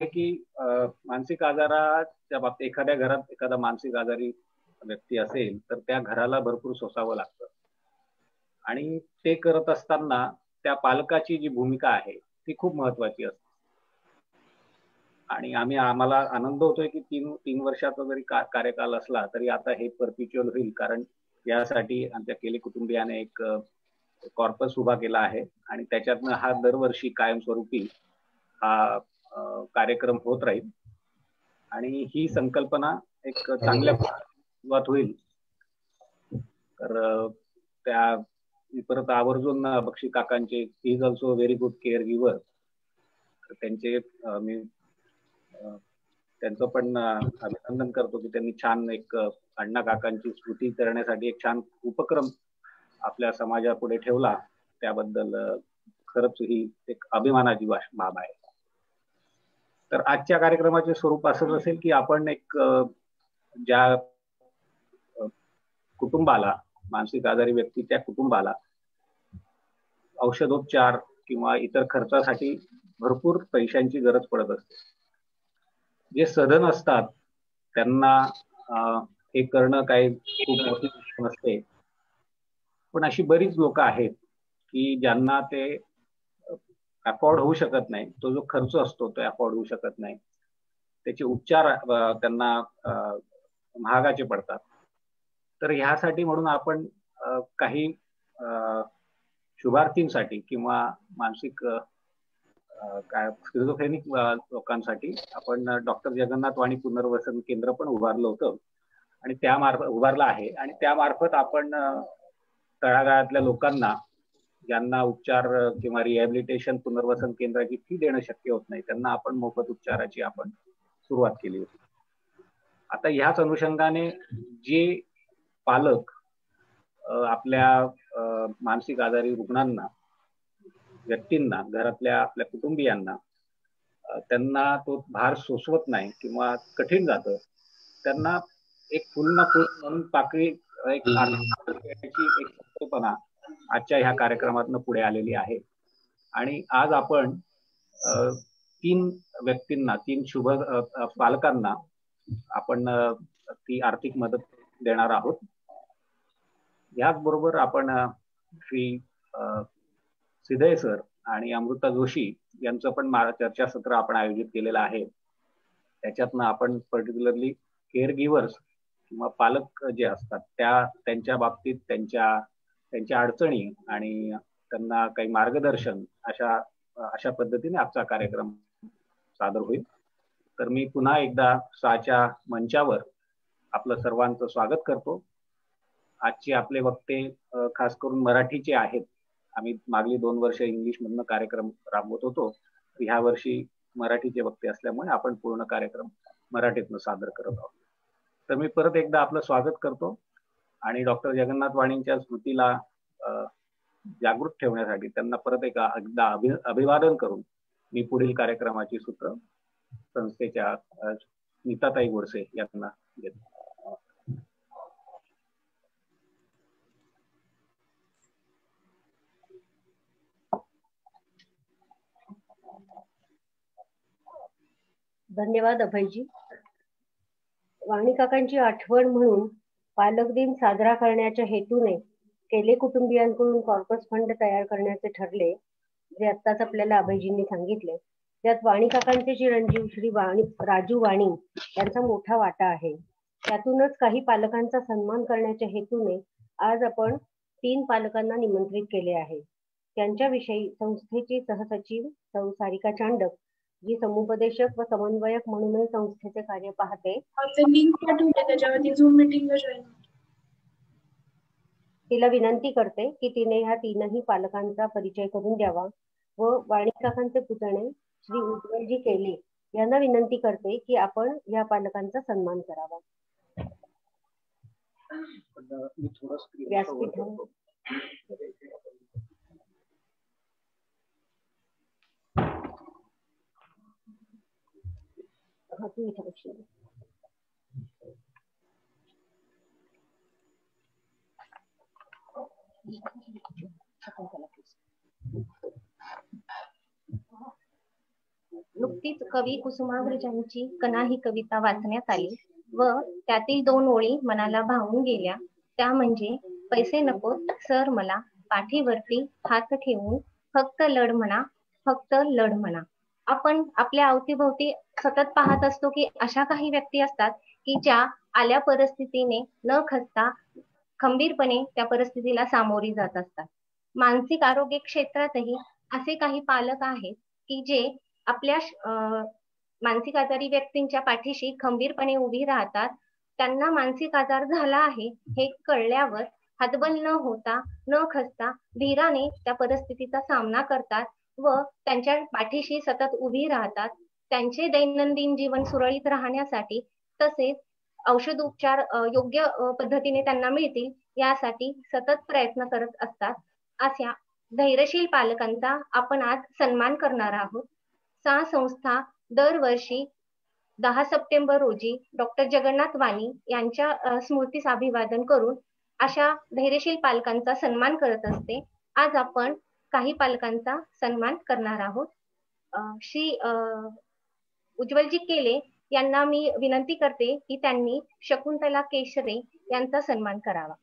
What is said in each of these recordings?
की मानसिक आजाराच्या बाबतीत एखाद्या घरात एखादा मानसिक आजारी व्यक्ती असेल तर त्या घराला भरपूर सोसावं लागतं आणि ते करत असताना त्या पालकाची जी भूमिका आहे ती खूप महत्वाची असते. आणि आम्हाला आनंद होतोय की तीन वर्षाचा जरी कार्यकाल असला तरी आता हे परपिच्युअल होईल, कारण यासाठी आमच्या केले कुटुंबियाने एक कॉर्पस उभा केला आहे आणि त्याच्यातनं हा दरवर्षी कायमस्वरूपी हा कार्यक्रम होत राहील आणि ही संकल्पना एक चांगल्या सुरुवात होईल. तर त्या परत आवर्जून बक्षी काकांचे he is also very good caregiver, त्यांचे मी त्यांचं पण अभिनंदन करतो की त्यांनी छान एक अण्णा काकांची स्मृती करण्यासाठी एक छान उपक्रम आपल्या समाजापुढे ठेवला. त्याबद्दल खरंच ही एक अभिमानाची बाब आहे. तर आजच्या कार्यक्रमाचे स्वरूप असंच असेल की आपण एक ज्या कुटुंबाला, मानसिक आजारी व्यक्तीच्या कुटुंबाला औषधोपचार किंवा इतर खर्चासाठी भरपूर पैशांची गरज पडत असते, जे सधन असतात त्यांना हे करणं काही खूप मोठी गोष्ट नसते. पण अशी बरीच लोक आहेत की ज्यांना ते अफोर्ड होऊ शकत नाही, तो जो खर्च असतो तो अफोर्ड होऊ शकत नाही, त्याचे उपचार त्यांना महागाचे पडतात. तर ह्यासाठी म्हणून आपण काही शुभार्थींसाठी किंवा मानसिक काय स्किझोफ्रेनिक लोकांसाठी आपण डॉक्टर जगन्नाथ वाणी पुनर्वसन केंद्र पण उभारलं होतं आणि उभारलं आहे आणि त्यामार्फत आपण तळागाळातल्या लोकांना ज्यांना उपचार किंवा रिहॅबिलिटेशन पुनर्वसन केंद्राची फी देणं शक्य होत नाही त्यांना आपण मोफत उपचाराची आपण सुरुवात केली होती. आता ह्याच अनुषंगाने जे पालक आपल्या मानसिक आजारी रुग्णांना, व्यक्तींना, घरातल्या आपल्या कुटुंबियांना त्यांना तो भार सोसवत नाही किंवा कठीण जातं, त्यांना एक फुल ना फुल म्हणून पाकळी एक संकल्पना आजच्या ह्या कार्यक्रमातून पुढे आलेली आहे. आणि आज आपण 3 व्यक्तींना, 3 शुभ पालकांना आपण ती आर्थिक मदत देणार आहोत. याचबरोबर आपण श्री सिद्धय सर आणि अमृता जोशी यांचं पण चर्चासत्र आपण आयोजित केलेलं आहे. त्याच्यातनं आपण पर्टिक्युलरली केअर गिव्हर्स किंवा पालक जे असतात त्यांच्या बाबतीत त्यांच्या अडचणी आणि त्यांना काही मार्गदर्शन अशा पद्धतीने आजचा कार्यक्रम सादर होईल. तर मी पुन्हा एकदा साच्या मंचावर आपलं सर्वांचं स्वागत करतो. आजचे आपले वक्ते खास करून मराठीचे आहेत. आम्ही मागली 2 वर्ष इंग्लिश मधनं कार्यक्रम राबवत होतो, ह्या वर्षी मराठीचे वक्ते असल्यामुळे आपण पूर्ण कार्यक्रम मराठीतनं सादर करत आहोत. तर मी परत एकदा आपलं स्वागत करतो आणि डॉक्टर जगन्नाथ वाणींच्या स्मृतीला जागृत ठेवण्यासाठी त्यांना परत एकदा अभिवादन करून मी पुढील कार्यक्रमाची सूत्र संस्थेच्या नीताताई गोडसे यांना देतो. धन्यवाद अभयजी. वाणी काकांची आठवण म्हणून पालक दिन साजरा करण्याच्या हेतूने केले कुटुंबियांकडून कॉर्पस फंड तयार करण्याचे ठरले, जे आत्ताच आपल्याला अभयजींनी सांगितले. त्यात वाणी काकांचे चिरंजीव श्री राजू वाणी यांचा मोठा वाटा आहे. त्यातूनच काही पालकांचा सन्मान करण्याच्या हेतूने आज आपण 3 पालकांना निमंत्रित केले आहे. त्यांच्याविषयी संस्थेची सहसचिव सौ सारिका चांडक, जी समुपदेशक व समन्वयक म्हणूनही संस्थेचे कार्य पाहते, लिंक पाठवते त्याच्यावरती झूम मीटिंगला जॉईन. तिला विनंती करते की तिने ह्या 3ही पालकांचा परिचय करून द्यावा व वाणी काकांचे पुतणे श्री उज्ज्वलजी केले यांना विनंती करते की आपण या पालकांचा सन्मान करावा. व्यासपीठावर नुकतीच कवी कुसुमाग्रजांची कणा ही कविता वाचण्यात आली व त्यातील 2 ओळी मनाला भावून गेल्या. त्या म्हणजे, पैसे नकोत सर मला, पाठीवरती हात ठेवून फक्त लढ म्हणा, फक्त लढ म्हणा. आपण आपल्या अवतीभोवती सतत पाहत असतो की अशा काही व्यक्ती असतात की ज्या आल्या परिस्थितीने न खचता खंबीरपणे त्या परिस्थितीला सामोरी जात असतात. मानसिक आरोग्य क्षेत्रातही असे काही पालक आहेत की जे आपल्या मानसिक आजारी व्यक्तींच्या पाठीशी खंबीरपणे उभी राहतात. त्यांना मानसिक आजार झाला आहे हे कळल्यावर हतबल न होता, न खचता धीराने त्या परिस्थितीचा सामना करतात व त्यांच्या पाठीशी सतत उभी राहतात. त्यांचे दैनंदिन जीवन सुरळीत राहण्यासाठी तसेच औषधोपचार योग्य पद्धतीने त्यांना मिळतील यासाठी सतत प्रयत्न करत असतात. अशा धैर्यशील पालकांचा आपण आज सन्मान करणार आहोत. सा संस्था दरवर्षी 10 सप्टेंबर रोजी डॉक्टर जगन्नाथ वाणी यांच्या स्मृतीस अभिवादन करून अशा धैर्यशील पालकांचा सन्मान करत असते. आज आपण काही पालकांचा सन्मान करणार आहोत. श्री उज्ज्वलजी केले यांना मी विनंती करते की त्यांनी शकुंतला केशरे यांचा सन्मान करावा.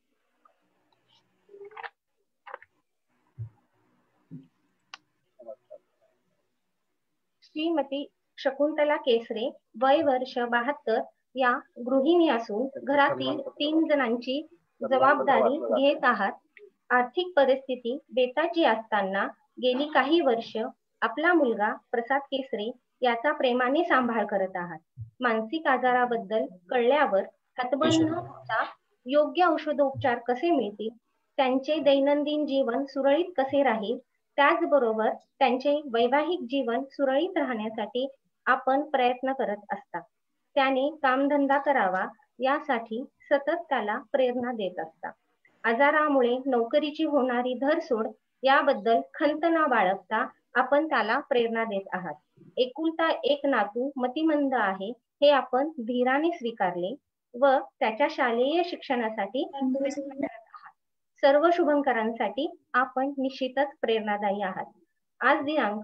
श्रीमती शकुंतला केसरे, वय वर्ष 72, या गृहिणी असून घरातील 3 जणांची जबाबदारी घेत आहात. आर्थिक परिस्थिती बेताची असताना गेली काही वर्ष आपला मुलगा प्रसाद केसरे याचा प्रेमाने सांभाळ करत आहात. मानसिक आजाराबद्दल कळल्यावर हतबल न होता योग्य औषधोपचार कसे मिळतील, त्यांचे दैनंदिन जीवन सुरळीत कसे राहील, त्याचबरोबर त्यांचे वैवाहिक जीवन सुरळीत राहण्यासाठी आपण प्रयत्न करत असता. त्याने कामधंदा करावा यासाठी सतत त्याला प्रेरणा देत असता. आजारामुळे नोकरीची होणारी धरसोड याबद्दल खंत न बाळगता आपण त्याला प्रेरणा देत आहात. एकुलता एक नातू मतिमंद आहे हे आपण धीराने स्वीकारले व त्याच्या शालेय शिक्षणासाठी प्रयत्न करत आहात. सर्व शुभंकरांसाठी आपण निश्चितच प्रेरणादायी आहात. आज दिनांक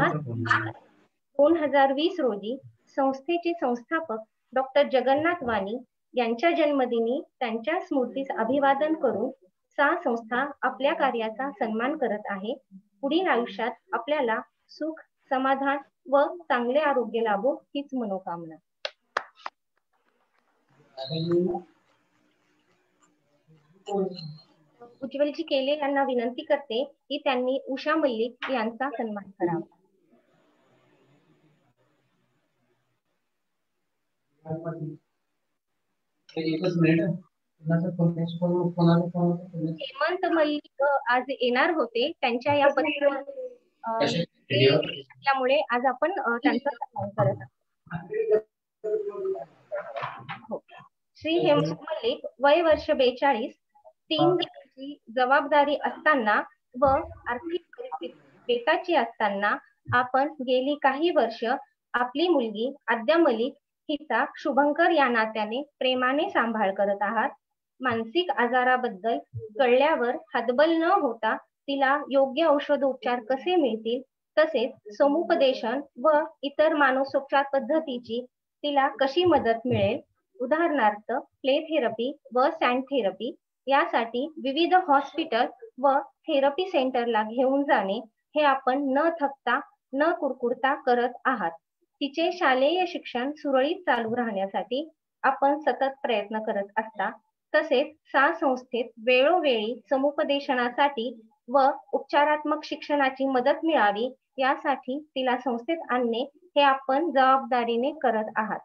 10/2020 रोजी संस्थेचे संस्थापक डॉक्टर जगन्नाथ वाणी यांच्या जन्मदिनी त्यांच्या स्मृतीस अभिवादन करून सा संस्था आपल्या कार्याचा सन्मान करत आहे. पुढील आयुष्यात आपल्याला सुख, समाधान व चांगले आरोग्य लाभो हीच मनोकामना. उज्ज्वलजी केले यांना विनंती करते की त्यांनी उषा मल्लिक यांचा सन्मान करावा. हेमंत मल्लिक आज येणार होते, त्यांच्या या पत्रामुळे आज आपण त्यांचा सन्मान करत आहोत. श्री हेमंत मल्लिक, वय वर्ष 42, 3 जणांची जबाबदारी असताना व आर्थिक परिस्थिती बेताची असताना आपण गेली काही वर्ष आपली मुलगी आद्या मलिक हिचा शुभंकर या नात्याने प्रेमाने सांभाळ करत आहात. मानसिक आजाराबद्दल कळल्यावर हतबल न होता तिला योग्य औषधोपचार कसे मिळतील तसेच समुपदेशन व इतर मानसोपचार पद्धतीची तिला कशी मदत मिळेल, उदाहरणार्थ प्ले थेरपी व सँड थेरपी, यासाठी विविध हॉस्पिटल व थेरपी सेंटरला घेऊन जाणे हे आपण न थकता न कुरकुरता करत आहात. तिचे शालेय शिक्षण सुरळीत चालू राहण्यासाठी आपण सतत प्रयत्न करत असता. तसेच सा संस्थेत वेळोवेळी समुपदेशनासाठी व उपचारात्मक शिक्षणाची मदत मिळावी यासाठी तिला संस्थेत आणणे हे आपण जबाबदारीने करत आहात.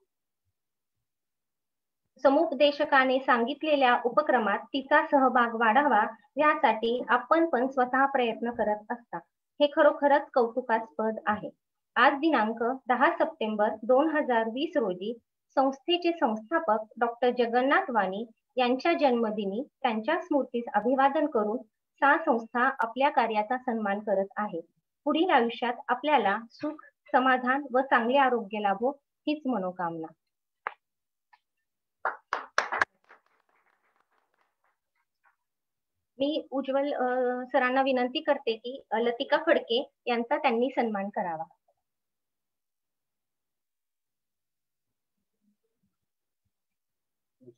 समुपदेशकाने सांगितलेल्या उपक्रमात तिचा सहभाग वाढावा यासाठी आपण पण स्वतः प्रयत्न करत असता. हे खरोखरच कौतुकास्पद आहे. आज दिनांक 10 सप्टेंबर 2020 रोजी संस्थेचे संस्थापक डॉक्टर जगन्नाथ वाणी यांच्या जन्मदिनी त्यांच्या स्मृतीस अभिवादन करून सा संस्था आपल्या कार्याचा सन्मान करत आहे. पुढील आयुष्यात आपल्याला सुख, समाधान व चांगले आरोग्य लाभो हीच मनोकामना. मी उज्ज्वल सरांना विनंती करते की लतिका फडके यांचा त्यांनी सन्मान करावा.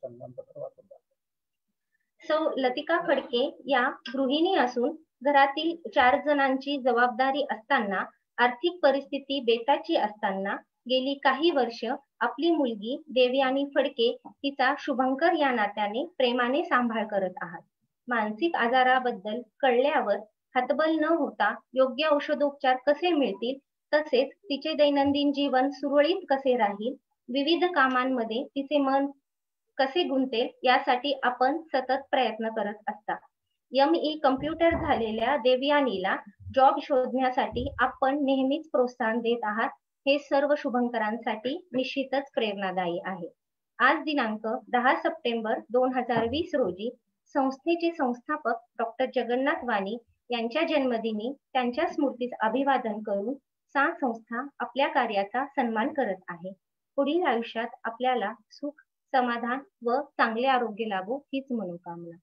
सन्मानपत्र वाचून द्या. सौ लतिका फडके या गृहिणी असून घरातील 4 जणांची जबाबदारी असताना आर्थिक परिस्थिती बेताची असताना गेली काही वर्ष आपली मुलगी देवयानी फडके तिचा शुभंकर या नात्याने प्रेमाने सांभाळ करत आहात. मानसिक आजाराबद्दल कळल्यावर हतबल न होता योग्य औषधोपचार कसे मिळतील, तसेच तिचे दैनंदिन जीवन सुरळीत कसे राहील, विविध कामांमध्ये तिचे मन कसे गुंतेल यासाठी आपण सतत प्रयत्न करत असता. ME कम्प्युटर झालेल्या देवयानीला जॉब शोधण्यासाठी आपण नेहमीच प्रोत्साहन देत आहात. हे सर्व शुभंकरांसाठी निश्चितच प्रेरणादायी आहे. आज दिनांक 10 सप्टेंबर 2020 रोजी संस्थेचे संस्थापक डॉक्टर जगन्नाथ वाणी यांच्या जन्मदिनी त्यांच्या स्मृतीस अभिवादन करून संस्था आपल्या कार्याचा सन्मान करत आहे. पुढील आयुष्यात आपल्याला सुख, समाधान व चांगले आरोग्य लाभो हीच मनोकामना.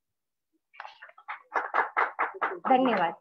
धन्यवाद.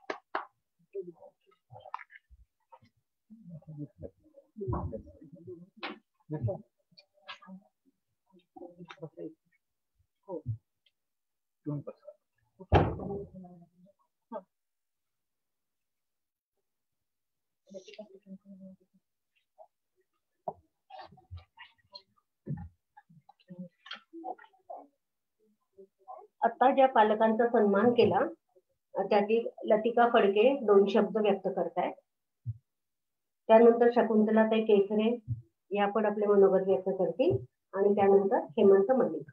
आता ज्या पालकांचा सन्मान केला त्यातील लतिका फडके 2 शब्द व्यक्त करतायत. त्यानंतर शकुंतलाताई केसरे या पण आपले मनोगत व्यक्त करतील आणि त्यानंतर हेमंत मल्लिक.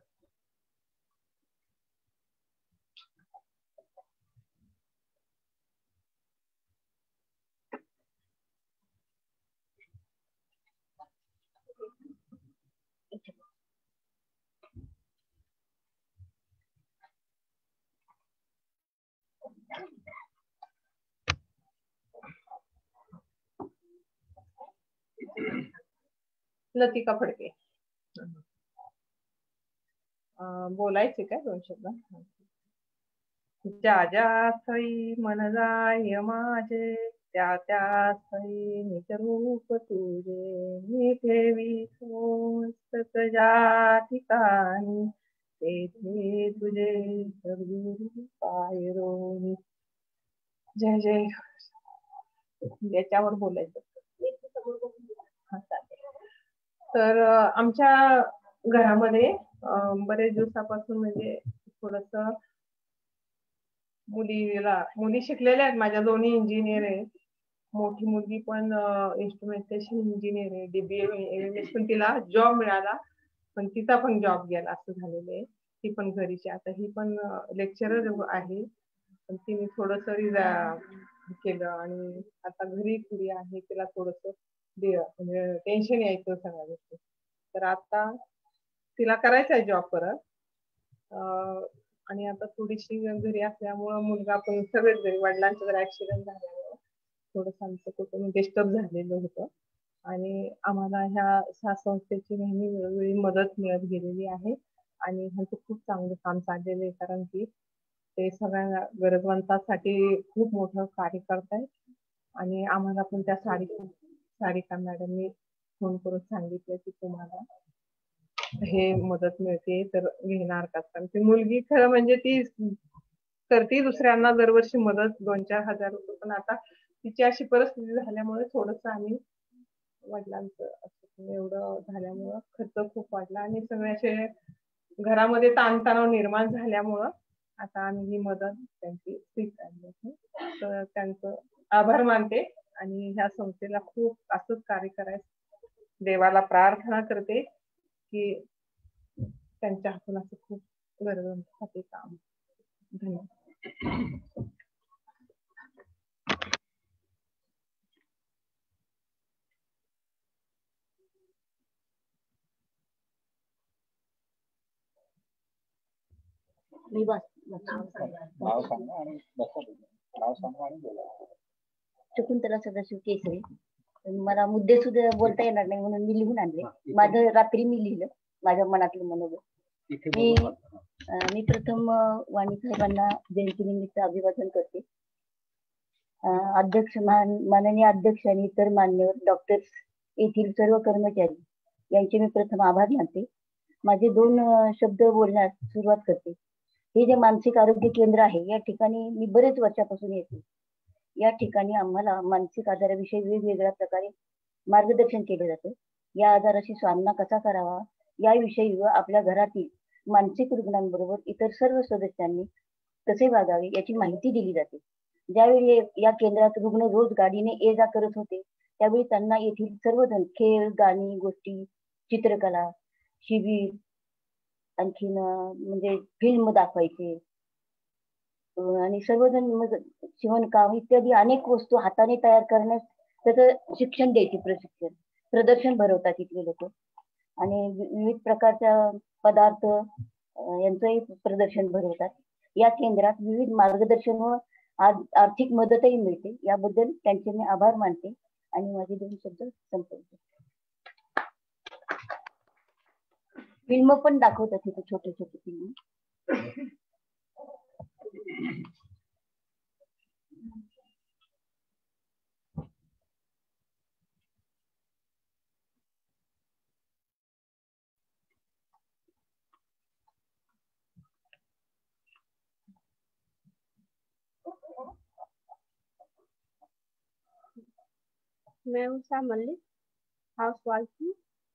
लतिका फडके. बोलायचे काय 2 शब्द? ज्या ज्या स्थळी मन जाय माझे त्या त्या स्थळी निज रूप तुझे, मी ठेवी मस्तक ज्या ठिकाणी तेथे तुझे सद्गुरु पायरोनी. जय जय. याच्यावर बोलायचं. तर आमच्या घरामध्ये बरेच दिवसापासून म्हणजे थोडस मुली शिकलेल्या आहेत. माझ्या दोन्ही इंजिनियर आहेत. मोठी मुलगी पण इन्स्ट्रुमेंटेशन इंजिनियर आहे, DBA पण तिला जॉब मिळाला पण तिचा पण जॉब गेला असं झालेलं आहे. ती पण घरीची. आता ही पण लेक्चरर आहे पण तिने थोडस केलं आणि आता घरी थोडी आहे. तिला थोडस म्हणजे टेन्शन यायचं सगळ्या गोष्टी. तर आता तिला करायचा आहे जॉब परत आणि आता थोडीशी घरी असल्यामुळं मुलगा पण सगळेच घरी. वडिलांचं जर ऍक्सिडेंट झाल्यामुळं थोडस आमचं कुटुंब डिस्टर्ब झालेलं होतं आणि आम्हाला ह्या संस्थेची नेहमी वेळोवेळी मदत मिळत गेलेली आहे आणि ह्यांचं खूप चांगलं काम चाललेलं आहे. कारण की ते सगळ्या गरजवंतांसाठी खूप मोठं कार्य करतायत आणि आम्हाला पण त्या सारिका मॅडमनी फोन करून सांगितलं की तुम्हाला हे मदत मिळते तर घेणार का. कारण ती मुलगी खरं म्हणजे ती करते दुसऱ्यांना दरवर्षी मदत 2-4 हजार रुपये. पण आता तिची अशी परिस्थिती झाल्यामुळे थोडस आम्ही वडिलांचं एवढं झाल्यामुळं खर्च खूप वाढला आणि सगळे असे घरामध्ये ताणतणाव निर्माण झाल्यामुळं आता आम्ही ही मदत त्यांची स्वीकारली. तर त्यांचं आभार मानते आणि ह्या संस्थेला खूप असंच कार्य करायचं देवाला प्रार्थना करते की त्यांच्या हातून असं खूप गरजवंतांसाठी काम. धन्यवाद. शकुंतला सदाशिव केसरे. मला मुद्दे सुद्धा बोलता येणार नाही म्हणून मी लिहून आणले. माझं रात्री मी लिहिलं माझ्या मनातलं मनोगत. मी प्रथम वाणी साहेबांना जयंतीनिमित्त अभिवादन करते. अध्यक्ष माननीय अध्यक्ष आणि इतर मान्यवर डॉक्टर्स येथील सर्व कर्मचारी यांचे मी प्रथम आभार मानते. माझे 2 शब्द बोलण्यास सुरुवात करते. हे जे मानसिक आरोग्य केंद्र आहे या ठिकाणी मी बरेच वर्षापासून येते. या ठिकाणी आम्हाला मानसिक आजाराविषयी वेगवेगळ्या प्रकारे मार्गदर्शन केले जाते. या आजाराशी सामना कसा करावा याविषयी व आपल्या घरातील मानसिक रुग्णांबरोबर इतर सर्व सदस्यांनी कसे वागावे याची माहिती दिली जाते. ज्यावेळी या केंद्रात रुग्ण रोज गाडीने ये जा करत होते त्यावेळी त्यांना येथील सर्वजण खेळ, गाणी, गोष्टी, चित्रकला, शिबिर, आणखीन म्हणजे फिल्म दाखवायचे आणि सर्वजण मग शिवणकाम इत्यादी अनेक वस्तू हाताने तयार करण्यास त्याचं शिक्षण द्यायचे, प्रदर्शन भरवतात इथले लोक आणि विविध प्रकारच्या पदार्थ यांचंही प्रदर्शन भरवतात. या केंद्रात विविध मार्गदर्शन व आर्थिक मदतही मिळते. याबद्दल त्यांचे मी आभार मानते आणि माझे 2 शब्द संपवते. फिल्म पण दाखवतात तिथे, छोटे छोटे फिल्म. मैं उषा मल्लिक, हाउस वाइफ हूँ।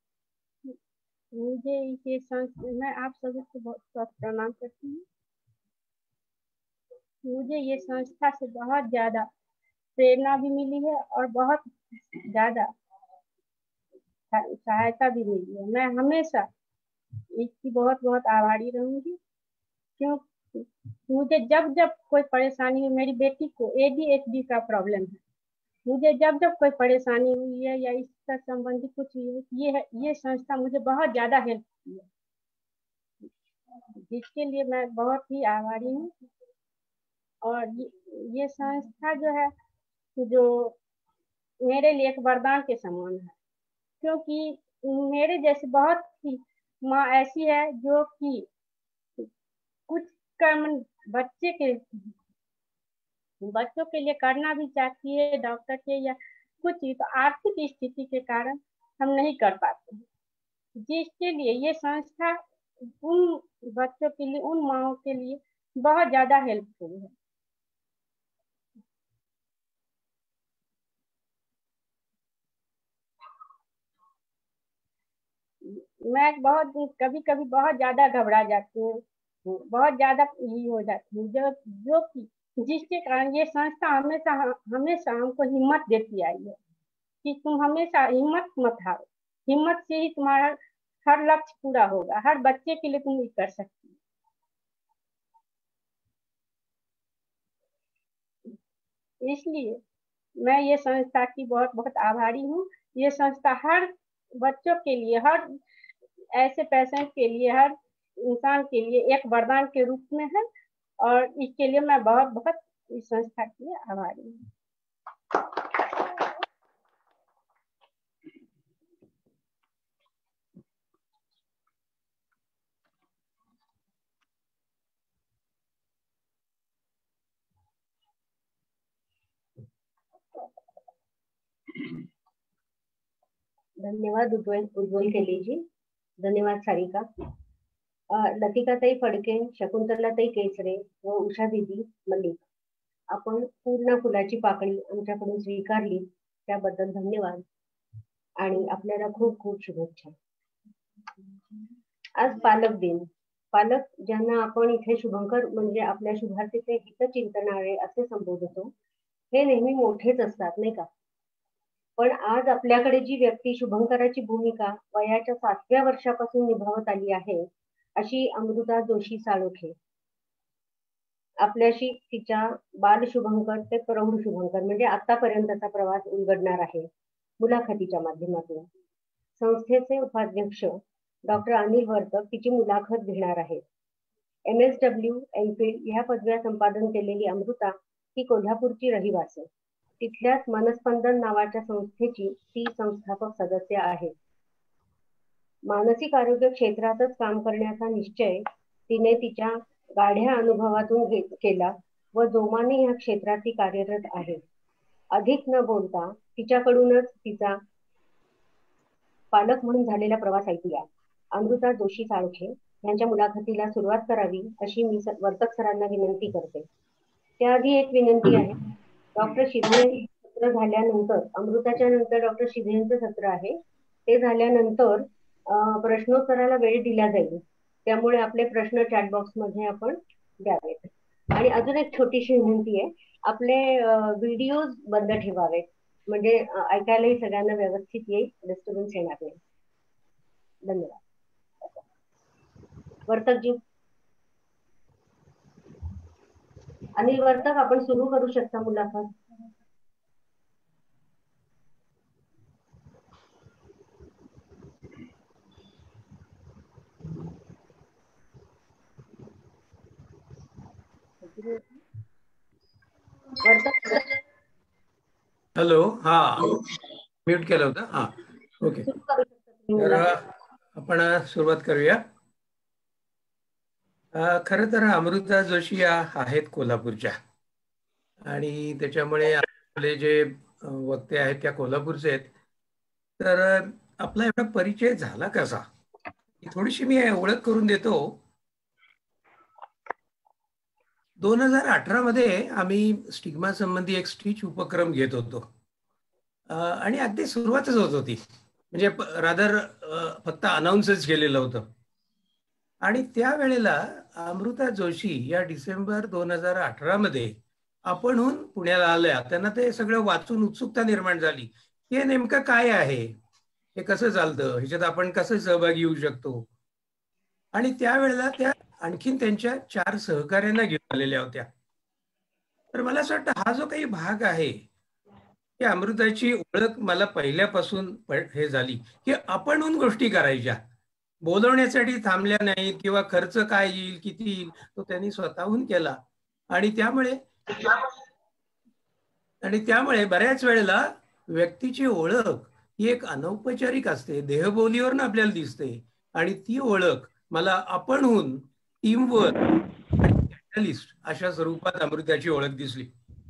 मुझे ये मैं आप सभी को बहुत बहुत प्रणाम करती हूँ। मुझे ये संस्था से बहुत ज़्यादा प्रेरणा भी मिली है और बहुत ज़्यादा सहायता भी मिली है। मैं हमेशा इसकी बहुत बहुत आभारी रहूँगी, क्योंकि मुझे जब जब कोई परेशानी है, मेरी बेटी को ADHD का प्रॉब्लम है, मुझे जब जब कोई परेशानी हुई है या इसका संबंधी कुछ ये संस्था मुझे बहुत ज़्यादा हेल्प की है, जिसके लिए मैं बहुत ही आभारी हूँ। और ये संस्था जो है जो मेरे लिए एक वरदान के समान है, क्योंकि मेरे जैसे बहुत ही माँ ऐसी है जो कि कुछ काम बच्चों के लिए करना भी चाहती है, डॉक्टर के या कुछ ही, तो आर्थिक स्थिति के कारण हम नहीं कर पाते हैं, जिसके लिए ये संस्था उन बच्चों के लिए, उन माँओं के लिए बहुत ज़्यादा हेल्पफुल है। मैं कभी कभी बहुत ज़्यादा घबरा जाती हूँ, बहुत ज़्यादा ये हो जाती हूँ, जो कि जिसके कारण ये संस्था हमेशा हमको हिम्मत देती आई है कि तुम हमेशा हिम्मत मत हारो, हिम्मत से ही तुम्हारा हर लक्ष्य पूरा होगा, हर बच्चे के लिए तुम ये कर सकती हो। इसलिए मैं ये संस्था की बहुत बहुत आभारी हूँ। ये संस्था हर बच्चों के लिए, हर ऐसे पेशेंट के लिए, हर इंसान के लिए एक वरदान के रूप में है, और इसके लिए मैं बहुत बहुत इस संस्था के लिए आभारी हूँ। धन्यवाद उज्ज्वल केली जी, धन्यवाद सारिका. लतिकाताई फडके, शकुंतलाताई केसरे व उषा दीदी मल्लिक, आपण पूर्ण फुलाची पाकळी आमच्याकडून स्वीकारली त्याबद्दल धन्यवाद आणि आपल्याला खूप खूप शुभेच्छा. आज पालक दिन. पालक ज्यांना आपण इथे शुभंकर म्हणजे आपल्या शुभार्थीचे हितचिंतनाळे असे संबोधतो, हे नेहमी मोठेच असतात नाही का. पण आज आपल्याकडे जी व्यक्ती शुभंकराची भूमिका वयाच्या 7व्या वर्षापासून निभावत आली आहे अशी अमृता जोशी साळोखे, आपल्याशी तिच्या बाल शुभंकर ते प्रौढ शुभंकर म्हणजे आतापर्यंतचा प्रवास उलगडणार आहे मुलाखतीच्या माध्यमातून. संस्थेचे उपाध्यक्ष डॉक्टर अनिल वर्तक तिची मुलाखत घेणार आहेत. MSW, MPhil ह्या पदव्या संपादन केलेली अमृता ही कोल्हापूरची रहिवासी. तिथल्याच मनस्पंदन नावाच्या संस्थेची ती संस्थापक सदस्य आहे. मानसिक आरोग्य क्षेत्रातच काम करण्याचा निश्चय तिने तिच्या गाढ्या अनुभवातून केला व जोमाने या क्षेत्रात ती कार्यरत आहे. अधिक न बोलता तिच्याकडूनच तिचा पालक म्हणून झालेला प्रवास ऐकूया. अमृता जोशी साळुखे यांच्या मुलाखतीला सुरुवात करावी अशी मी वर्तक सरांना विनंती करते. त्याआधी एक विनंती आहे. डॉक्टर शिंदे सत्र झाल्यानंतर अमृताच्या नंतर डॉक्टर शिंदेचं सत्र आहे. ते झाल्यानंतर प्रश्नोत्तराला वेळ दिला जाईल. त्यामुळे आपले प्रश्न चॅट बॉक्स मध्ये आपण द्यावेत. आणि अजून एक छोटीशी विनंती आहे, आपले व्हिडिओ बंद ठेवावेत, म्हणजे ऐकायलाही सगळ्यांना व्यवस्थित येईल, डिस्टर्बन्स येणार नाही. धन्यवाद. वर्तकजी, अनिल वर्तक, आपण सुरू करू शकता मुलाखत. हॅलो, हा म्यूट केलं होतं. हा, ओके. तर आपण सुरुवात करूया. खरं तर अमृता जोशी आहेत कोल्हापूरच्या, आणि त्याच्यामुळे आपले जे वक्ते आहेत त्या कोल्हापूरचे आहेत. तर आपला एवढा परिचय झाला कसा, थोडीशी मी ओळख करून देतो. 2018 मध्ये आम्ही स्टिग्मा संबंधी एक स्टिच उपक्रम घेत होतो, आणि अगदी सुरुवातच होत होती, म्हणजे रादर फक्त अनाऊन्सच केलेलं होतं. आणि त्यावेळेला अमृता जोशी या डिसेंबर 2018 मध्ये आपणहून पुण्याला आल्या. त्यांना ते सगळं वाचून उत्सुकता निर्माण झाली, हे नेमकं काय आहे, हे कसं चालतं, ह्याच्यात आपण कसं सहभागी होऊ शकतो. आणि त्यावेळेला त्या आणखीन त्यांच्या 4 सहकार्यांना घेऊन आलेल्या होत्या. तर मला असं वाटतं हा जो काही भाग आहे, की अमृताची ओळख मला पहिल्यापासून हे झाली की आपणहून गोष्टी करायच्या, बोलवण्यासाठी थांबल्या नाहीत, किंवा खर्च काय येईल, किती येईल, तो त्यांनी स्वतःहून केला. आणि त्यामुळे बऱ्याच वेळेला व्यक्तीची ओळख ही एक अनौपचारिक असते, देहबोलीवरून आपल्याला दिसते. आणि ती ओळख मला आपणहून, टीमवर्क आणि कॅटलिस्ट अशा स्वरूपात अमृताची ओळख दिसली.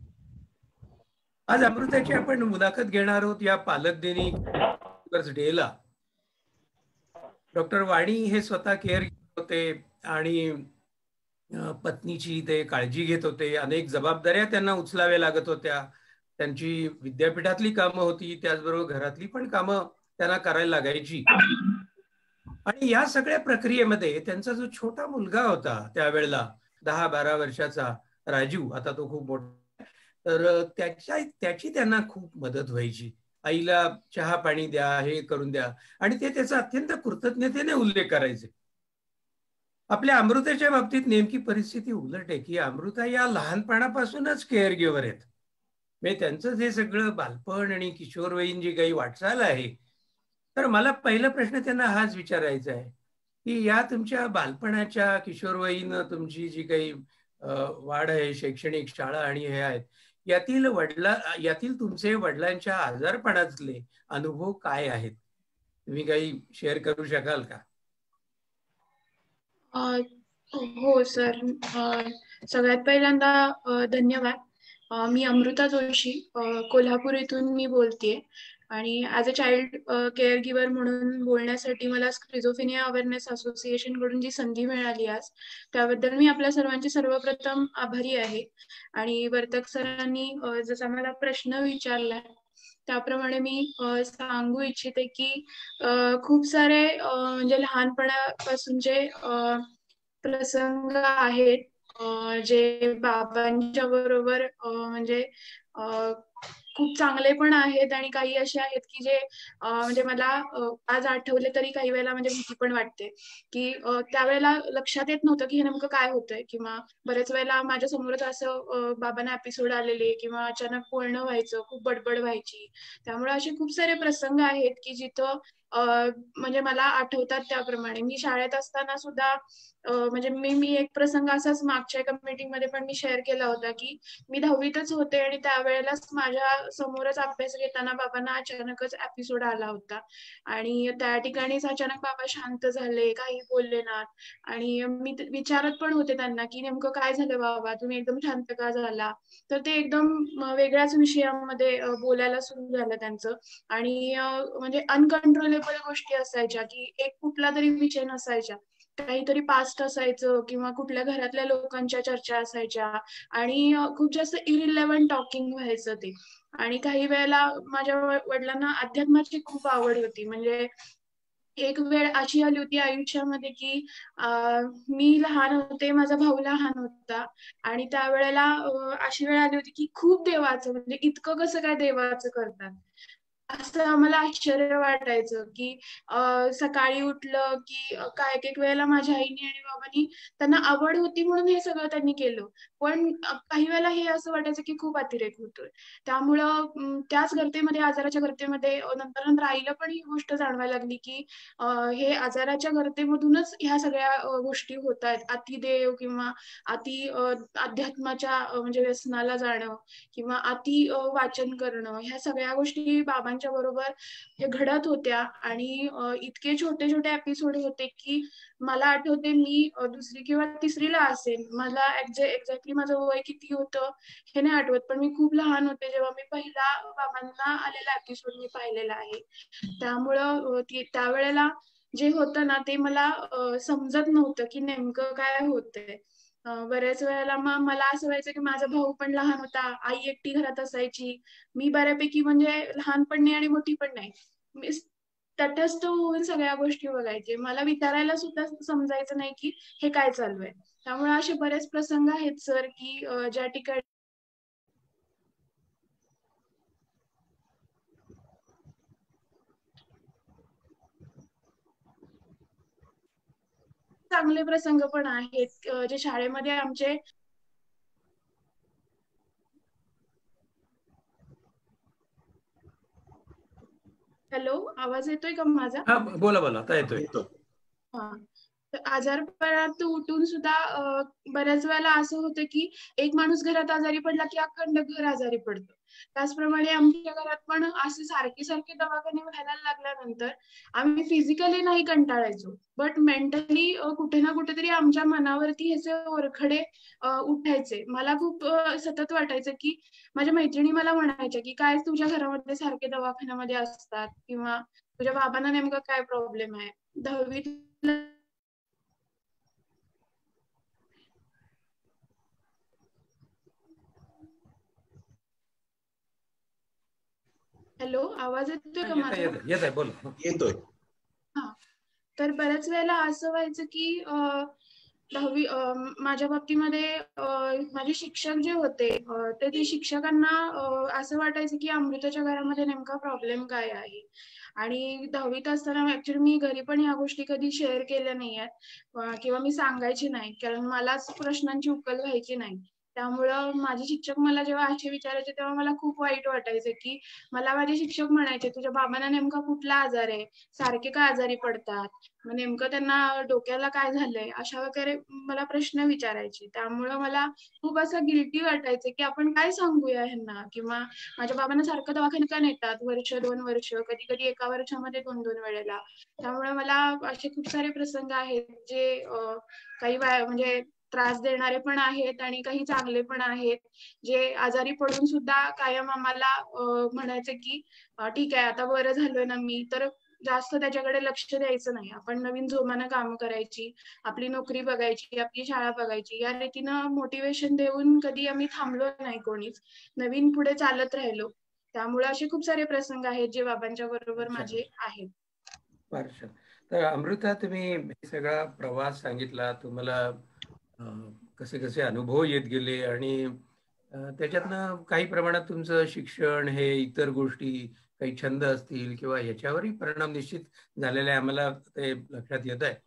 आज अमृताची आपण मुलाखत घेणार आहोत या पालक दिनी डेला. डॉक्टर वाणी हे स्वतः केअर घेत होते, आणि पत्नीची ते काळजी घेत होते. अनेक जबाबदाऱ्या त्यांना उचलाव्या लागत होत्या. त्यांची विद्यापीठातली कामं होती, त्याचबरोबर घरातली पण कामं त्यांना करायला लागायची. आणि या सगळ्या प्रक्रियेमध्ये त्यांचा जो छोटा मुलगा होता त्यावेळेला, 10-12 वर्षाचा राजू, आता तो खूप मोठा, तर त्याची त्यांना खूप मदत व्हायची. आईला चहा पाणी द्या, हे करून द्या, आणि ते त्याचा अत्यंत कृतज्ञतेने उल्लेख करायचे. आपल्या अमृताच्या बाबतीत नेमकी परिस्थिती उलट आहे, की अमृता या लहानपणापासूनच केअर गिव्हर आहेत. म्हणजे त्यांचं जे सगळं बालपण आणि किशोरवयीन जी काही वाटचाल आहे, तर मला पहिला प्रश्न त्यांना हाच विचारायचा आहे, की या तुमच्या बालपणाच्या किशोरवयीन तुमची जी काही वाढ आहे, शैक्षणिक शाळा आणि हे आहेत, यातील तुमचे वडिलांच्या आजारपणातले अनुभव काय आहेत, तुम्ही काही शेअर करू शकाल का? हो सर, सगळ्यात पहिल्यांदा धन्यवाद. मी अमृता जोशी, कोल्हापूर येथून मी बोलतेय, आणि as a child caregiver म्हणून बोलण्यासाठी मला स्क्रिझोफेनिया अवेअरनेस असोसिएशन कडून जी संधी मिळाली आज, त्याबद्दल मी आपल्या सर्वांची सर्वप्रथम आभारी आहे. आणि वर्तक सरांनी जसा मला प्रश्न विचारला त्याप्रमाणे मी सांगू इच्छिते की खूप सारे म्हणजे लहानपणापासूनचे प्रसंग आहेत जे बाबांच्या बरोबर म्हणजे खूप चांगले पण आहेत, आणि काही असे आहेत की जे म्हणजे मला आज आठवले तरी काही वेळेला म्हणजे भीती पण वाटते, की त्यावेळेला लक्षात येत नव्हतं की हे नेमकं काय होतंय, किंवा बरेच वेळेला माझ्या समोरच असं बाबांना एपिसोड आलेले, किंवा अचानक बोलणं व्हायचं, खूप बडबड व्हायची. त्यामुळे असे खूप सारे प्रसंग आहेत की जिथं म्हणजे मला आठवतात. त्याप्रमाणे मी शाळेत असताना सुद्धा म्हणजे मी एक प्रसंग असाच मागच्या एका मीटिंग मध्ये पण मी शेअर केला होता, की मी 10वीतच होते आणि त्यावेळेलाच माझ्या समोरच अभ्यास घेताना बाबांना अचानकच एपिसोड आला होता, आणि त्या ठिकाणीच अचानक बाबा शांत झाले, काही बोलले ना. आणि मी विचारत पण होते त्यांना की नेमकं काय झालं बाबा, तुम्ही एकदम शांत का झाला. तर ते एकदम वेगळ्याच विषयामध्ये बोलायला सुरू झालं त्यांचं, आणि म्हणजे अनकंट्रोलेबल अनएक्सप्लेनेबल गोष्टी असायच्या की एक कुठला तरी विषय नसायचा, काहीतरी पास्ट असायचं किंवा कुठल्या घरातल्या लोकांच्या चर्चा असायच्या आणि खूप जास्त इरिलेव्हंट टॉकिंग व्हायचं ते. आणि काही वेळेला माझ्या वडिलांना अध्यात्माची खूप आवड होती. म्हणजे एक वेळ अशी आली होती आयुष्यामध्ये की मी लहान होते, माझा भाऊ लहान होता आणि त्यावेळेला अशी वेळ आली होती की खूप देवाचं, म्हणजे इतकं कसं काय देवाचं करतात असं आम्हाला आश्चर्य वाटायचं की सकाळी उठलं की काय एक एक वेळेला माझ्या आईने आणि बाबांनी त्यांना आवड होती म्हणून हे सगळं त्यांनी केलं, पण काही वेळेला हे असं वाटायचं की खूप अतिरेक होतोय. त्यामुळं त्याच गर्तेमध्ये, आजाराच्या गर्तेमध्ये नंतर नंतर आईला पण ही गोष्ट जाणवायला लागली की हे आजाराच्या गर्तेमधूनच ह्या सगळ्या गोष्टी होत आहेत. अतिदेव किंवा अति अध्यात्माच्या म्हणजे व्यसनाला जाणं किंवा अति वाचन करणं, ह्या सगळ्या गोष्टी बाबांच्या बरोबर हे घडत होत्या. आणि इतके छोटे छोटे एपिसोड होते की मला आठवते मी दुसरी किंवा तिसरीला असेल, मला एक्झॅक्टली माझं वय किती होतं हे नाही आठवत, पण मी खूप लहान होते जेव्हा मी पहिला बाबांना आलेला एपिसोड मी पाहिलेला आहे. त्यामुळं त्यावेळेला जे होतं ना ते मला समजत नव्हतं की नेमकं काय होतंय. बऱ्याच वेळेला मग मला असं व्हायचं की माझा भाऊ पण लहान होता, आई एकटी घरात असायची, मी बऱ्यापैकी म्हणजे लहान पण नाही आणि मोठी पण नाही, मी तटस्थ होऊन सगळ्या गोष्टी बघायचे. मला विचारायला सुद्धा समजायचं नाही की हे काय चालू आहे. त्यामुळे असे बरेच प्रसंग आहेत सर की ज्या ठिकाणी चांगले प्रसंग पण आहेत जे शाळेमध्ये आमचे. हॅलो, आवाज येतोय का माझा? हा, बोला बोला, आता येतोय. हा, तर आजारपणात उठून सुद्धा बऱ्याच वेळेला असं होतं की एक माणूस घरात आजारी पडला की अखंड घर आजारी पडतं. त्याचप्रमाणे आमच्या घरात पण असे सारखे सारखे दवाखाने व्हायला लागल्यानंतर आम्ही फिजिकली नाही कंटाळायचो, बट मेंटली कुठे ना कुठेतरी आमच्या मनावरती ह्याचे ओरखडे उठायचे. मला खूप सतत वाटायचं की माझ्या मैत्रिणी मला म्हणायच्या की काय तुझ्या घरामध्ये सारखे दवाखान्यामध्ये असतात किंवा तुझ्या बाबांना नेमका काय प्रॉब्लेम आहे. 10वी हॅलो, आवाज येतोय का माझा? येत आहे, बोला. येतोय. हा, तर बऱ्याच वेळेला असं व्हायचं की 10वी माझ्या बाबतीमध्ये माझे शिक्षक जे होते ते शिक्षकांना असं वाटायचं की अमृताच्या घरामध्ये नेमका प्रॉब्लेम काय आहे. आणि 10वीत असताना ऍक्च्युली मी घरी पण ह्या गोष्टी कधी शेअर केल्या नाही आहेत किंवा मी सांगायची नाही, कारण मलाच प्रश्नांची उकल व्हायची नाही. त्यामुळं माझे शिक्षक मला जेव्हा असे विचारायचे तेव्हा मला खूप वाईट वाटायचं की मला माझे शिक्षक म्हणायचे तुझ्या बाबांना नेमका कुठला आजार आहे, सारखे का आजारी पडतात, मग नेमकं त्यांना डोक्याला काय झालंय, अशा वगैरे मला प्रश्न विचारायचे. त्यामुळं मला खूप असं गिल्टी वाटायचं की आपण काय सांगूया ह्यांना, किंवा माझ्या बाबांना सारखं दवाखान्यात का नेतात, वर्ष 2 वर्ष, कधी कधी एका वर्षामध्ये 2-2 वेळेला. त्यामुळे मला असे खूप सारे प्रसंग आहेत जे काही म्हणजे त्रास देणारे पण आहेत आणि काही चांगले पण आहेत, जे आजारी पडून सुद्धा कायम आम्हाला म्हणायचे की ठीक आहे आता बरं झालोय ना मी, तर जास्त त्याच्याकडे लक्ष द्यायचं नाही, आपण नवीन जोमानं कामं करायची, आपली नोकरी बघायची, आपली शाळा बघायची, या रीतीनं मोटिवेशन देऊन कधी आम्ही थांबलो नाही कोणीच, नवीन पुढे चालत राहिलो. त्यामुळे असे खूप सारे प्रसंग आहेत जे बाबांच्या बरोबर माझे आहेत. तर अमृता, तुम्ही सगळा प्रवास सांगितला, तुम्हाला कसे कसे अनुभव येत गेले आणि त्याच्यातनं काही प्रमाणात तुमचं शिक्षण, हे इतर गोष्टी, काही छंद असतील किंवा याच्यावरही परिणाम निश्चित झालेले आम्हाला ते लक्षात येत आहे.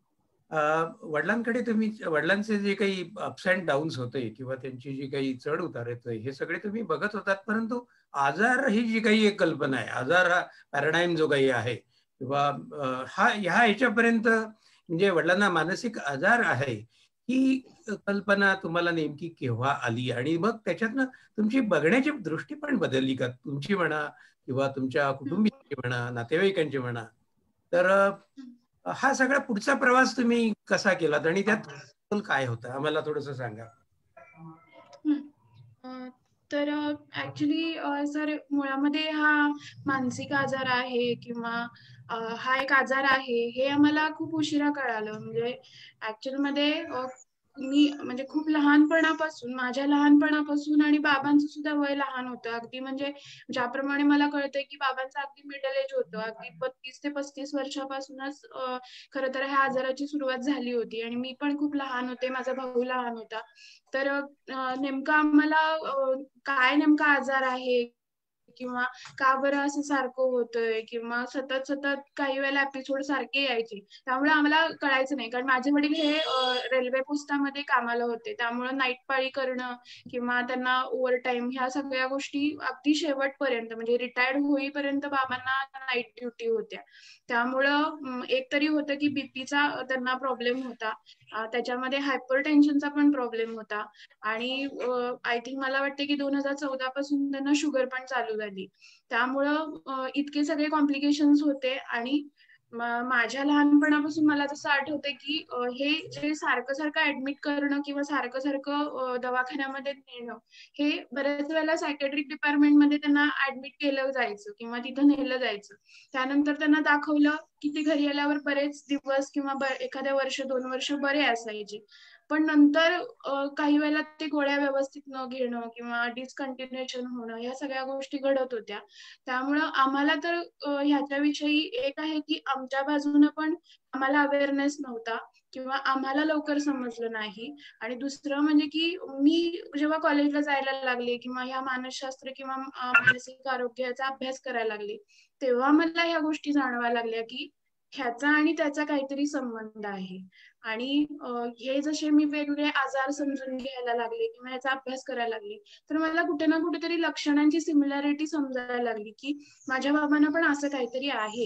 वडिलांकडे तुम्ही, वडिलांचे जे काही अप्स अँड डाऊन्स होते किंवा त्यांची जी काही चढ उतार येतोय, हे सगळे तुम्ही बघत होतात, परंतु आजार ही जी काही एक कल्पना आहे, आजार हा पॅराडाईम जो काही आहे किंवा ह्या याच्यापर्यंत, म्हणजे वडिलांना मानसिक आजार आहे ही कल्पना तुम्हाला नेमकी केव्हा आली आणि मग त्याच्यातनं तुमची बघण्याची दृष्टी पण बदलली का, तुमची म्हणा किंवा तुमच्या कुटुंबियांची म्हणा, नातेवाईकांची म्हणा? तर हा सगळा पुढचा प्रवास तुम्ही कसा केलात आणि त्यात काय होतं, आम्हाला थोडस सांगा. तर ऍक्च्युली सर, मुळामध्ये हा मानसिक आजार आहे किंवा हा एक आजार आहे हे आम्हाला खूप उशिरा कळालं. म्हणजे ऍक्च्युअल मध्ये मी म्हणजे खूप लहानपणापासून, माझ्या लहानपणापासून आणि बाबांचं सुद्धा वय लहान होतं अगदी. म्हणजे ज्याप्रमाणे मला कळतंय की बाबांचं अगदी मिडल एज होतं, अगदी 32 ते 35 वर्षापासूनच खरं तर ह्या आजाराची सुरुवात झाली होती. आणि मी पण खूप लहान होते, माझा भाऊ लहान होता. तर नेमका आम्हाला काय नेमका आजार आहे किंवा का बरं असं सारखं होतंय किंवा सतत सतत काही वेळेला एपिसोड सारखे यायचे, त्यामुळे आम्हाला कळायचं नाही. कारण माझे वडील हे रेल्वे पोस्टामध्ये कामाला होते, त्यामुळे नाईट पाळी करणं किंवा त्यांना ओव्हर टाइम ह्या सगळ्या गोष्टी अगदी शेवटपर्यंत म्हणजे रिटायर्ड होईपर्यंत बाबांना नाईट ड्युटी होत्या. त्यामुळं एक तरी होतं की बीपीचा त्यांना प्रॉब्लेम होता, त्याच्यामध्ये हायपर टेन्शनचा पण प्रॉब्लेम होता. आणि आय थिंक मला वाटते की 2014 पासून त्यांना शुगर पण चालू झाली. त्यामुळं इतके सगळे कॉम्प्लिकेशन्स होते. आणि माझ्या लहानपणापासून मला तसं आठवतंय की हे जे सारखं सारखं ऍडमिट करणं किंवा सारखं सारखं दवाखान्यामध्ये नेणं, हे बऱ्याच वेळेला सायकॅट्रिक डिपार्टमेंटमध्ये त्यांना ऍडमिट केलं जायचं किंवा तिथं नेलं जायचं. त्यानंतर त्यांना दाखवलं की ते घरी आल्यावर बरेच दिवस किंवा एखाद्या वर्ष 2 वर्ष बरे असायचे. पण नंतर काही वेळेला ते गोळ्या व्यवस्थित न घेणं किंवा डिस्कंटिन्युएशन होणं, ह्या सगळ्या गोष्टी घडत होत्या. त्यामुळं आम्हाला तर ह्याच्याविषयी एक आहे की आमच्या बाजूनं पण आम्हाला अवेअरनेस नव्हता किंवा आम्हाला लवकर समजलं नाही. आणि दुसरं म्हणजे की मी जेव्हा कॉलेजला जायला लागले किंवा ह्या मानसशास्त्र किंवा मानसिक आरोग्याचा अभ्यास करायला लागले, तेव्हा मला ह्या गोष्टी जाणवायला लागल्या की ह्याचा आणि त्याचा काहीतरी संबंध आहे. आणि हे जसे मी वेगवेगळे आजार समजून घ्यायला लागले किंवा याचा अभ्यास करायला लागले, तर मला कुठे ना कुठेतरी लक्षणांची सिमिलॅरिटी समजायला लागली की माझ्या बाबांना पण असं काहीतरी आहे.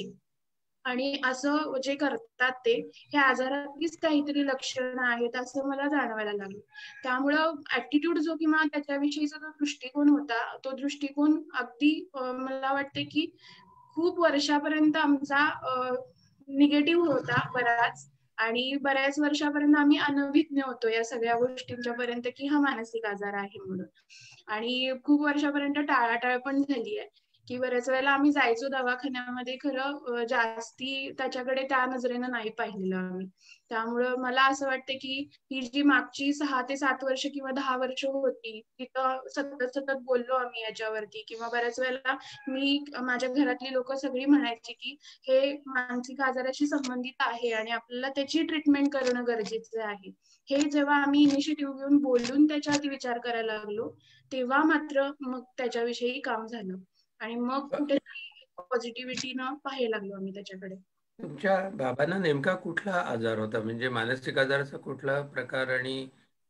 आणि असं जे करतात ते हे आजारातलीच काहीतरी लक्षणं आहेत असं मला जाणवायला लागलं. त्यामुळं ऍटिट्यूड जो किंवा त्याच्याविषयीचा जो दृष्टिकोन होता, तो दृष्टिकोन अगदी मला वाटते की खूप वर्षापर्यंत आमचा निगेटिव्ह होता बराच. आणि बऱ्याच वर्षापर्यंत आम्ही अनभिज्ञ होतो या सगळ्या गोष्टींच्या पर्यंत की हा मानसिक आजार आहे म्हणून. आणि खूप वर्षापर्यंत टाळाटाळ पण झाली आहे की बऱ्याच वेळेला आम्ही जायचो दवाखान्यामध्ये, खरं जास्ती त्याच्याकडे त्या नजरेनं नाही पाहिलेलं आम्ही. त्यामुळं मला असं वाटतं की ही जी मागची 6 ते 7 वर्ष किंवा 10 वर्ष होती, तिथं सतत सतत बोललो आम्ही याच्यावरती किंवा बऱ्याच वेळेला मी, माझ्या घरातली लोक सगळी म्हणायची की हे मानसिक आजाराशी संबंधित आहे आणि आपल्याला त्याची ट्रीटमेंट करणं गरजेचं आहे. हे जेव्हा आम्ही इनिशिएटिव्ह घेऊन बोलून त्याच्यावरती विचार करायला लागलो, तेव्हा मात्र मग त्याच्याविषयी काम झालं. आणि मग कुठेतरी पॉझिटिव्हिटीनं पाहायला लागलो आम्ही त्याच्याकडे. तुमच्या बाबांना नेमका कुठला आजार होता, म्हणजे मानसिक आजाराचा कुठला प्रकार, आणि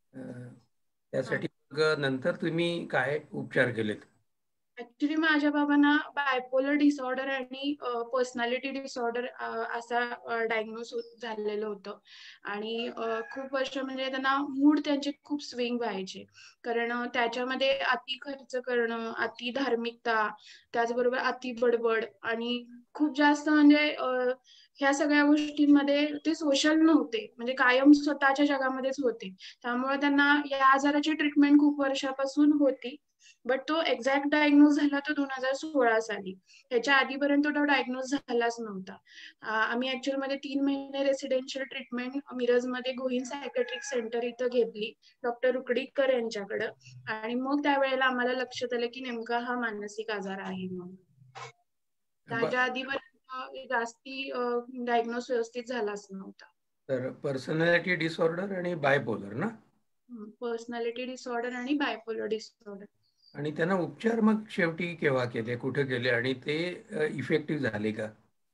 त्यासाठी नंतर तुम्ही काय उपचार केलेत? ऍक्च्युली माझ्या बाबांना बायपोलर डिसऑर्डर आणि पर्सनॅलिटी डिसऑर्डर असा डायग्नोज झालेलं होतं. आणि खूप वर्ष म्हणजे त्यांना मूड त्यांचे खूप स्विंग व्हायचे, कारण त्याच्यामध्ये अति खर्च करणं, अति धार्मिकता, त्याचबरोबर अति बडबड आणि खूप जास्त म्हणजे ह्या सगळ्या गोष्टींमध्ये ते सोशल नव्हते, म्हणजे कायम स्वतःच्या जगामध्येच होते. त्यामुळे त्यांना या आजाराची ट्रीटमेंट खूप वर्षापासून होती. बट तो एक्झॅक्ट डायग्नोज झाला तो 2016 साली. त्याच्या आधीपर्यंत तो डायग्नोज झालाच नव्हता. आम्ही ऍक्च्युअल मध्ये 3 महिने रेसिडेन्शियल ट्रीटमेंट मिरजमध्ये गोहिन सायकॅट्रिक सेंटर इथं घेतली, डॉक्टर रुकडीकर यांच्याकडं. आणि मग त्यावेळेला आम्हाला लक्षात आलं की नेमका हा मानसिक आजार आहे म्हणून. त्याच्या आधीपर्यंत जास्ती डायग्नोज व्यवस्थित झालाच नव्हता. तर पर्सनॅलिटी डिसऑर्डर आणि बायपोलर ना? पर्सनॅलिटी डिसऑर्डर आणि बायपोलर डिसऑर्डर. आणि त्यांना उपचार मग शेवटी केव्हा केले, कुठे केले, आणि ते इफेक्टिव्ह झाले का?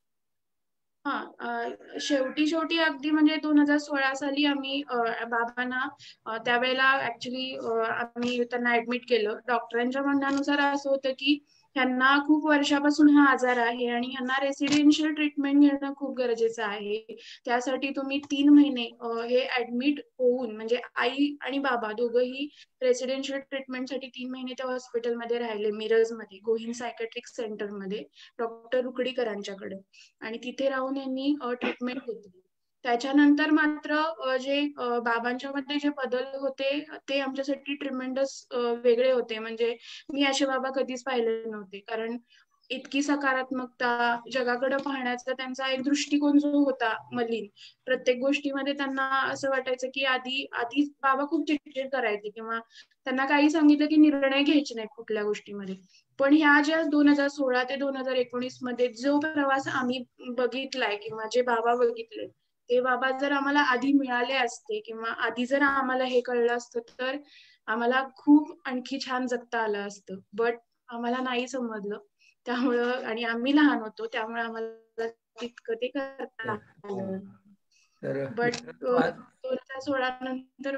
शेवटी अगदी म्हणजे 2016 साली आम्ही बाबांना त्यावेळेला ऍक्च्युली आम्ही त्यांना ऍडमिट केलं. डॉक्टरांच्या म्हणण्यानुसार असं होतं की ह्यांना खूप वर्षापासून हा आजार आहे आणि ह्यांना रेसिडेन्शियल ट्रीटमेंट घेणं खूप गरजेचं आहे. त्यासाठी तुम्ही 3 महिने हे ऍडमिट होऊन, म्हणजे आई आणि बाबा दोघंही रेसिडेन्शियल ट्रीटमेंटसाठी 3 महिने त्या हॉस्पिटलमध्ये राहिले मिरजमध्ये गोहिन सायकॅट्रिक सेंटरमध्ये डॉक्टर रुकडीकरांच्याकडे. आणि तिथे राहून यांनी ट्रीटमेंट घेतली. त्याच्यानंतर मात्र जे बाबांच्या मध्ये जे बदल होते ते आमच्यासाठी ट्रिमेंडस वेगळे होते. म्हणजे मी असे बाबा कधीच पाहिले नव्हते, कारण इतकी सकारात्मकता, जगाकडे पाहण्याचा त्यांचा एक दृष्टिकोन जो होता मलिन, प्रत्येक गोष्टीमध्ये त्यांना असं वाटायचं की आधी बाबा खूप चिडचिड करायचे किंवा त्यांना काही सांगितलं की निर्णय घ्यायचे नाहीत कुठल्या गोष्टीमध्ये. पण ह्या ज्या 2016 ते 2019 मध्ये जो प्रवास आम्ही बघितलाय किंवा जे बाबा बघितले, ते बाबा जर आम्हाला आधी मिळाले असते किंवा आधी जर आम्हाला हे कळलं असतं तर आम्हाला खूप आणखी छान जगता आलं असतं. बट आम्हाला नाही समजलं, त्यामुळं आणि आम्ही लहान होतो त्यामुळे आम्हाला तितकं ते करता आलं. बट 2016 नंतर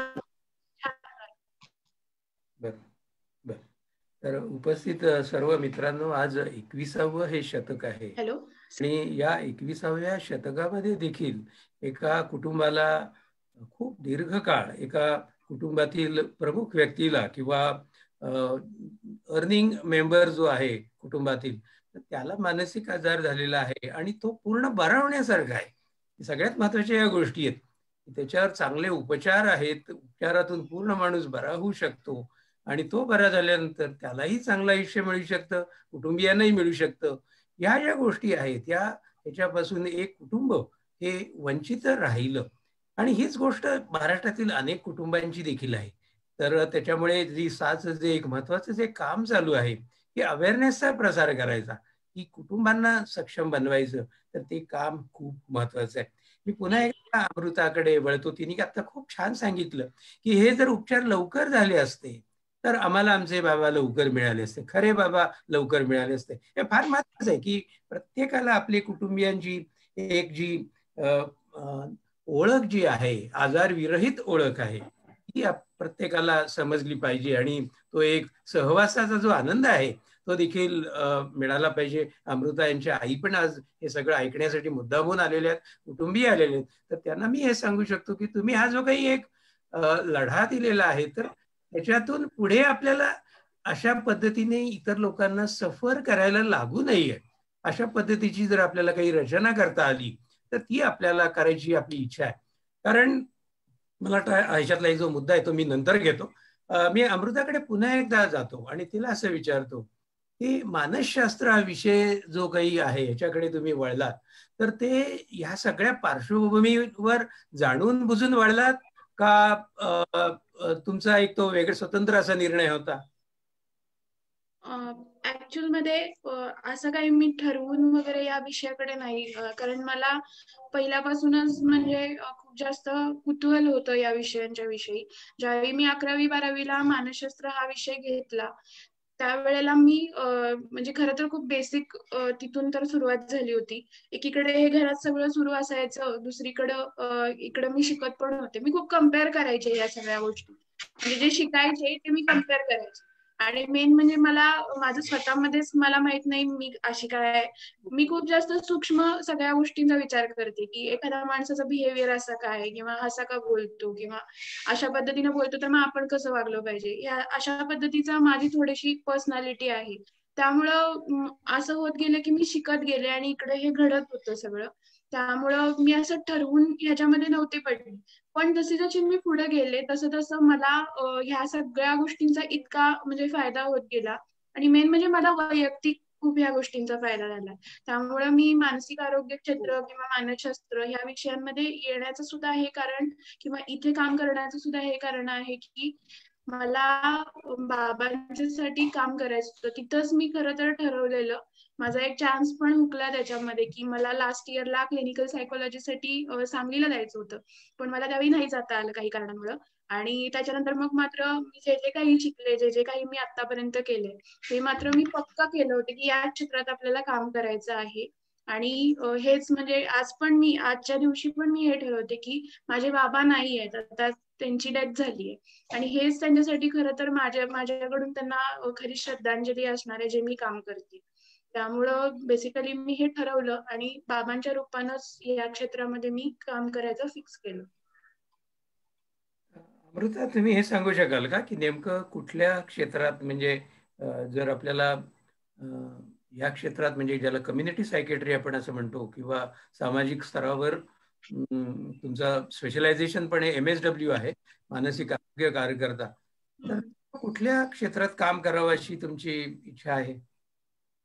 तर उपस्थित सर्व मित्रांनो, आज 21वे हे शतक आहे. हॅलो. आणि या 21व्या शतकामध्ये देखील एका कुटुंबाला खूप दीर्घकाळ, एका कुटुंबातील प्रमुख व्यक्तीला किंवा अर्निंग मेंबर जो आहे कुटुंबातील, त्याला मानसिक आजार झालेला आहे आणि तो पूर्ण बरा होण्यासारखा आहे. सगळ्यात महत्त्वाच्या या गोष्टी आहेत. त्याच्यावर चांगले उपचार आहेत, उपचारातून पूर्ण माणूस बरा होऊ शकतो आणि तो बरा झाल्यानंतर त्यालाही चांगलं आयुष्य मिळू शकतं, कुटुंबियांनाही मिळू शकतं. या ज्या गोष्टी आहेत याच्यापासून एक कुटुंब हे वंचित राहिलं आणि हीच गोष्ट महाराष्ट्रातील अनेक कुटुंबांची देखील आहे. तर त्याच्यामुळे जी जे एक महत्वाचं जे काम चालू आहे की अवेअरनेसचा प्रसार करायचा, की कुटुंबांना सक्षम बनवायचं, तर ते काम खूप महत्वाचं आहे. मी पुन्हा एकदा अमृताकडे वळतो. तिने आता खूप छान सांगितलं की हे जर उपचार लवकर झाले असते तर आम्हाला आमचे बाबा लवकर मिळाले असते, खरे बाबा लवकर मिळाले असते. हे फार महत्वाचं आहे की प्रत्येकाला आपली कुटुंबियांची एक जी ओळख जी आहे, आजार विरहित ओळख आहे, ती प्रत्येकाला समजली पाहिजे आणि तो एक सहवासाचा जो आनंद आहे तो देखील मिळाला पाहिजे. अमृता यांच्या आई पण आज हे सगळं ऐकण्यासाठी मुद्दामून आलेले आहेत, कुटुंबीय आलेले आहेत. तर त्यांना मी हे सांगू शकतो की तुम्ही हा जो काही एक लढा दिलेला आहे, तर त्याच्यातून पुढे आपल्याला अशा पद्धतीने इतर लोकांना सफर करायला लागू नये, अशा पद्धतीची जर आपल्याला काही रचना करता आली तर ती आपल्याला करायची आपली इच्छा आहे. कारण मला ह्याच्यातला एक जो मुद्दा आहे तो मी नंतर घेतो. मी अमृताकडे पुन्हा एकदा जातो आणि तिला असं विचारतो की मानसशास्त्र हा विषय जो काही आहे याच्याकडे तुम्ही वळलात, तर ते ह्या सगळ्या पार्श्वभूमीवर जाणून बुजून वळलात का तुमचा एक तो वेगळा स्वतंत्र असा निर्णय होता? ऍक्च्युअल मध्ये असं काही मी ठरवून वगैरे या विषयाकडे नाही, कारण मला पहिल्यापासूनच म्हणजे खूप जास्त कुतूहल होतं या विषयांच्या विषयी. ज्यावेळी मी 11वी-12वीला मानसशास्त्र हा विषय घेतला त्यावेळेला मी म्हणजे खरं तर खूप बेसिक तिथून तर सुरुवात झाली होती. एकीकडे हे घरात सगळं सुरू असायचं, दुसरीकडं इकडं मी शिकत पण होते. मी खूप कम्पेअर करायचे या सगळ्या गोष्टी, म्हणजे जे शिकायचे ते मी कम्पेअर करायचे. आणि मेन म्हणजे मला माझं स्वतःमध्येच मला माहित नाही मी अशी काय, मी खूप जास्त सूक्ष्म सगळ्या गोष्टींचा विचार करते की एखाद्या माणसाचा बिहेवियर असा काय, किंवा असा का बोलतो, किंवा अशा पद्धतीने बोलतो तर मग आपण कसं वागलं पाहिजे, या अशा पद्धतीचा माझी थोडीशी पर्सनॅलिटी आहे. त्यामुळं असं होत गेलं की मी शिकत गेले आणि इकडे हे घडत होतं सगळं. त्यामुळं मी असं ठरवून ह्याच्यामध्ये नव्हते पडले. पण जसे जसे मी पुढे गेले तसं तसं मला ह्या सगळ्या गोष्टींचा इतका म्हणजे फायदा होत गेला, आणि मेन म्हणजे मला वैयक्तिक खूप ह्या गोष्टींचा फायदा झाला. त्यामुळे मी मानसिक आरोग्य क्षेत्र किंवा मानसशास्त्र ह्या विषयांमध्ये येण्याचं सुद्धा हे कारण, किंवा इथे काम करण्याचं सुद्धा हे कारण आहे की मला बाबांच्यासाठी काम करायचं होतं. तिथंच मी खरं तर ठरवलेलं, माझा एक चान्स पण हुकला त्याच्यामध्ये की मला लास्ट इयरला क्लिनिकल सायकोलॉजीसाठी सांगलीला जायचं होतं, पण मला त्यावेळी नाही जाता आलं काही कारणामुळं. आणि त्याच्यानंतर मग मात्र मी जे जे काही शिकले, जे जे काही मी आतापर्यंत केले, ते मात्र मी पक्का केलं होतं की या क्षेत्रात आपल्याला काम करायचं आहे. आणि हेच म्हणजे आज पण मी आजच्या दिवशी पण मी हे ठरवते की माझे बाबा नाही आहेत आता, त्यांची डेथ झाली आहे, आणि हेच त्यांच्यासाठी खरं तर माझ्याकडून त्यांना खरी श्रद्धांजली असणार आहे जे मी काम करते. त्यामुळं बेसिकली मी हे ठरवलं आणि बाबांच्या रूपानंच या क्षेत्रामध्ये मी काम करायचं फिक्स केलं. अमृता, तुम्ही हे सांगू शकाल का की नेमकं कुठल्या क्षेत्रात, म्हणजे जर आपल्याला या क्षेत्रात, म्हणजे ज्याला कम्युनिटी सायकेट्री आपण असं म्हणतो, किंवा सामाजिक स्तरावर तुमचा स्पेशलायझेशन पण MSW आहे, मानसिक आरोग्य कार्यकर्ता, तर कुठल्या क्षेत्रात काम करावं अशी तुमची इच्छा आहे?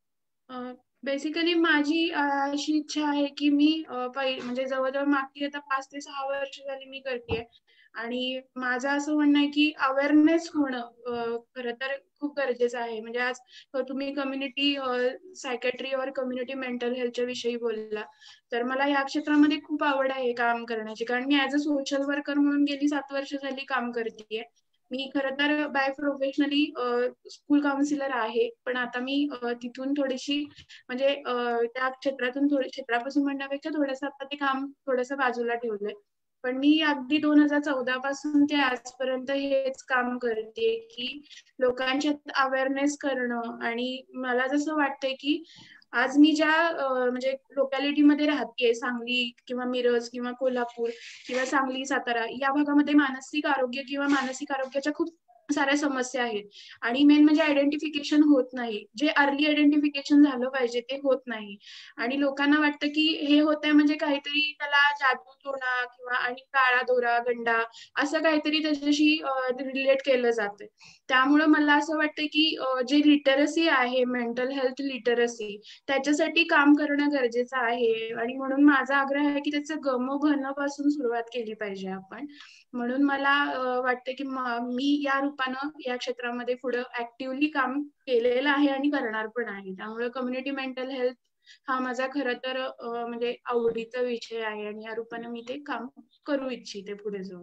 बेसिकली माझी अशी इच्छा आहे की मी म्हणजे जवळजवळ मागची आता 5 ते 6 वर्ष झाली मी करते आणि माझं असं म्हणणं आहे की अवेअरनेस होणं खरं तर खूप गरजेचं आहे. म्हणजे आज तुम्ही कम्युनिटी सायकॅट्री और कम्युनिटी मेंटल हेल्थच्या विषयी बोलला, तर मला या क्षेत्रामध्ये खूप आवड आहे काम करण्याची, कारण मी ऍज अ सोशल वर्कर म्हणून गेली 7 वर्ष झाली काम करतेय. मी खरं तर बाय प्रोफेशनली स्कूल काउन्सिलर आहे, पण आता मी तिथून थोडीशी म्हणजे त्या क्षेत्रापासून म्हणण्यापेक्षा थोडंसं आता ते काम थोडंसं बाजूला ठेवलंय. पण मी अगदी 2014 पासून ते आजपर्यंत हेच काम करते की लोकांच्यात अवेअरनेस करणं. आणि मला जसं वाटतंय की आज मी ज्या म्हणजे लोकॅलिटीमध्ये राहतेय, सांगली किंवा मिरज किंवा कोल्हापूर किंवा सांगली सातारा या भागामध्ये मानसिक आरोग्य किंवा मानसिक आरोग्याच्या खूप साऱ्या समस्या आहेत आणि मेन म्हणजे आयडेंटिफिकेशन होत नाही. जे अर्ली आयडेंटिफिकेशन झालं पाहिजे ते होत नाही आणि लोकांना वाटतं की हे होतंय म्हणजे काहीतरी त्याला जादू टोणा किंवा आणि काळा दोरा गंडा असं काहीतरी त्याच्याशी रिलेट केलं जातं. त्यामुळे मला असं वाटतं की जे लिटरसी आहे, मेंटल हेल्थ लिटरसी, त्याच्यासाठी काम करणं गरजेचं आहे आणि म्हणून माझा आग्रह आहे की त्याचं गमोघन पासून सुरुवात केली पाहिजे आपण. म्हणून मला वाटतं की मी या रूपानं या क्षेत्रामध्ये पुढे ऍक्टिव्हली काम केलेलं आहे आणि करणार पण आहे. त्यामुळे कम्युनिटी मेंटल हेल्थ हा माझा खरं तर म्हणजे आवडीचा विषय आहे आणि या रूपाने मी ते काम करू इच्छिते पुढे जाऊन.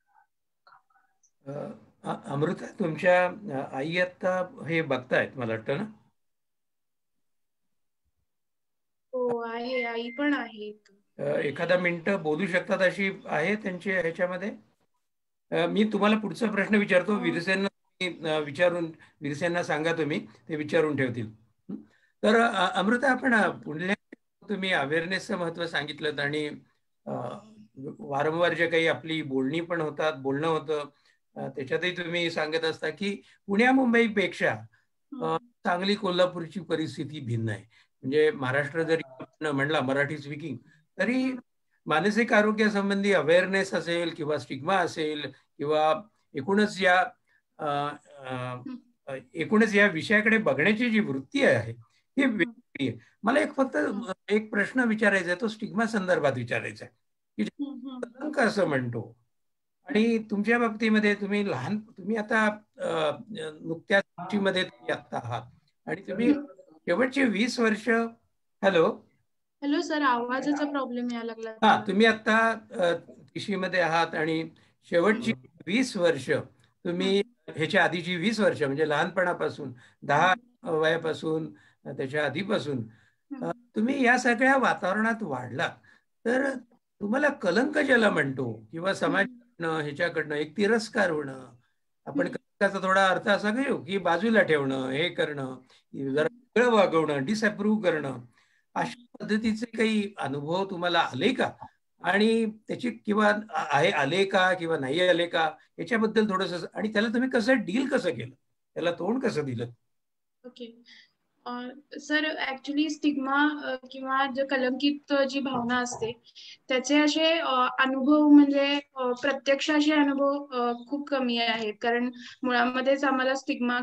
अमृता, तुमच्या आई आता हे बघतायत मला वाटतं ना? हो आहे, आई पण आहे. एखादा मिनिटं बोलू शकतात अशी आहे त्यांच्या ह्याच्यामध्ये? मी तुम्हाला पुढचा प्रश्न विचारतो. वीरसेनना विचारून, वीरसेनना सांगा तुम्ही, ते विचारून ठेवतील. तर अमृता, आपण पुढल्या तुम्ही अवेअरनेसचं महत्त्व सांगितलं आणि वारंवार जे काही आपली बोलणं होतं त्याच्यातही तुम्ही सांगत असता की पुण्या मुंबईपेक्षा सांगली कोल्हापूरची परिस्थिती भिन्न आहे. म्हणजे महाराष्ट्र जरी म्हणला मराठी स्पीकिंग, तरी मानसिक आरोग्यासंबंधी अवेअरनेस असेल किंवा स्टिग्मा असेल किंवा एकूणच या विषयाकडे बघण्याची जी वृत्ती आहे ही वेगळी आहे. मला फक्त एक प्रश्न विचारायचा आहे, तो स्टिग्मा संदर्भात विचारायचा आहे की कलंक असं म्हणतो, आणि तुमच्या बाबतीमध्ये तुम्ही आता नुकत्याच मध्ये आता आहात आणि तुम्ही शेवटची 20 वर्ष हॅलो सर, आवाजाचा प्रॉब्लेम यायला लागला. तुम्ही आता तिशीमध्ये आहात आणि शेवटची 20 वर्ष तुम्ही ह्याच्या आधीची 20 वर्ष म्हणजे लहानपणापासून 10 वयापासून त्याच्या आधीपासून तुम्ही या सगळ्या वातावरणात वाढलात, तर तुम्हाला कलंक ज्याला म्हणतो किंवा समाजाकडनं ह्याच्याकडनं एक तिरस्कार होणं, आपण कलंकाचा थोडा अर्थ असा घेऊ की बाजूला ठेवणं, हे करणं, जरा वेगळं वागवणं, डिसअप्रूव्ह करणं, अशा पद्धतीचे काही अनुभव तुम्हाला आले का? आणि त्याची किंवा आले का किंवा नाही आले का याच्याबद्दल थोडंसं, आणि त्याला तुम्ही कसं डील कसं केलं, त्याला तोंड कसं दिलं? ओके सर, ऍक्च्युली स्टिग्मा किंवा कलंकित जी भावना असते त्याचे असे अनुभव म्हणजे प्रत्यक्ष असे अनुभव खूप कमी आहेत. कारण मुळामध्येच आम्हाला स्टिग्मा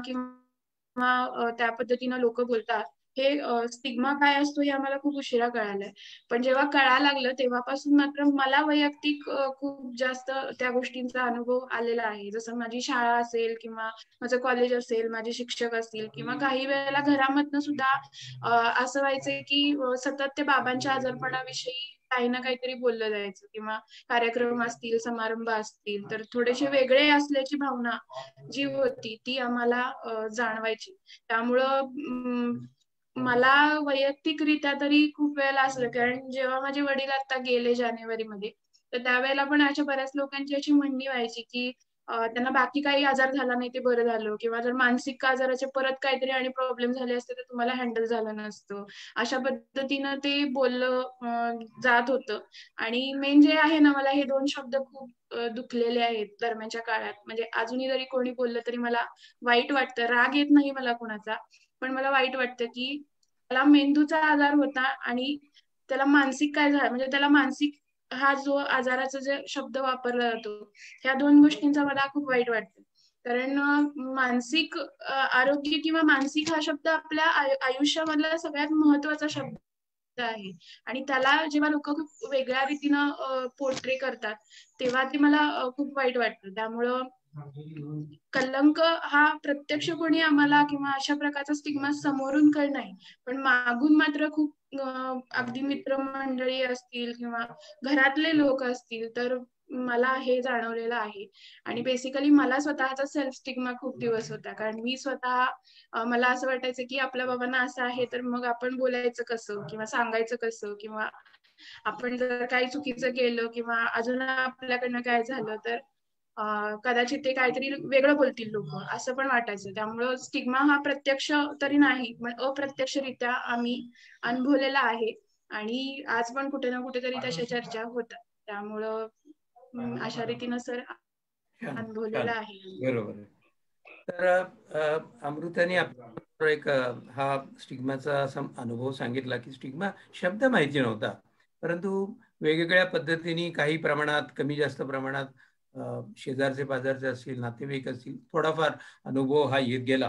किंवा त्या पद्धतीनं लोक बोलतात, हे स्टिग्मा काय असतो हे आम्हाला खूप उशिरा कळालंय. पण जेव्हा कळायला लागलं तेव्हापासून मात्र मला वैयक्तिक खूप जास्त त्या गोष्टींचा अनुभव आलेला आहे. जसं माझी शाळा असेल किंवा माझं कॉलेज असेल, माझे शिक्षक असतील किंवा काही वेळेला घरामधनं सुद्धा असं व्हायचंय की सतत ते बाबांच्या आजारपणाविषयी काही ना काहीतरी बोललं जायचं किंवा कार्यक्रम असतील, समारंभ असतील तर थोडेसे वेगळे असल्याची भावना जी होती ती आम्हाला जाणवायची. त्यामुळं मला वैयक्तिकरित्या तरी खूप वेळेला असलं, कारण जेव्हा माझे वडील आता गेले जानेवारीमध्ये, तर त्यावेळेला पण अशा बऱ्याच लोकांची अशी म्हणणी व्हायची की त्यांना बाकी काही आजार झाला नाही ते बरं झालं, किंवा जर मानसिक आजाराचे परत काहीतरी आणि प्रॉब्लेम झाले असते तर तुम्हाला हँडल झालं नसतं, अशा पद्धतीनं ते बोललं जात होतं. आणि मेन जे आहे ना, मला हे 2 शब्द खूप दुखलेले आहेत दरम्यानच्या काळात. म्हणजे अजूनही जरी कोणी बोललं तरी मला वाईट वाटतं. राग येत नाही मला कोणाचा, पण मला वाईट वाटतं की त्याला मेंदूचा आजार होता आणि त्याला मानसिक काय झालं, म्हणजे त्याला मानसिक हा जो आजाराचा जे शब्द वापरला जातो, ह्या 2 गोष्टींचा मला खूप वाईट वाटतं. कारण मानसिक आरोग्य किंवा मानसिक हा शब्द आपल्या आयुष्यामधला सगळ्यात महत्वाचा शब्द आहे आणि त्याला जेव्हा लोक खूप वेगळ्या रीतीनं पोर्ट्रे करतात तेव्हा ते मला खूप वाईट वाटतं. त्यामुळं कलंक हा प्रत्यक्ष कोणी आम्हाला किंवा अशा प्रकारचा स्टिग्मा समोरून काही नाही, पण मागून मात्र खूप अगदी मित्रमंडळी असतील किंवा घरातले लोक असतील तर मला हे जाणवलेलं आहे. आणि बेसिकली मला स्वतःचा सेल्फ स्टिग्मा खूप दिवस होता, कारण मी स्वतः मला असं वाटायचं की आपल्या बाबांना असं आहे तर मग आपण बोलायचं कसं किंवा सांगायचं कसं, किंवा आपण जर काही चुकीचं केलं किंवा अजून आपल्याकडनं काय झालं तर कदाचित ते काहीतरी वेगळं बोलतील लोक, असं पण वाटायचं. त्यामुळं स्टिग्मा हा प्रत्यक्ष तरी नाही पण अप्रत्यक्षरित्या आम्ही अनुभवलेला आहे आणि आज पण कुठे ना कुठेतरी तशा चर्चा होतात. त्यामुळं अशा रीतीनं सर अनुभवलेला आहे. बरोबर. तर अमृताने एक हा स्टिग्माचा अनुभव सांगितला की स्टिग्मा शब्द माहिती नव्हता, परंतु वेगवेगळ्या पद्धतीने काही प्रमाणात कमी जास्त प्रमाणात शेजारचे पाजारचे असतील, नातेवाईक असतील, थोडाफार अनुभव हा येत गेला.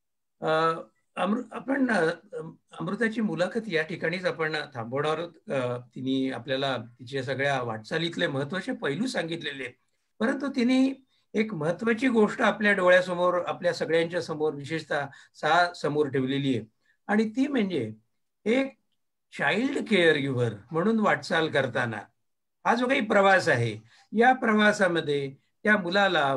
आपण अमृताची मुलाखत या ठिकाणीच आपण थांबवणार आहोत. तिने आपल्याला तिच्या सगळ्या वाटचालीतले महत्वाचे पैलू सांगितलेले आहेत, परंतु तिने एक महत्वाची गोष्ट आपल्या डोळ्यासमोर, आपल्या सगळ्यांच्या समोर, विशेषतः समोर ठेवलेली आहे आणि ती म्हणजे एक चाइल्ड केअर गिव्हर म्हणून वाटचाल करताना हा जो काही प्रवास आहे, या प्रवासामध्ये त्या मुलाला,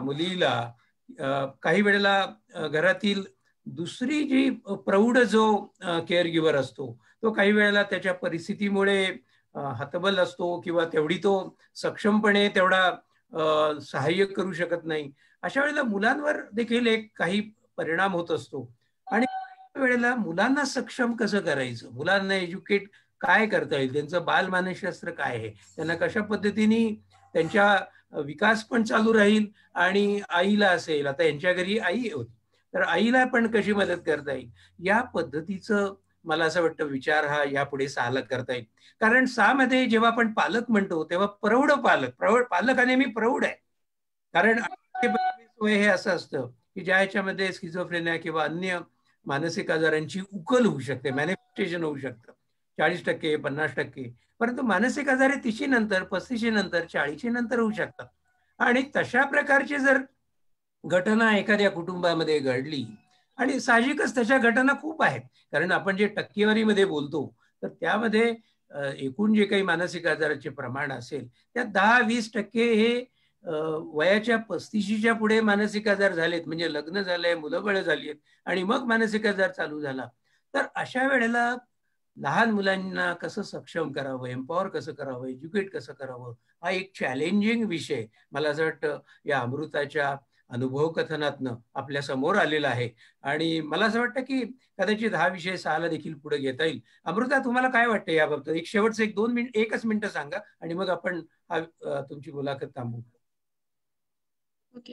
मुलीला काही वेळेला घरातील दुसरी जी प्रौढ जो केअर गिव्हर असतो तो काही वेळेला त्याच्या परिस्थितीमुळे हतबल असतो किंवा तेवढी तो सक्षमपणे तेवढा सहाय्य करू शकत नाही. अशा वेळेला मुलांवर देखील एक काही परिणाम होत असतो आणि वेळेला मुलांना सक्षम कसं करायचं, मुलांना एज्युकेट काय करता येईल, त्यांचं बाल मानसशास्त्र काय आहे, त्यांना कशा पद्धतीने त्यांच्या विकास पण चालू राहील आणि आईला असेल, आता यांच्या घरी आई होती तर आईला पण कशी मदत करता येईल, या पद्धतीचं मला असं वाटतं विचार हा यापुढे साहला करता येईल. कारण मध्ये जेव्हा आपण पालक म्हणतो तेव्हा प्रौढ पालक हा नेहमी प्रौढ आहे. कारण हे असं असतं की ज्या ह्याच्यामध्ये स्किझोफ्रेनिया किंवा अन्य मानसिक आजारांची उकल होऊ शकते, मॅनिफेस्टेशन होऊ शकतं 40%, 50%, परंतु मानसिक आजार 30 नंतर, 35 नंतर, 40 नंतर होऊ शकतात. आणि तशा प्रकारची जर घटना एखाद्या कुटुंबामध्ये घडली, आणि साहजिकच तशा घटना खूप आहेत, कारण आपण जे टक्केवारीमध्ये बोलतो तर त्यामध्ये एकूण जे काही मानसिक आजाराचे प्रमाण असेल त्यात 10-20% हे वयाच्या 35च्या पुढे मानसिक आजार झालेत, म्हणजे लग्न झालंय, मुलं बाळ झाली आहेत आणि मग मानसिक आजार चालू झाला. तर अशा वेळेला लहान मुलांना कसं सक्षम करावं, एम्पॉवर कसं करावं, एज्युकेट कसं करावं, हा एक चॅलेंजिंग विषय मला असं वाटतं या अमृताच्या अनुभव कथनातनं आपल्या समोर आलेला आहे. आणि मला असं वाटतं की कदाचित हा विषय 6ला देखील पुढे घेता येईल. अमृता, तुम्हाला काय वाटतं याबाबत? एक शेवटचं 1 मिनिट सांगा आणि मग आपण तुमची मुलाखत थांबवू. ओके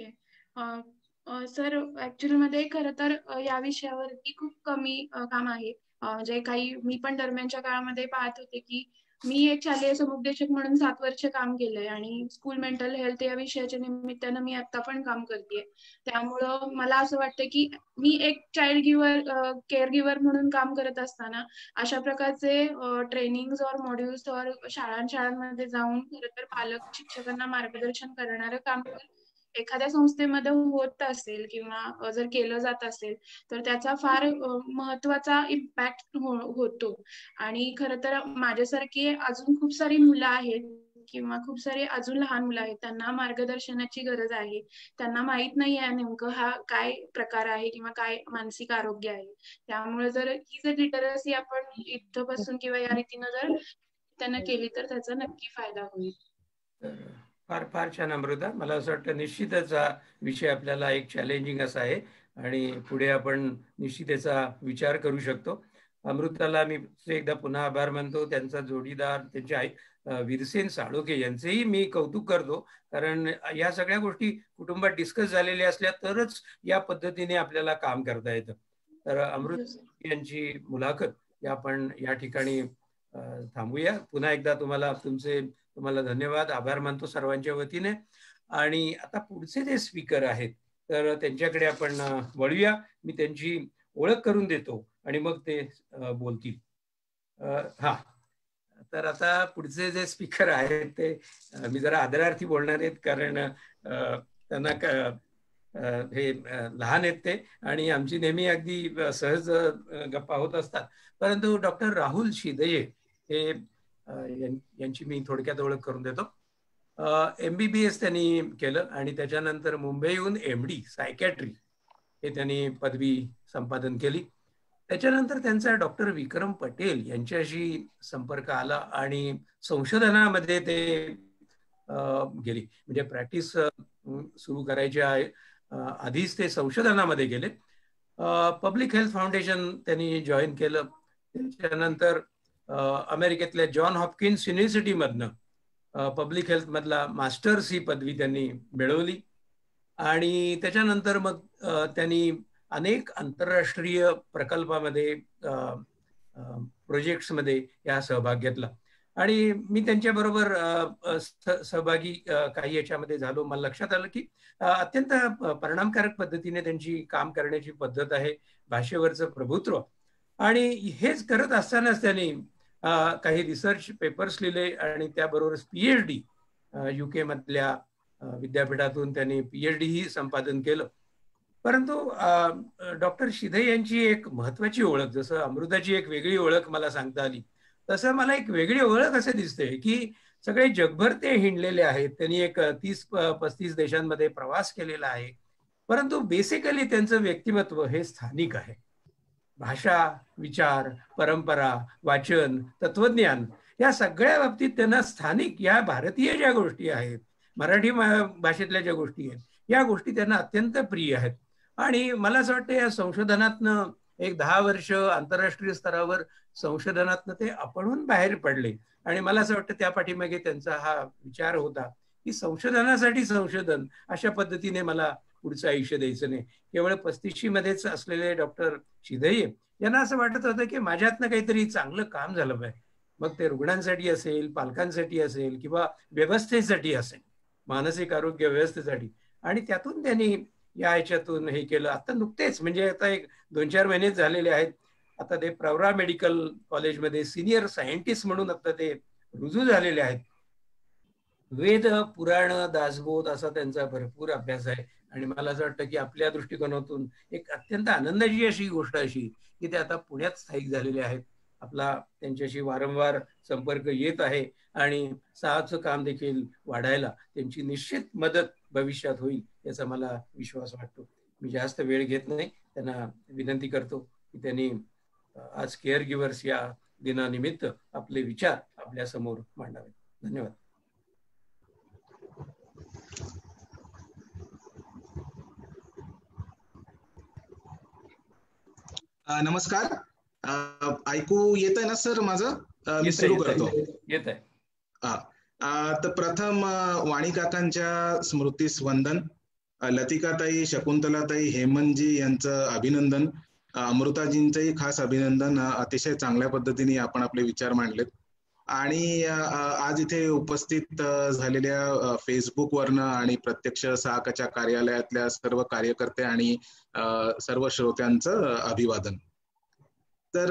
सर, ऍक्च्युअली मध्ये खरं तर या विषयावरती खूप कमी काम आहे. जे काही मी पण दरम्यानच्या काळामध्ये पाहत होते की मी एक शालेय समुपदेशक म्हणून 7 वर्ष काम केलंय आणि स्कूल मेंटल हेल्थ या विषयाच्या निमित्तानं मी आता पण काम करतेय. त्यामुळं मला असं वाटतं की मी एक चाइल्ड गिव्हर, केअर गिव्हर म्हणून काम करत असताना अशा प्रकारचे ट्रेनिंग्स और मॉड्यूल्स और शाळांमध्ये जाऊन खरं तर पालक शिक्षकांना मार्गदर्शन करणारं काम एखाद्या संस्थेमध्ये होत असेल किंवा जर केलं जात असेल तर त्याचा फार महत्वाचा इम्पॅक्ट होतो. आणि खरं तर माझ्यासारखी अजून खूप सारी मुलं आहेत किंवा खूप सारे अजून लहान मुलं आहेत, त्यांना मार्गदर्शनाची गरज आहे. त्यांना माहित नाही आहे नेमकं हा काय प्रकार आहे किंवा काय मानसिक आरोग्य आहे. त्यामुळे जर ही जर लिटरसी आपण इथं बसून किंवा या रीतीनं जर त्यांना केली तर त्याचा नक्की फायदा होईल. फार फार छान अमृता. मला असं वाटतं निश्चितच हा विषय आपल्याला एक चॅलेंजिंग असा आहे आणि पुढे आपण निश्चित याचा विचार करू शकतो. अमृताला मी एकदा पुन्हा आभार मानतो. त्यांचा जोडीदार, त्यांचे आई वीरसेन साळोखे यांचेही मी कौतुक करतो, कारण या सगळ्या गोष्टी कुटुंबात डिस्कस झालेल्या असल्या तरच या पद्धतीने आपल्याला काम करता येतं. तर अमृता यांची मुलाखत आपण या ठिकाणी थांबूया. पुन्हा एकदा तुम्हाला धन्यवाद, आभार मानतो सर्वांच्या वतीने. आणि आता पुढचे जे स्पीकर आहेत तर त्यांच्याकडे आपण वळूया. मी त्यांची ओळख करून देतो आणि मग ते बोलतील. हा, तर आता पुढचे जे स्पीकर आहेत ते मी जरा आदरार्थी बोलणार आहेत, कारण त्यांना हे लहान आहेत ते आणि आमची नेहमी अगदी सहज गप्पा होत असतात. परंतु डॉक्टर राहुल शिदये हे यांची मी थोडक्यात ओळख करून देतो. MBBS त्यांनी केलं आणि त्याच्यानंतर मुंबईहून MD सायकॅट्री हे त्यांनी पदवी संपादन केली. त्याच्यानंतर त्यांचा डॉक्टर विक्रम पटेल यांच्याशी संपर्क आला आणि संशोधनामध्ये ते गेली. म्हणजे प्रॅक्टिस सुरू करायच्या आधीच ते संशोधनामध्ये गेले. पब्लिक हेल्थ फाउंडेशन त्यांनी जॉईन केलं. त्याच्यानंतर अमेरिकेतल्या जॉन हॉपकिन्स युनिव्हर्सिटीमधनं पब्लिक हेल्थ मधला मास्टर्स ही पदवी त्यांनी मिळवली आणि त्याच्यानंतर मग त्यांनी अनेक आंतरराष्ट्रीय प्रकल्पामध्ये प्रोजेक्ट्समध्ये या सहभाग घेतला आणि मी त्यांच्याबरोबर सहभागी काही याच्यामध्ये झालो. मला लक्षात आलं की अत्यंत परिणामकारक पद्धतीने त्यांची काम करण्याची पद्धत आहे, भाषेवरचं प्रभुत्व. आणि हेच करत असतानाच त्यांनी काही रिसर्च पेपर्स लिहिले आणि त्याबरोबरच PhD UK मधल्या विद्यापीठातून त्यांनी PhD ही संपादन केलं. परंतु डॉक्टर शिदे यांची एक महत्वाची ओळख, जसं अमृताची एक वेगळी ओळख मला सांगता आली, तसं मला एक वेगळी ओळख असे दिसते की सगळे जगभर ते हिंडलेले आहेत. त्यांनी एक 30-35 देशांमध्ये प्रवास केलेला आहे. परंतु बेसिकली त्यांचं व्यक्तिमत्व हे स्थानिक आहे. भाषा, विचार, परंपरा, वाचन, तत्वज्ञान या सगळ्या बाबतीत त्यांना स्थानिक या भारतीय ज्या गोष्टी आहेत, मराठी भाषेतल्या ज्या गोष्टी आहेत, या गोष्टी त्यांना अत्यंत प्रिय आहेत. आणि मला असं वाटतं या संशोधनातनं एक 10 वर्ष आंतरराष्ट्रीय स्तरावर संशोधनातनं ते आपणहून बाहेर पडले. आणि मला असं वाटतं त्या पाठीमागे त्यांचा हा विचार होता की संशोधनासाठी संशोधन अशा पद्धतीने मला पुढचं आयुष्य द्यायचं नाही. केवळ 35 मध्येच असलेले डॉक्टर शिदये यांना असं वाटत होतं की माझ्यातनं काहीतरी चांगलं काम झालं पाहिजे. मग ते रुग्णांसाठी असेल, पालकांसाठी असेल किंवा व्यवस्थेसाठी असेल, मानसिक आरोग्य व्यवस्थेसाठी. आणि त्यातून त्यांनी या ह्याच्यातून हे केलं. आता नुकतेच म्हणजे आता एक 2-4 महिनेच झालेले आहेत. आता ते प्रवरा मेडिकल कॉलेजमध्ये सिनियर सायंटिस्ट म्हणून आता ते रुजू झालेले आहेत. वेद, पुराण, दासबोध असा त्यांचा भरपूर अभ्यास आहे. आणि मला असं वाटतं की आपल्या दृष्टिकोनातून एक अत्यंत आनंदाची अशी गोष्ट अशी की ते आता पुण्यात स्थायिक झालेले आहेत. आपला त्यांच्याशी वारंवार संपर्क येत आहे आणि साहाचं काम देखील वाढायला त्यांची निश्चित मदत भविष्यात होईल याचा मला विश्वास वाटतो. मी जास्त वेळ घेत नाही. त्यांना विनंती करतो की त्यांनी आज केअर गिव्हर्स या दिनानिमित्त आपले विचार आपल्या समोर मांडावे. धन्यवाद. नमस्कार. ऐकू येत आहे ना सर माझं? मी सुरू करतो. येत आहे. तर प्रथम वाणी काकांच्या स्मृतीस वंदन. लतिकाताई, शकुंतलाताई, हेमंतजी यांचं अभिनंदन. अमृताजींचंही खास अभिनंदन. अतिशय चांगल्या पद्धतीने आपण आपले विचार मांडलेत. आणि आज इथे उपस्थित झालेल्या फेसबुकवरनं आणि प्रत्यक्ष साहकाच्या कार्यालयातल्या सर्व कार्यकर्ते आणि सर्व श्रोत्यांचं अभिवादन. तर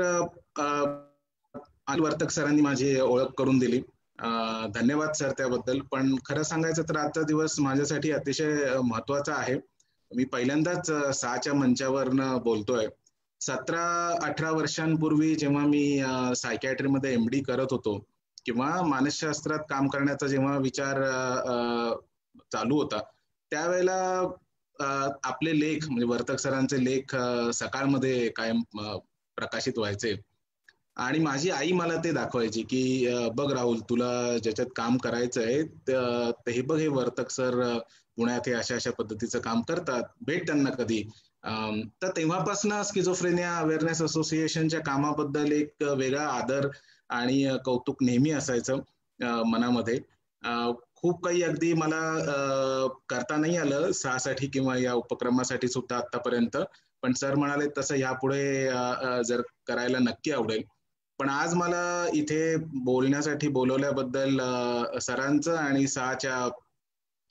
वर्तक सरांनी माझी ओळख करून दिली. धन्यवाद सर त्याबद्दल. पण खरं सांगायचं तर आजचा दिवस माझ्यासाठी अतिशय महत्वाचा आहे. मी पहिल्यांदाच साच्या मंचावरनं बोलतोय. 17-18 वर्षांपूर्वी जेव्हा मी सायकॅट्रीमध्ये MD करत होतो किंवा मानसशास्त्रात काम करण्याचा जेव्हा विचार चालू होता त्यावेळेला आपले लेख म्हणजे वर्तक सरांचे लेख सकाळमध्ये कायम प्रकाशित व्हायचे. आणि माझी आई मला ते दाखवायची की बघ राहुल, तुला ज्याच्यात काम करायचं आहे ते हे बघ, हे वर्तक सर पुण्यात हे अशा पद्धतीचं काम करतात, भेट त्यांना कधी. तर तेव्हापासून स्किझोफ्रेनिया अवेअरनेस असोसिएशनच्या कामाबद्दल एक वेगळा आदर आणि कौतुक नेहमी असायचं मनामध्ये. खूप काही अगदी मला करता नाही आलं सासाठी किंवा या उपक्रमासाठी सुद्धा आतापर्यंत, पण सर म्हणाले तसं यापुढे जर करायला नक्की आवडेल. पण आज मला इथे बोलण्यासाठी बोलवल्याबद्दल सरांचं आणि साच्या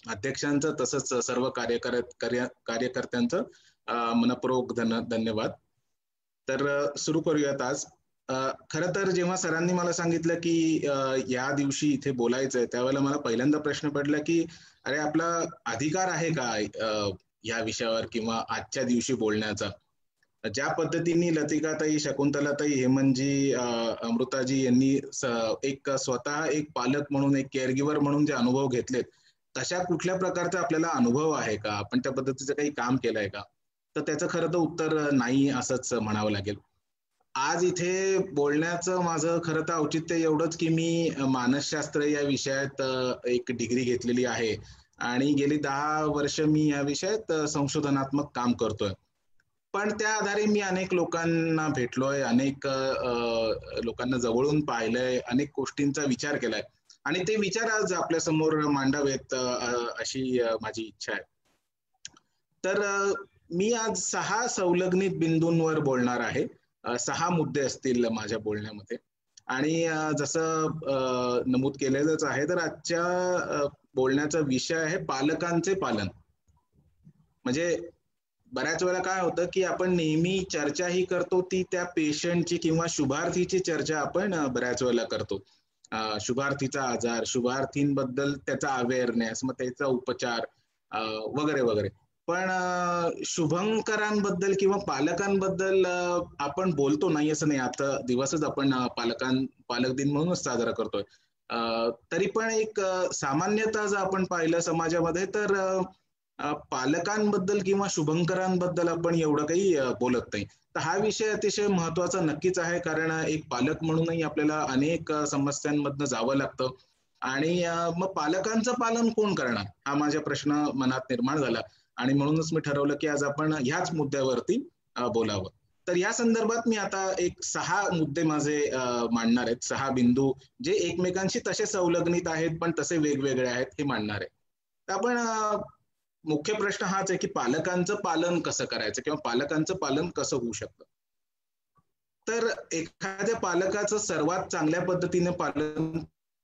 अध्यक्षांचं तसंच सर्व कार्यकर्त्यांचं मनपूर्वक धन्यवाद. तर सुरू करूयात आज. खरं तर जेव्हा सरांनी मला सांगितलं की या दिवशी इथे बोलायचंय, त्यावेळेला मला पहिल्यांदा प्रश्न पडला की अरे आपला अधिकार आहे का या विषयावर किंवा आजच्या दिवशी बोलण्याचा. ज्या पद्धतीने लतिकाताई, शकुंतलाताई, हेमंतजी, अमृताजी यांनी स्वतः एक पालक म्हणून, एक केअरगिव्हर म्हणून जे अनुभव घेतलेत, तशा कुठल्या प्रकारचा आपल्याला अनुभव आहे का, आपण त्या पद्धतीचं काही काम केलंय का, तर त्याचं खरं तर उत्तर नाही असंच म्हणावं लागेल. आज इथे बोलण्याचं माझं खरं तर औचित्य एवढंच की मी मानसशास्त्र या विषयात एक डिग्री घेतलेली आहे आणि गेली 10 वर्ष मी या विषयात संशोधनात्मक काम करतोय. पण त्या आधारे मी अनेक लोकांना भेटलोय, अनेक लोकांना जवळून पाहिलंय, अनेक गोष्टींचा विचार केलाय आणि ते विचार आज आपल्या समोर मांडावेत अशी माझी इच्छा आहे. तर मी आज 6 संलग्नित बिंदूंवर बोलणार आहे. 6 मुद्दे असतील माझ्या बोलण्यामध्ये आणि जसं नमूद केलेलंच आहे, तर आजच्या बोलण्याचा विषय आहे पालकांचे पालन. म्हणजे बऱ्याच वेळा काय होतं की आपण नेहमी चर्चा ही करतो ती त्या पेशंटची किंवा शुभार्थीची चर्चा आपण बऱ्याच वेळेला करतो. शुभार्थीचा आजार, शुभार्थींबद्दल त्याचा अवेअरनेस, मग त्याचा उपचार वगैरे वगैरे. पण शुभंकरांबद्दल किंवा पालकांबद्दल आपण बोलतो नाही असं नाही. आता दिवसच आपण पालक दिन म्हणूनच साजरा करतोय. तरी पण एक सामान्यतः जर आपण पाहिलं समाजामध्ये तर पालकांबद्दल किंवा शुभंकरांबद्दल आपण एवढं काही बोलत नाही. तर हा विषय अतिशय महत्वाचा नक्कीच आहे, कारण एक पालक म्हणूनही आपल्याला अनेक समस्यांमधनं जावं लागतं आणि मग पालकांचं पालन कोण करणार हा माझा प्रश्न मनात निर्माण झाला आणि म्हणूनच मी ठरवलं की आज आपण ह्याच मुद्द्यावरती बोलावं. तर या संदर्भात मी आता एक 6 मुद्दे माझे मांडणार आहेत, 6 बिंदू जे एकमेकांशी तसे संलग्नित आहेत पण तसे वेगवेगळे आहेत हे मांडणार आहे. तर आपण मुख्य प्रश्न हाच आहे की पालकांचं पालन कसं करायचं किंवा पालकांचं पालन कसं होऊ शकतं. तर एखाद्या पालकाचं सर्वात चांगल्या पद्धतीने पालन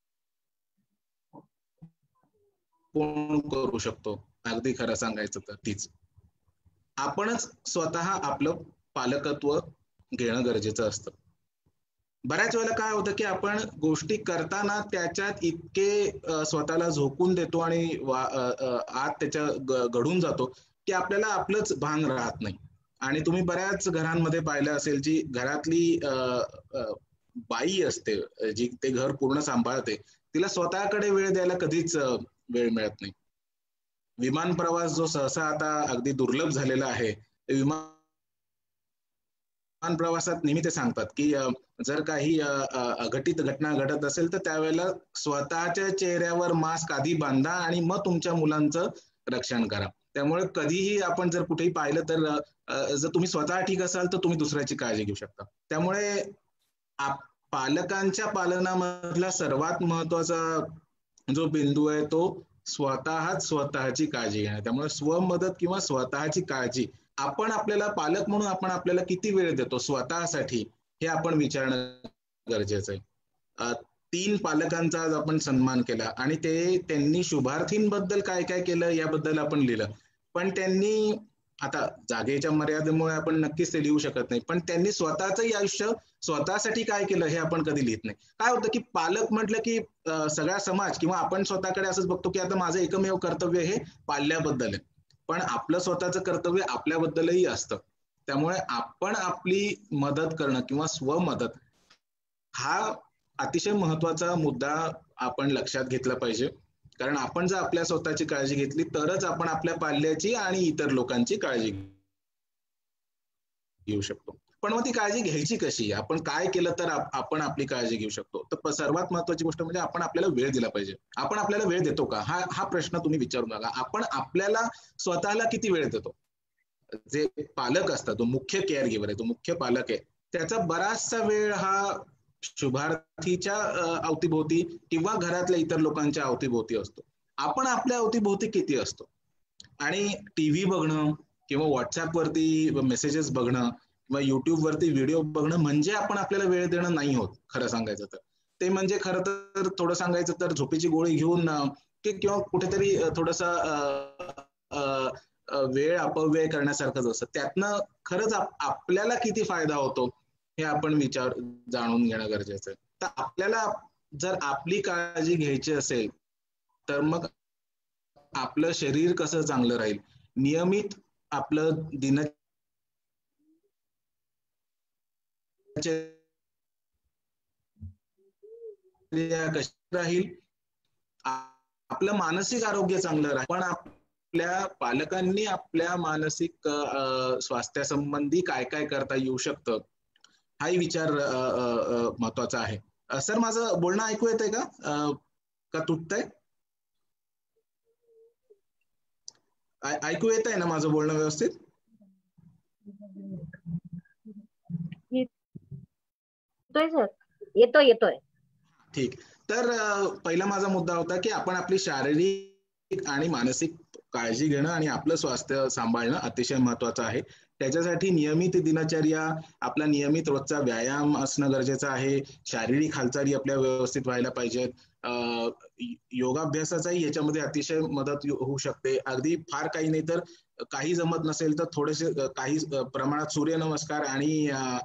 कोण करू शकतो, अगदी खरं सांगायचं तर तीच आपणच स्वतः आपलं पालकत्व घेणं गरजेचं असतं. बऱ्याच वेळेला काय होतं की आपण गोष्टी करताना त्याच्यात इतके स्वतःला झोकून देतो आणि आत त्याच्या घडून जातो की आपल्याला आपलंच भान राहत नाही. आणि तुम्ही बऱ्याच घरांमध्ये पाहिलं असेल जी घरातली बाई असते, जी ते घर पूर्ण सांभाळते, तिला स्वतःकडे वेळ द्यायला कधीच वेळ मिळत नाही. विमान प्रवास जो सहसा आता अगदी दुर्लभ झालेला आहे, विमान प्रवासात नेहमी ते सांगतात की जर काही अघटित घटना घडत असेल तर त्यावेळेला स्वतःच्या चेहऱ्यावर मास्क आधी बांधा आणि मग तुमच्या मुलांचं रक्षण करा. त्यामुळे कधीही आपण जर कुठेही पाहिलं तर जर तुम्ही स्वतः ठीक असाल तर तुम्ही दुसऱ्याची काळजी घेऊ शकता. त्यामुळे पालकांच्या पालनामधला सर्वात महत्वाचा जो बिंदू आहे तो स्वतःच स्वतःची काळजी घेणं. त्यामुळे स्वमदत किंवा स्वतःची काळजी, आपण आपल्याला पालक म्हणून आपण आपल्याला किती वेळ देतो स्वतःसाठी हे आपण विचारणं गरजेचं आहे. 3 पालकांचा आज आपण सन्मान केला आणि त्यांनी शुभार्थींबद्दल काय काय केलं याबद्दल आपण लिहिलं. पण त्यांनी आता जागेच्या मर्यादेमुळे आपण नक्कीच ते लिहू शकत नाही, पण त्यांनी स्वतःचंही आयुष्य स्वतःसाठी काय केलं हे आपण कधी लिहित नाही. काय होतं की पालक म्हटलं की सगळा समाज किंवा आपण स्वतःकडे असंच बघतो की आता माझं एकमेव कर्तव्य हे पाल्याबद्दल आहे, पण आपलं स्वतःचं कर्तव्य आपल्याबद्दलही असतं. त्यामुळे आपण आपली मदत करणं किंवा स्वमदत हा अतिशय महत्वाचा मुद्दा आपण लक्षात घेतला पाहिजे. कारण आपण जर आपल्या स्वतःची काळजी घेतली तरच आपण आपल्या पाल्याची आणि इतर लोकांची काळजी घेऊ शकतो. पण मग ती काळजी घ्यायची कशी, आपण काय केलं तर आपण आपली काळजी घेऊ शकतो. तर सर्वात महत्वाची गोष्ट म्हणजे आपण आपल्याला वेळ दिला पाहिजे. आपण आपल्याला वेळ देतो का हा प्रश्न तुम्ही विचारू नका. आपण आपल्याला स्वतःला किती वेळ देतो. जे पालक असतात, तो मुख्य केअर गिव्हर आहे, तो मुख्य पालक आहे, त्याचा बराचसा वेळ हा शुभार्थीच्या अवतीभोवती किंवा घरातल्या इतर लोकांच्या अवतीभोवती असतो. आपण आपल्या अवतीभोवती किती असतो. आणि टीव्ही बघणं किंवा व्हॉट्सअपवरती मेसेजेस बघणं किंवा युट्यूब वरती व्हिडिओ बघणं म्हणजे आपण आपल्याला वेळ देणं नाही होत खरं सांगायचं तर. ते म्हणजे खरं तर थोडं सांगायचं तर झोपेची गोळी घेऊन किंवा कुठेतरी थोडासा वेळ अपव्यय करण्यासारखंच असतं. त्यातनं खरंच आपल्याला किती फायदा होतो हे आपण जाणून घेणं गरजेचं आहे. तर आपल्याला जर आपली काळजी घ्यायची असेल तर मग आपलं शरीर कसं चांगलं राहील, नियमित आपलं कशी राहील, आपलं मानसिक आरोग्य चांगलं राहील. पण आपल्या पालकांनी आपल्या मानसिक स्वास्थ्यासंबंधी काय काय करता येऊ शकतं हाही विचार महत्वाचा आहे. सर, माझं बोलणं ऐकू येतंय का तुटतंय? ऐकू येत आहे ना माझं बोलणं व्यवस्थित? येतोय. ठीक. तर पहिला माझा मुद्दा होता की आपण आपली शारीरिक आणि मानसिक काळजी घेणं आणि आपलं स्वास्थ्य सांभाळणं अतिशय महत्वाचं आहे. त्याच्यासाठी नियमित दिनचर्या, आपला नियमित रोजचा व्यायाम असणं गरजेचं आहे. शारीरिक हालचाली आपल्या व्यवस्थित व्हायला पाहिजेत. योगाभ्यासाचाही याच्यामध्ये अतिशय मदत होऊ शकते. अगदी फार काही नाही तर काही जमत नसेल तर थोडेसे काही प्रमाणात सूर्यनमस्कार आणि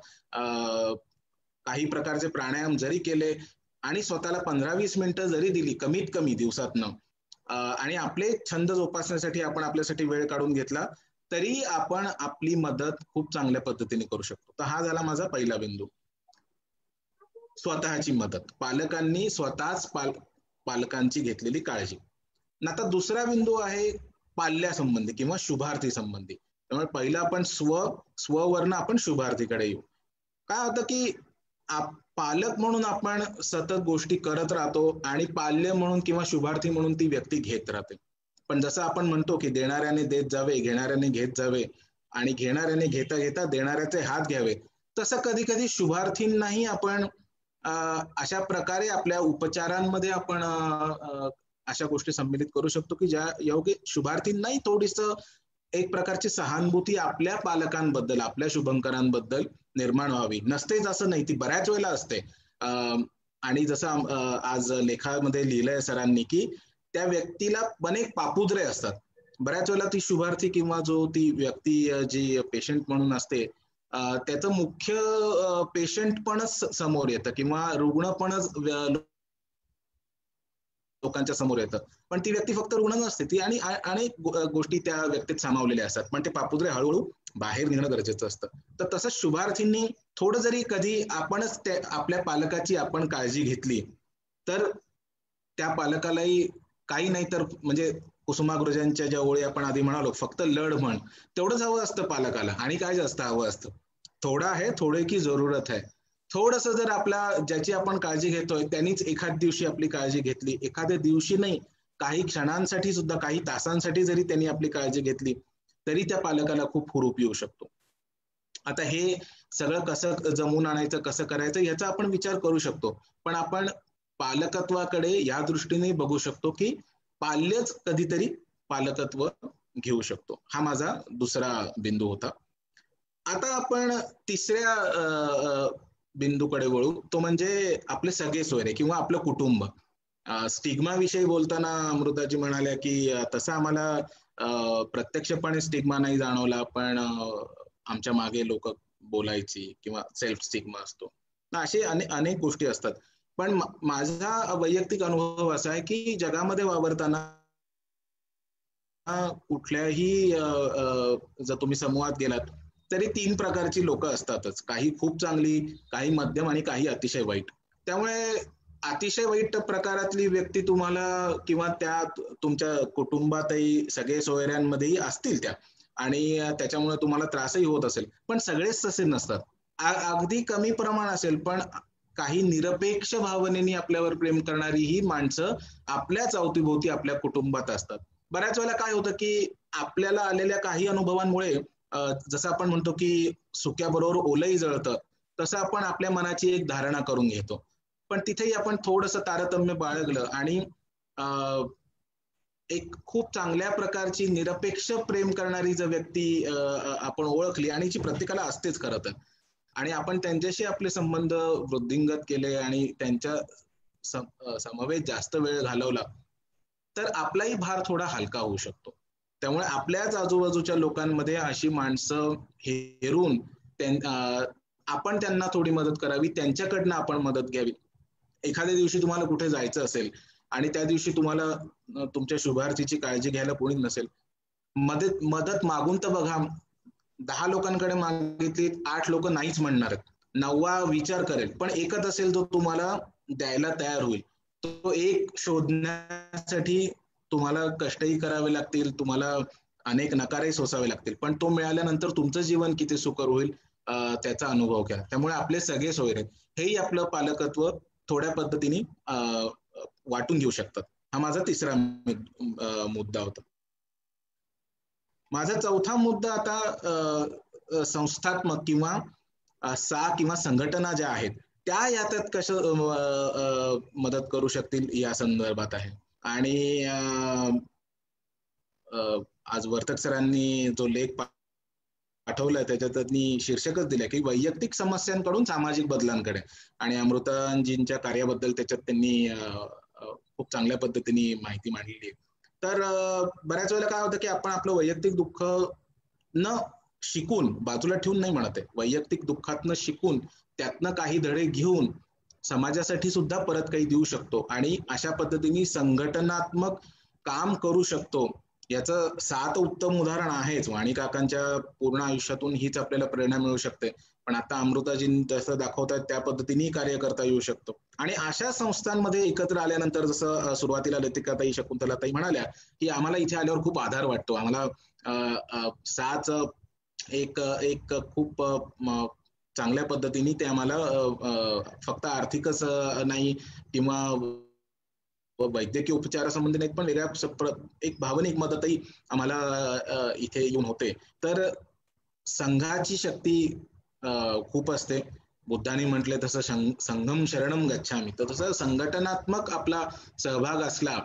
काही प्रकारचे प्राणायाम जरी केले आणि स्वतःला 15-20 मिनिटं जरी दिली कमीत कमी दिवसातनं, आणि आपले छंद जोपासण्यासाठी आपण आपल्यासाठी वेळ काढून घेतला तरी आपण आपली मदत खूप चांगल्या पद्धतीने करू शकतो. तर हा झाला माझा पहिला बिंदू, स्वतःची मदत. पालकांनी स्वतःच पालकांची घेतलेली काळजी. आता दुसरा बिंदू आहे पाल्यासंबंधी किंवा शुभार्थी संबंधी. त्यामुळे पहिला आपण स्ववरनं आपण शुभार्थीकडे येऊ. काय होतं की पालक म्हणून आपण सतत गोष्टी करत राहतो आणि पाल्य म्हणून किंवा शुभार्थी म्हणून ती व्यक्ती घेत राहते. पण जसं आपण म्हणतो की देणाऱ्याने देत जावे, घेणाऱ्याने घेत जावे आणि घेणाऱ्याने घेता घेता देणाऱ्याचे हात घ्यावे, तसं कधी कधी शुभार्थींनाही आपण अशा प्रकारे आपल्या उपचारांमध्ये आपण अशा गोष्टी सम्मिलित करू शकतो की ज्या योग्य शुभार्थींनाही थोडीसं एक प्रकारची सहानुभूती आपल्या पालकांबद्दल, आपल्या शुभंकरांबद्दल निर्माण व्हावी. नसतेच असं नाही, ती बऱ्याच वेळेला असते. आणि जसं आज लेखामध्ये लिहिलंय सरांनी की त्या व्यक्तीला अनेक पापुद्रे असतात. बऱ्याच वेळेला ती शुभार्थी किंवा ती व्यक्ती जी पेशंट म्हणून असते त्याचं मुख्य पेशंटपणच समोर येतं किंवा रुग्णपणच लोकांच्या समोर येतं. पण ती व्यक्ती फक्त रुग्ण नसते, ती आणि अनेक गोष्टी त्या व्यक्तीत सामावलेल्या असतात. पण ते पापुद्रे हळूहळू बाहेर निघणं गरजेचं असतं. तर तसंच शुभार्थींनी थोडं जरी कधी आपणच आपल्या पालकाची आपण काळजी घेतली तर त्या पालकालाही काही नाही तर म्हणजे कुसुमाग्रजांच्या ज्या ओळी आपण आधी म्हणालो, फक्त लढ म्हण, तेवढंच हवं असतं पालकाला. आणि काय जास्त हवं असतं, थोडा है थोडे की जरूरत है. थोडस जर ज्याची आपण काळजी घेतोय त्यांनीच एखाद्या दिवशी आपली काळजी घेतली, एखाद्या दिवशी नाही काही क्षणांसाठी सुद्धा, काही तासांसाठी जरी त्यांनी आपली काळजी घेतली तरी त्या पालकाला खूप हुरूप येऊ शकतो. आता हे सगळं कसं जमवून आणायचं, कसं करायचं याचा आपण विचार करू शकतो. पण आपण पालकत्वाकडे या दृष्टीने बघू शकतो की पाल्यच कधीतरी पालकत्व घेऊ शकतो. हा माझा दुसरा बिंदू होता. आता आपण तिसऱ्या बिंदूकडे वळू, तो म्हणजे आपले सगळे सोयरे किंवा आपलं कुटुंब. स्टिग्मा विषयी बोलताना अमृताजी म्हणाल्या की तसं आम्हाला प्रत्यक्षपणे स्टिग्मा नाही जाणवला, पण आमच्या मागे लोक बोलायची किंवा सेल्फ स्टिग्मा असतो. असे अनेक गोष्टी असतात. पण माझा वैयक्तिक अनुभव असा आहे की जगामध्ये वावरताना कुठल्याही जर तुम्ही समूहात गेलात तरी 3 प्रकारची लोक असतातच. काही खूप चांगली, काही मध्यम आणि काही अतिशय वाईट. त्यामुळे अतिशय वाईट प्रकारातली व्यक्ती तुम्हाला किंवा त्या तुमच्या कुटुंबातही सगळे सोयऱ्यांमध्येही असतील त्या, आणि त्याच्यामुळे तुम्हाला त्रासही होत असेल. पण सगळेच तसे नसतात. अगदी कमी प्रमाण असेल पण काही निरपेक्ष भावनेने आपल्यावर प्रेम करणारी ही माणसं आपल्याच अवतीभोवती आपल्या कुटुंबात असतात. बऱ्याच वेळेला काय होतं की आपल्याला आलेल्या काही अनुभवांमुळे जसं आपण म्हणतो की सुक्याबरोबर ओलंही जळतं, तसं आपण आपल्या मनाची एक धारणा करून घेतो. पण तिथेही आपण थोडंसं तारतम्य बाळगलं आणि एक खूप चांगल्या प्रकारची निरपेक्ष प्रेम करणारी जर व्यक्ती आपण ओळखली, आणि जी प्रत्येकाला असतेच खरं तर, आणि आपण त्यांच्याशी आपले संबंध वृद्धिंगत केले आणि त्यांच्या समवेत जास्त वेळ घालवला तर आपलाही भार थोडा हलका होऊ शकतो. त्यामुळे आपल्याच आजूबाजूच्या लोकांमध्ये अशी माणसं हेरून आपण त्यांना थोडी मदत करावी, त्यांच्याकडनं आपण मदत घ्यावी. एखाद्या दिवशी तुम्हाला कुठे जायचं असेल आणि त्या दिवशी तुम्हाला तुमच्या शुभार्थीची काळजी घ्यायला कोणी नसेल, मदत मागून तर बघा, 10 लोकांकडे मागितली 8 लोक नाहीच म्हणणार, 9वा विचार करेल, पण एकच असेल तो तुम्हाला द्यायला तयार होईल. तो एक शोधण्यासाठी तुम्हाला कष्टही करावे लागतील, तुम्हाला अनेक नकारही सोसावे लागतील, पण तो मिळाल्यानंतर तुमचं जीवन किती सुकर होईल त्याचा अनुभव घ्या. त्यामुळे आपले सगळे सोयरे हेही आपलं पालकत्व थोड्या पद्धतीने वाटून घेऊ शकतात. हा माझा 3रा मुद्दा होता. माझा 4था मुद्दा आता संस्थात्मक किंवा किंवा संघटना ज्या आहेत त्या याच्यात कसं मदत करू शकतील या संदर्भात आहे. आणि आज वर्तक सरांनी जो लेख पाठवलाय त्याच्यात त्यांनी शीर्षकच दिलंय की वैयक्तिक समस्यांकडून सामाजिक बदलांकडे, आणि अमृताजींच्या कार्याबद्दल त्याच्यात त्यांनी खूप चांगल्या पद्धतीने माहिती मांडलेली आहे. तर बऱ्याच वेळेला काय होतं की आपण आपलं वैयक्तिक दुःख न शिकून बाजूला ठेवून नाही म्हणत आहे, वैयक्तिक दुःखातनं शिकून त्यातनं काही धडे घेऊन समाजासाठी सुद्धा परत काही देऊ शकतो आणि अशा पद्धतीने संघटनात्मक काम करू शकतो. याचं 7 उत्तम उदाहरण आहेच. वाणी काकांच्या पूर्ण आयुष्यातून हीच आपल्याला प्रेरणा मिळू शकते, पण आता अमृताजी जसं दाखवतात त्या पद्धतीने कार्य करता येऊ शकतो. आणि अशा संस्थांमध्ये एकत्र आल्यानंतर जसं सुरुवातीला लतिकाताई, शकुंतलाताई म्हणाल्या की आम्हाला इथे आल्यावर खूप आधार वाटतो, आम्हाला साच एक खूप चांगल्या पद्धतीने ते आम्हाला फक्त आर्थिकच नाही किंवा वैद्यकीय उपचारासंबंधी नाहीत, पण वेगळ्या एक भावनिक मदतही आम्हाला इथे येऊन होते. तर संघाची शक्ती खूप असते. बुद्धाने म्हटले तसं संघम शरणम गच्छामी, तर तसं संघटनात्मक आपला सहभाग असला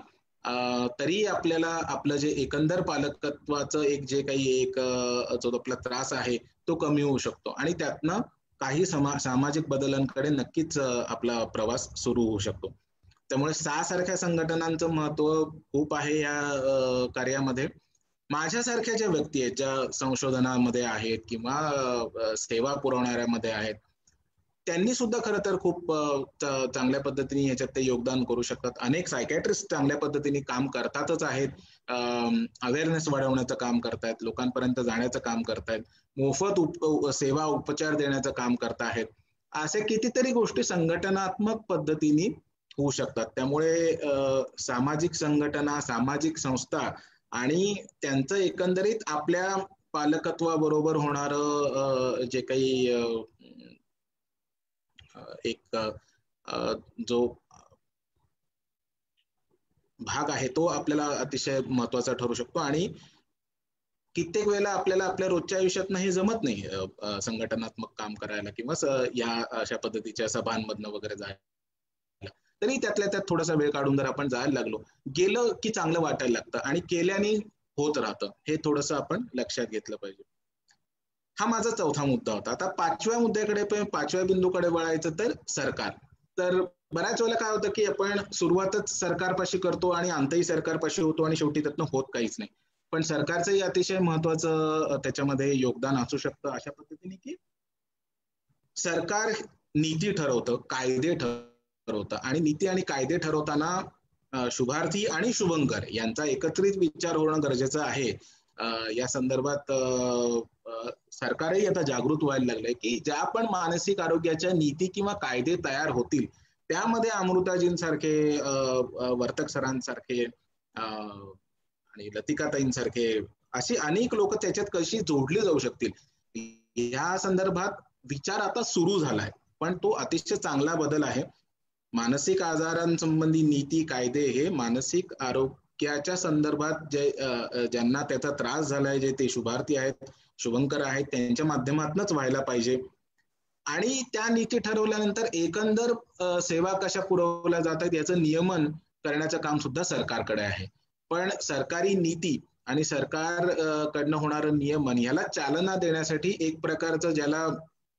तरी आपल्याला आपलं जे एकंदर पालकत्वाचं जे काही जो आपला त्रास आहे तो कमी होऊ शकतो आणि त्यातनं काही सामाजिक बदलांकडे नक्कीच आपला प्रवास सुरू होऊ शकतो. त्यामुळे सारख्या संघटनांचं महत्व खूप आहे या कार्यामध्ये. माझ्यासारख्या ज्या व्यक्ती आहेत, ज्या संशोधनामध्ये आहेत किंवा सेवा पुरवणाऱ्यामध्ये आहेत, त्यांनी सुद्धा खरं तर खूप चांगल्या पद्धतीने याच्यात ते योगदान करू शकतात. अनेक सायकॅट्रिस्ट चांगल्या पद्धतीने काम करतातच आहेत, अवेअरनेस वाढवण्याचं काम करतायत, लोकांपर्यंत जाण्याचं काम करतायत, मोफत सेवा उपचार देण्याचं काम करतायत. असे कितीतरी गोष्टी संघटनात्मक पद्धतीने होऊ शकतात. त्यामुळे सामाजिक संघटना, सामाजिक संस्था आणि त्यांचं एकंदरीत आपल्या पालकत्वाबरोबर होणारं जे काही एक जो भाग आहे तो आपल्याला अतिशय महत्वाचा ठरू शकतो. आणि कित्येक वेळेला आपल्याला आपल्या रोजच्या आयुष्यात हे जमत नाही संघटनात्मक काम करायला किंवा या अशा पद्धतीच्या सभांमधनं वगैरे जायला, तरी त्यातल्या त्यात थोडासा वेळ काढून जर आपण जायला लागलो, गेलं की चांगलं वाटायला लागतं आणि केल्याने होत राहतं. हे थोडंसं आपण लक्षात घेतलं पाहिजे. हा माझा 4था मुद्दा होता. आता 5व्या मुद्द्याकडे, 5व्या बिंदूकडे वळायचं तर सरकार. तर बऱ्याच वेळेला काय होतं की आपण सुरुवातच सरकारपाशी करतो आणि अंतही सरकारपाशी होतो आणि शेवटी त्यातनं होत काहीच नाही. पण सरकारचंही अतिशय महत्वाचं त्याच्यामध्ये योगदान असू शकतं अशा पद्धतीने की सरकार नीती ठरवतं, कायदे ठरवतं आणि नीती आणि कायदे ठरवताना शुभार्थी आणि शुभंकर यांचा एकत्रित विचार होणं गरजेचं आहे. या संदर्भात सरकारही आता जागृत व्हायला लागलंय की ज्या पण मानसिक आरोग्याच्या नीती किंवा कायदे तयार होतील त्यामध्ये अमृताजींसारखे, वर्तक सरांसारखे आणि लतिकाताईंसारखे अशी अनेक लोक त्याच्यात कशी जोडली जाऊ शकतील या संदर्भात विचार आता सुरू झालाय. पण तो अतिशय चांगला बदल आहे. मानसिक आजारांसंबंधी नीती कायदे हे मानसिक आरोग्याच्या संदर्भात ज्यांना त्याचा त्रास झालाय, जे ते शुभार्थी आहेत, शुभंकर आहेत, त्यांच्या माध्यमातूनच व्हायला पाहिजे. आणि त्या नीती ठरवल्यानंतर एकंदर सेवा कशा पुरवल्या जात आहेत याचं नियमन करण्याचं काम सुद्धा सरकारकडे आहे. पण सरकारी नीती आणि सरकार कडनं होणारं नियमन याला चालना देण्यासाठी एक प्रकारचं ज्याला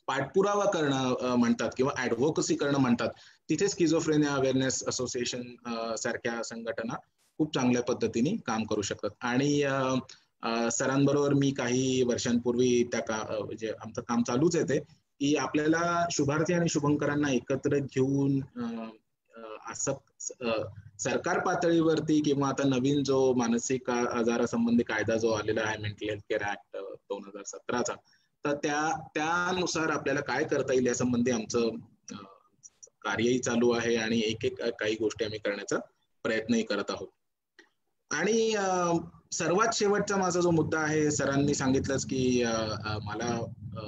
पाठपुरावा करणं म्हणतात किंवा ऍडव्होकसी करणं म्हणतात, तिथे स्किझोफ्रेनिया अवेअरनेस असोसिएशन सारख्या संघटना खूप चांगल्या पद्धतीने काम करू शकतात. आणि सरांबरोबर मी काही वर्षांपूर्वी म्हणजे आमचं काम चालूच आहे ते, की आपल्याला शुभार्थी आणि शुभंकरांना एकत्र घेऊन असं सरकार पातळीवरती किंवा आता नवीन जो मानसिक आजारासंबंधी कायदा जो आलेला आहे, मेंटल हेल्थ केअर ऍक्ट 2017चा, तर त्यानुसार आपल्याला काय करता येईल यासंबंधी आमचं कार्यही चालू आहे आणि एक काही गोष्टी आम्ही करण्याचा प्रयत्नही करत आहोत. आणि सर्वात शेवटचा माझा जो मुद्दा आहे, सरांनी सांगितलंच की मला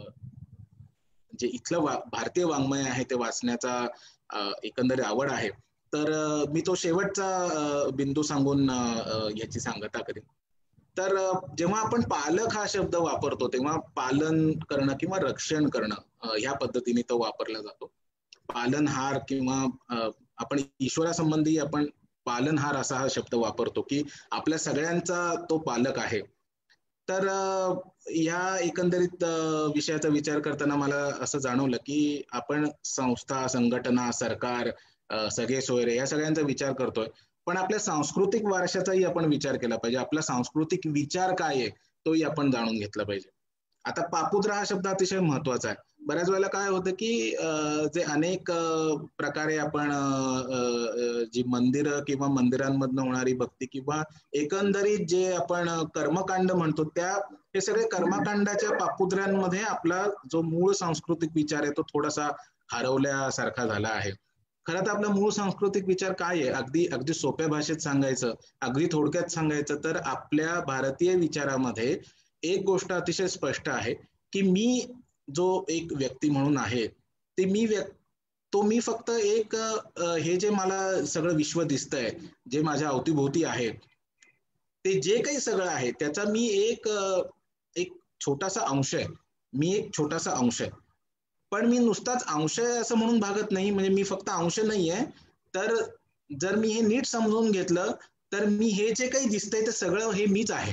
जे इथलं भारतीय वाङ्मय आहे ते वाचण्याचा एकंदरीत आवड आहे. तर मी तो शेवटचा बिंदू सांगून याची सांगता करेन. तर जेव्हा आपण पालक हा शब्द वापरतो तेव्हा पालन करणं किंवा रक्षण करणं ह्या पद्धतीने तो वापरला जातो. पालनहार किंवा आपण ईश्वरासंबंधी आपण पालनहार असा हा शब्द वापरतो की आपल्या सगळ्यांचा तो पालक आहे. तर या एकंदरीत विषयाचा विचार करताना मला असं जाणवलं की आपण संस्था, संघटना, सरकार, सगळे सोयरे या सगळ्यांचा विचार करतोय, पण आपल्या सांस्कृतिक वारशाचाही आपण विचार केला पाहिजे. आपला सांस्कृतिक विचार काय आहे तोही आपण जाणून घेतला पाहिजे. आता पापुद्रा हा शब्द अतिशय महत्वाचा आहे. बऱ्याच वेळेला काय होतं की जे अनेक प्रकारे आपण जी मंदिरं किंवा मंदिरांमधनं होणारी भक्ती किंवा एकंदरीत जे आपण कर्मकांड म्हणतो, हे सगळे कर्मकांडाच्या पापुद्र्यांमध्ये आपला जो मूळ सांस्कृतिक विचार आहे तो थोडासा हरवल्यासारखा झाला आहे. खरं तर आपला मूळ सांस्कृतिक विचार काय आहे, अगदी सोप्या भाषेत सांगायचं, अगदी थोडक्यात सांगायचं तर आपल्या भारतीय विचारामध्ये एक गोष्ट अतिशय स्पष्ट आहे की मी जो एक व्यक्ती म्हणून आहे ते मी फक्त एक हे जे मला सगळं विश्व दिसतंय, जे माझ्या अवतीभोवती आहे, ते जे काही सगळं आहे त्याचा मी एक छोटासा अंश आहे. मी एक छोटासा अंश आहे, पण मी नुसताच अंश आहे असं म्हणून भागत नाही. म्हणजे मी फक्त अंश नाहीये, तर जर मी हे नीट समजून घेतलं तर मी हे जे काही दिसतंय ते सगळं हे मीच आहे.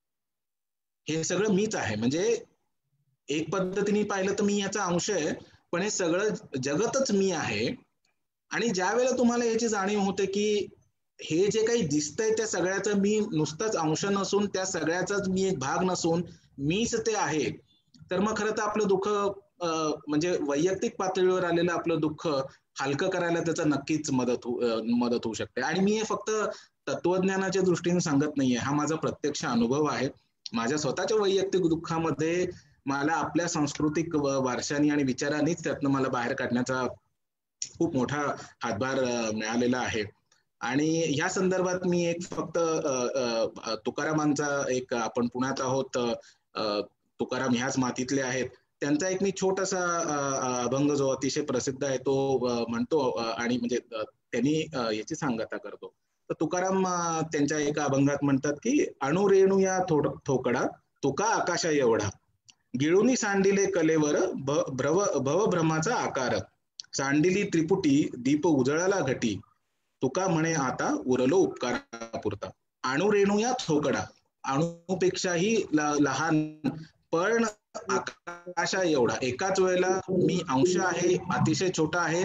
हे सगळं मीच आहे. म्हणजे एक पद्धतीने पाहिलं तर मी याचा अंश आहे, पण हे सगळं जगतच मी आहे. आणि ज्या वेळेला तुम्हाला याची जाणीव होते की हे जे काही दिसतंय त्या सगळ्याचं मी नुसताच अंश नसून, त्या सगळ्याचाच मी एक भाग नसून मीच ते आहे, तर मग खरं तर आपलं दुःख म्हणजे वैयक्तिक पातळीवर आलेलं आपलं दुःख हलकं करायला त्याचा नक्कीच मदत होऊ शकते. आणि मी हे फक्त तत्वज्ञानाच्या दृष्टीने सांगत नाहीये, हा माझा प्रत्यक्ष अनुभव आहे. माझ्या स्वतःच्या वैयक्तिक दुःखामध्ये मला आपल्या सांस्कृतिक वारशाने आणि विचारांनीच त्यातनं मला बाहेर काढण्याचा खूप मोठा हातभार मिळालेला आहे. आणि ह्या संदर्भात मी एक फक्त तुकारामांचा एक, आपण पुण्यात आहोत, तुकाराम ह्याच मातीतले आहेत, त्यांचा एक मी छोटासा अभंग जो अतिशय प्रसिद्ध आहे तो म्हणतो आणि म्हणजे त्यांनी याची सांगता करतो. तर तुकाराम त्यांच्या एका अभंगात म्हणतात की अणुरेणू या थोकडा तुका आकाशा एवढा, गिळुनी सांडिले कलेवर भवभ्रमाचा आकार, सांडिली त्रिपुटी दीप उजळाला घटी, तुका म्हणे आता उरलो उपकारापुरता. अणुरेणू या थोकडा, अणुपेक्षाही लहान पण आकाशा एवढा, एकाच वेळेला मी अंश आहे, अतिशय छोटा आहे,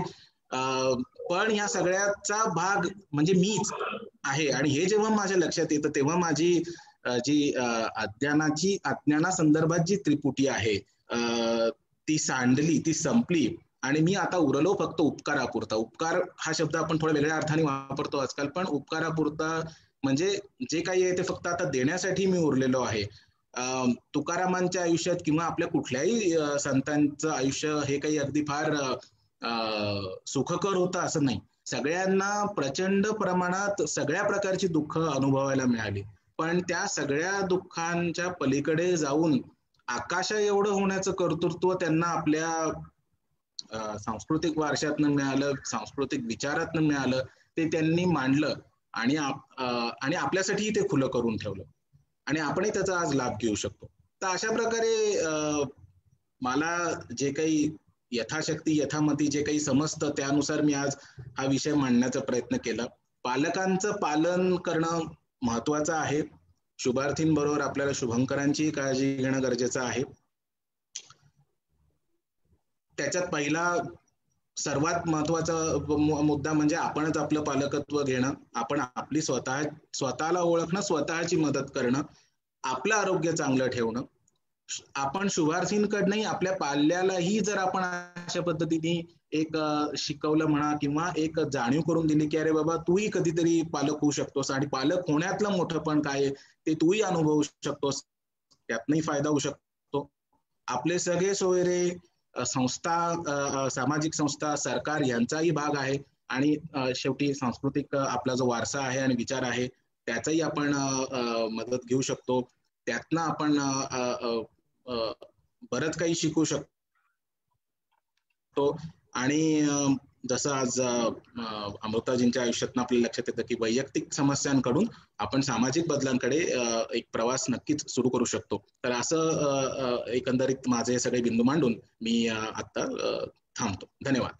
पण या सगळ्याचा भाग म्हणजे मीच आहे. आणि हे जेव्हा माझ्या लक्षात येतं तेव्हा माझी जी अज्ञानासंदर्भात जी त्रिपुटी आहे ती सांडली, ती संपली आणि मी आता उरलो फक्त उपकारापुरता. उपकार हा शब्द आपण थोड्या वेगळ्या अर्थाने वापरतो आजकाल, पण उपकारापुरता म्हणजे जे काही आहे ते फक्त आता देण्यासाठी मी उरलेलो आहे. तुकारामांच्या आयुष्यात किंवा आपल्या कुठल्याही संतांचं आयुष्य हे काही अगदी फार सुखकर होतं असं नाही. सगळ्यांना प्रचंड प्रमाणात सगळ्या प्रकारची दुःख अनुभवायला मिळाली, पण त्या सगळ्या दुःखांच्या पलीकडे जाऊन आकाशा एवढं होण्याचं कर्तृत्व त्यांना आपल्या सांस्कृतिक वारशातनं मिळालं, सांस्कृतिक विचारातनं मिळालं, ते त्यांनी मांडलं आणि आपल्यासाठीही ते खुलं करून ठेवलं आणि आपणही त्याचा आज लाभ घेऊ शकतो. तर अशा प्रकारे मला जे काही यथाशक्ती यथामती जे काही समजतं त्यानुसार मी आज हा विषय मांडण्याचा प्रयत्न केला. पालकांचं पालन करणं महत्वाचं आहे. शुभार्थींबरोबर आपल्याला शुभंकरांची काळजी घेणं गरजेचं आहे. त्याच्यात पहिला सर्वात महत्वाचा मुद्दा म्हणजे आपणच आपलं पालकत्व घेणं, आपण आपली स्वतःला ओळखणं, स्वतःची मदत करणं, आपलं आरोग्य चांगलं ठेवणं. आपण शुभार्थींकडनंही आपल्या पाल्यालाही जर आपण अशा पद्धतीने एक शिकवलं म्हणा किंवा एक जाणीव करून दिली की अरे बाबा तूही कधीतरी पालक होऊ शकतोस आणि पालक होण्यातलं मोठं पण काय ते तूही अनुभवू शकतोस, त्यातनंही फायदा होऊ शकतो. आपले सगळे सोयरे संस्था, सामाजिक संस्था, सरकार यांचाही भाग आहे आणि शेवटी सांस्कृतिक आपला जो वारसा आहे आणि विचार आहे त्याचाही आपण मदत घेऊ शकतो. त्यातनं आपण बरंच काही शिकू शकतो. आणि जसं आज अमृताजींच्या आयुष्यातनं आपल्याला लक्षात येतं की वैयक्तिक समस्यांकडून आपण सामाजिक बदलांकडे एक प्रवास नक्कीच सुरू करू शकतो. तर असं एकंदरीत माझे सगळे बिंदू मांडून मी आता थांबतो. धन्यवाद.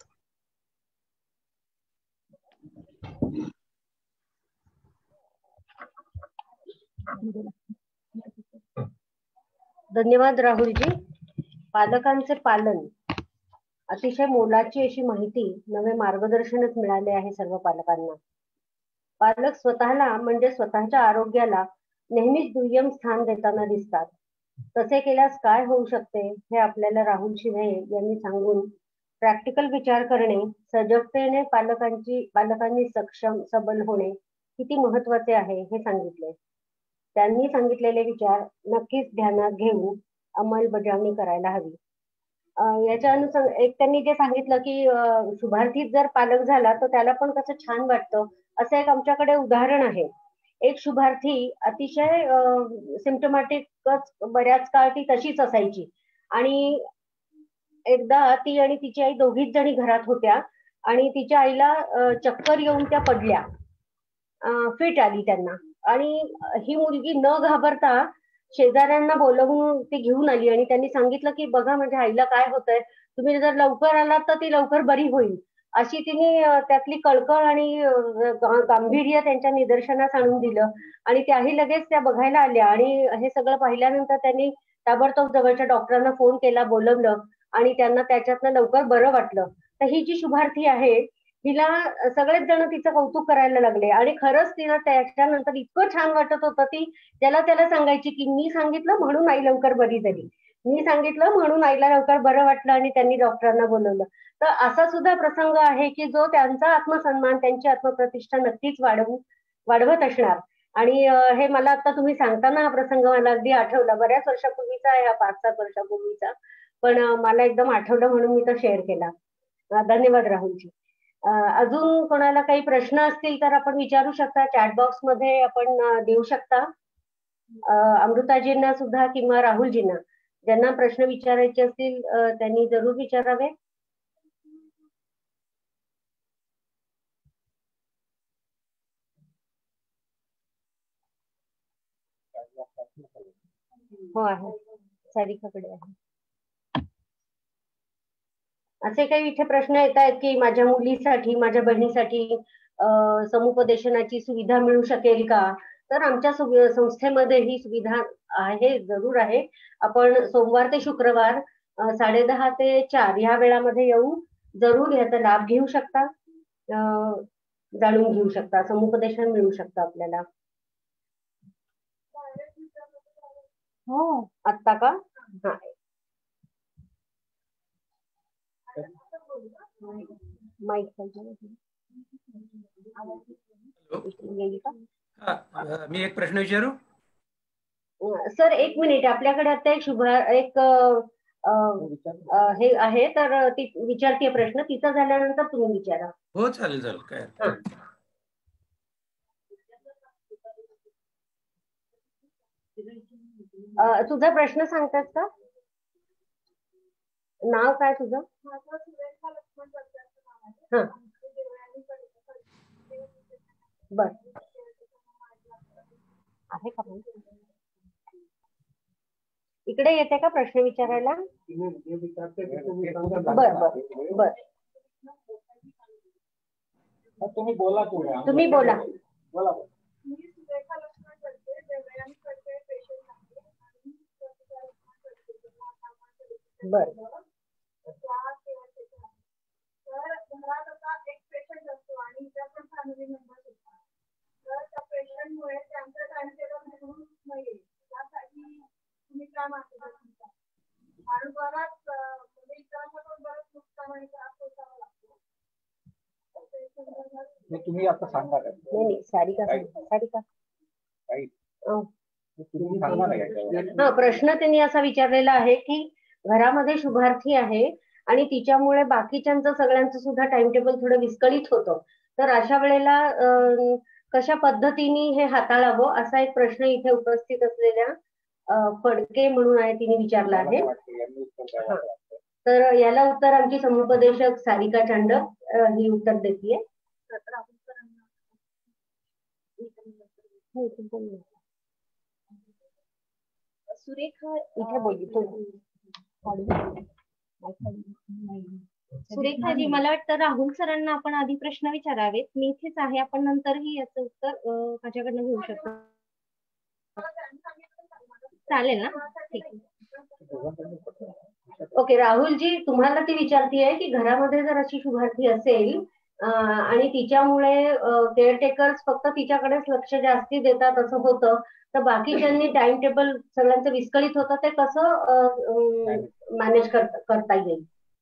धन्यवाद राहुलजी. पालकांचे पालन अतिशय मोलाची अशी माहिती, नवे मार्गदर्शनच मिळाले आहे सर्व पालकांना. पालक स्वतःला म्हणजे स्वतःच्या आरोग्याला नेहमीच दुय्यम स्थान देताना दिसतात. तसे केल्यास काय होऊ शकते हे आपल्याला राहुल शिंदे यांनी सांगून प्रॅक्टिकल विचार करणे, सजगतेने पालकांनी सक्षम सबल होणे किती महत्वाचे आहे हे सांगितले. त्यांनी सांगितलेले विचार नक्कीच ध्यानात घेऊन अंमलबजावणी करायला हवी. याच्या अनुसार एक त्यांनी जे सांगितलं की शुभार्थीत जर पालक झाला तर त्याला पण कसं छान वाटतं, असं एक आमच्याकडे उदाहरण आहे. एक शुभार्थी अतिशय सिम्पटमॅटिकच बऱ्याच काळ ती तशीच असायची आणि एकदा ती आणि तिची आई दोघीच जणी घरात होत्या आणि तिच्या आईला चक्कर येऊन त्या पडल्या, फिट आली त्यांना आणि ही मुलगी न घाबरता शेजाऱ्यांना बोलवून ती घेऊन आली आणि त्यांनी सांगितलं की बघा माझ्या आईला काय होतंय, तुम्ही जर लवकर आलात तर ती लवकर बरी होईल. अशी तिने त्यातली कळकळ आणि गांभीर्य त्यांच्या निदर्शनास आणून दिलं आणि त्याही लगेच त्या बघायला आल्या आणि हे सगळं पाहिल्यानंतर त्यांनी ताबडतोब जवळच्या डॉक्टरांना फोन केला, बोलवलं आणि त्यांना त्याच्यातनं लवकर बरं वाटलं. तर ही जी शुभार्थी आहे तिला सगळेच जण तिचं कौतुक करायला लागले आणि खरंच तिला त्याच्यानंतर इतकं छान वाटत होतं, ती त्याला सांगायची की मी सांगितलं म्हणून आई लवकर बरी झाली, मी सांगितलं म्हणून आईला लवकर बरं वाटलं आणि त्यांनी डॉक्टरांना बोलवलं. तर असा सुद्धा प्रसंग आहे की जो त्यांचा आत्मसन्मान, त्यांची आत्मप्रतिष्ठा नक्कीच वाढवत असणार. आणि हे मला आता तुम्ही सांगताना हा प्रसंग मला अगदी आठवला. बऱ्याच वर्षापूर्वीचा आहे हा, 5-7 वर्षापूर्वीचा, पण मला एकदम आठवलं म्हणून मी तो शेअर केला. धन्यवाद राहुलजी. अजून कोणाला काही प्रश्न असतील तर आपण विचारू शकता, चॅट बॉक्स मध्ये आपण देऊ शकता. अमृताजींना सुद्धा किंवा राहुलजींना ज्यांना प्रश्न विचारायचे असतील त्यांनी जरूर विचारावे. हो आहे, सारिकाकडे आहे. असे काही इथे प्रश्न येत आहेत की माझ्या मुलीसाठी, माझ्या बहिणीसाठी समुपदेशनाची सुविधा मिळू शकेल का? तर आमच्या संस्थेमध्ये ही सुविधा आहे, जरूर आहे. आपण सोमवार ते शुक्रवार 10:30 ते 4 या वेळामध्ये येऊन जरूर याचा लाभ घेऊ शकता, जाणून घेऊ शकता, समुपदेशन मिळू शकतं आपल्याला. हो आत्ता का? हा, माईक मी एक प्रश्न विचारू? सर 1 मिनिट, आपल्याकडे आता एक हे आहे तर ती विचारते प्रश्न, तिचा झाल्यानंतर तुम्ही विचारा. हो चालेल चालेल, काय तुझा प्रश्न सांगतात का? नाव काय तुझं? हा बर, आहे का? इकडे येते का प्रश्न विचारायला? बर बर बर, तुम्ही बोला. बर, तुम्ही आता सांगा काय? नाही सारिका सारिका तुम्ही सांगा ना याच्यावर. हा प्रश्न त्यांनी असा विचारलेला आहे की घरामध्ये शुभार्थी आहे आणि तिच्यामुळे बाकीच्यांचं सगळ्यांचं सुद्धा टाइम टेबल थोडं विस्कळीत होतं, तर अशा वेळेला कशा पद्धतीने हे हाताळावं असा एक प्रश्न इथे उपस्थित असलेल्या फडके म्हणून आहे तिने विचारला आहे. तर याला उत्तर आमची समुपदेशक सारिका चांडक ही उत्तर देतीये. सुरेखा इथे बोलतो. सुरेखाजी, मला वाटतं राहुल सरांना आपण आधी प्रश्न विचारावेत. मी इथेच आहे, आपण नंतरही याचं उत्तर माझ्याकडनं घेऊ शकतो. चालेल ना? ठीक आहे. ओके राहुलजी, तुम्हाला ती विचारतीये की घरामध्ये जर अशी शुभार्थी असेल आणि तिच्यामुळे केअरटेकर्स फक्त तिच्याकडेच लक्ष जास्ती देतात असं होतं, तर बाकीच्यांनी टाइम टेबल सगळ्यांचं विस्कळीत होतं, ते कसं मॅनेज करता येईल?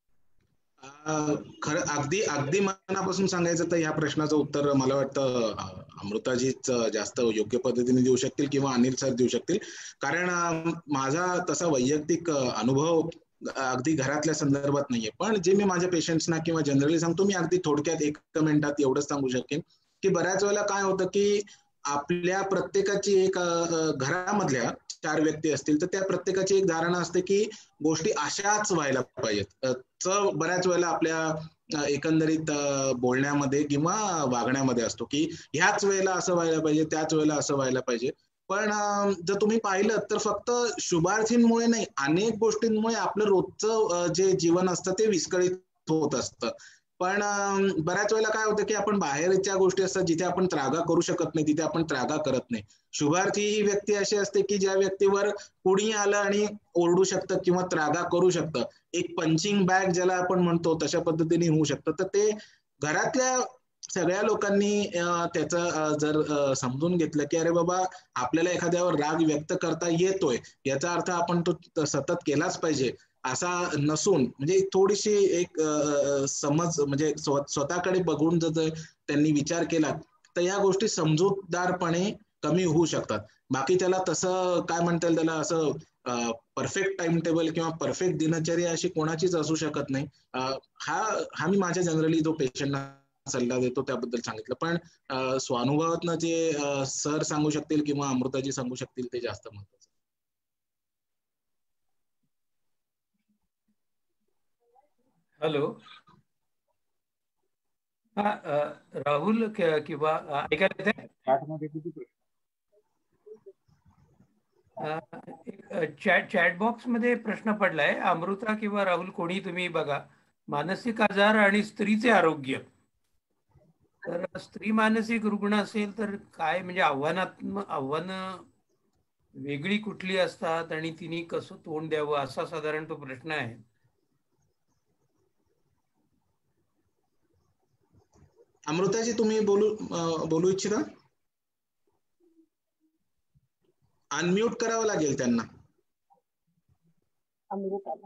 खरं अगदी मनापासून सांगायचं तर या प्रश्नाचं उत्तर मला वाटतं अमृताजीच जास्त योग्य पद्धतीने देऊ शकतील किंवा अनिल सर देऊ शकतील. कारण माझा तसा वैयक्तिक अनुभव अगदी घरातल्या संदर्भात नाहीये, पण जे मी माझ्या पेशंट्सना किंवा जनरली सांगतो, मी अगदी थोडक्यात 1 मिनिटात एवढंच सांगू शकेन की बऱ्याच वेळेला काय होतं की आपल्या प्रत्येकाची एक घरामधल्या 4 व्यक्ती असतील तर त्या प्रत्येकाची एक धारणा असते की गोष्टी अशाच व्हायला पाहिजेत. बऱ्याच वेळेला आपल्या एकंदरीत बोलण्यामध्ये किंवा वागण्यामध्ये असतो की ह्याच वेळेला असं व्हायला पाहिजे, त्याच वेळेला असं व्हायला पाहिजे. पण जर तुम्ही पाहिलं तर फक्त शुभार्थींमुळे नाही, अनेक गोष्टींमुळे आपलं रोजचं जे जीवन असतं ते विस्कळीत होत असतं. पण बऱ्याच वेळेला काय होतं की आपण बाहेरच्या गोष्टी असतात जिथे आपण त्रागा करू शकत नाही, तिथे आपण त्रागा करत नाही. शुभार्थी ही व्यक्ती अशी असते की ज्या व्यक्तीवर कुणी आलं आणि ओरडू शकतं किंवा त्रागा करू शकतं. एक पंचिंग बॅग ज्याला आपण म्हणतो तशा पद्धतीने होऊ शकतं. तर ते घरातल्या सगळ्या लोकांनी त्याचं जर समजून घेतलं की अरे बाबा आपल्याला एखाद्यावर राग व्यक्त करता येतोय, याचा अर्थ आपण तो सतत केलाच पाहिजे असा नसून, म्हणजे थोडीशी एक समज, म्हणजे स्वतःकडे बघून जर त्यांनी विचार केला तर या गोष्टी समजूतदारपणे कमी होऊ शकतात. बाकी त्याला तसं काय म्हणता येईल, त्याला असं परफेक्ट टाइम टेबल किंवा परफेक्ट दिनचर्या अशी कोणाचीच असू शकत नाही. हा मी माझ्या जनरली जो पेशंटना सल्ला देतो त्याबद्दल सांगितलं. पण स्वानुभवातनं जे सर सांगू शकतील किंवा अमृताजी सांगू शकतील ते जास्त महत्वाचं. हॅलो, हा राहुल किंवा ऐकायला चॅट बॉक्स मध्ये प्रश्न पडलाय, अमृता किंवा राहुल कोणी तुम्ही बघा, मानसिक आजार आणि स्त्रीचे आरोग्य. तर स्त्री मानसिक रुग्ण असेल तर काय म्हणजे आव्हानं वेगळी कुठली असतात आणि तिने कसं तोंड द्यावं असा साधारण तो प्रश्न आहे. अमृताजी तुम्ही बोलू इच्छिता? अनम्यूट करावं लागेल त्यांना. अमृताला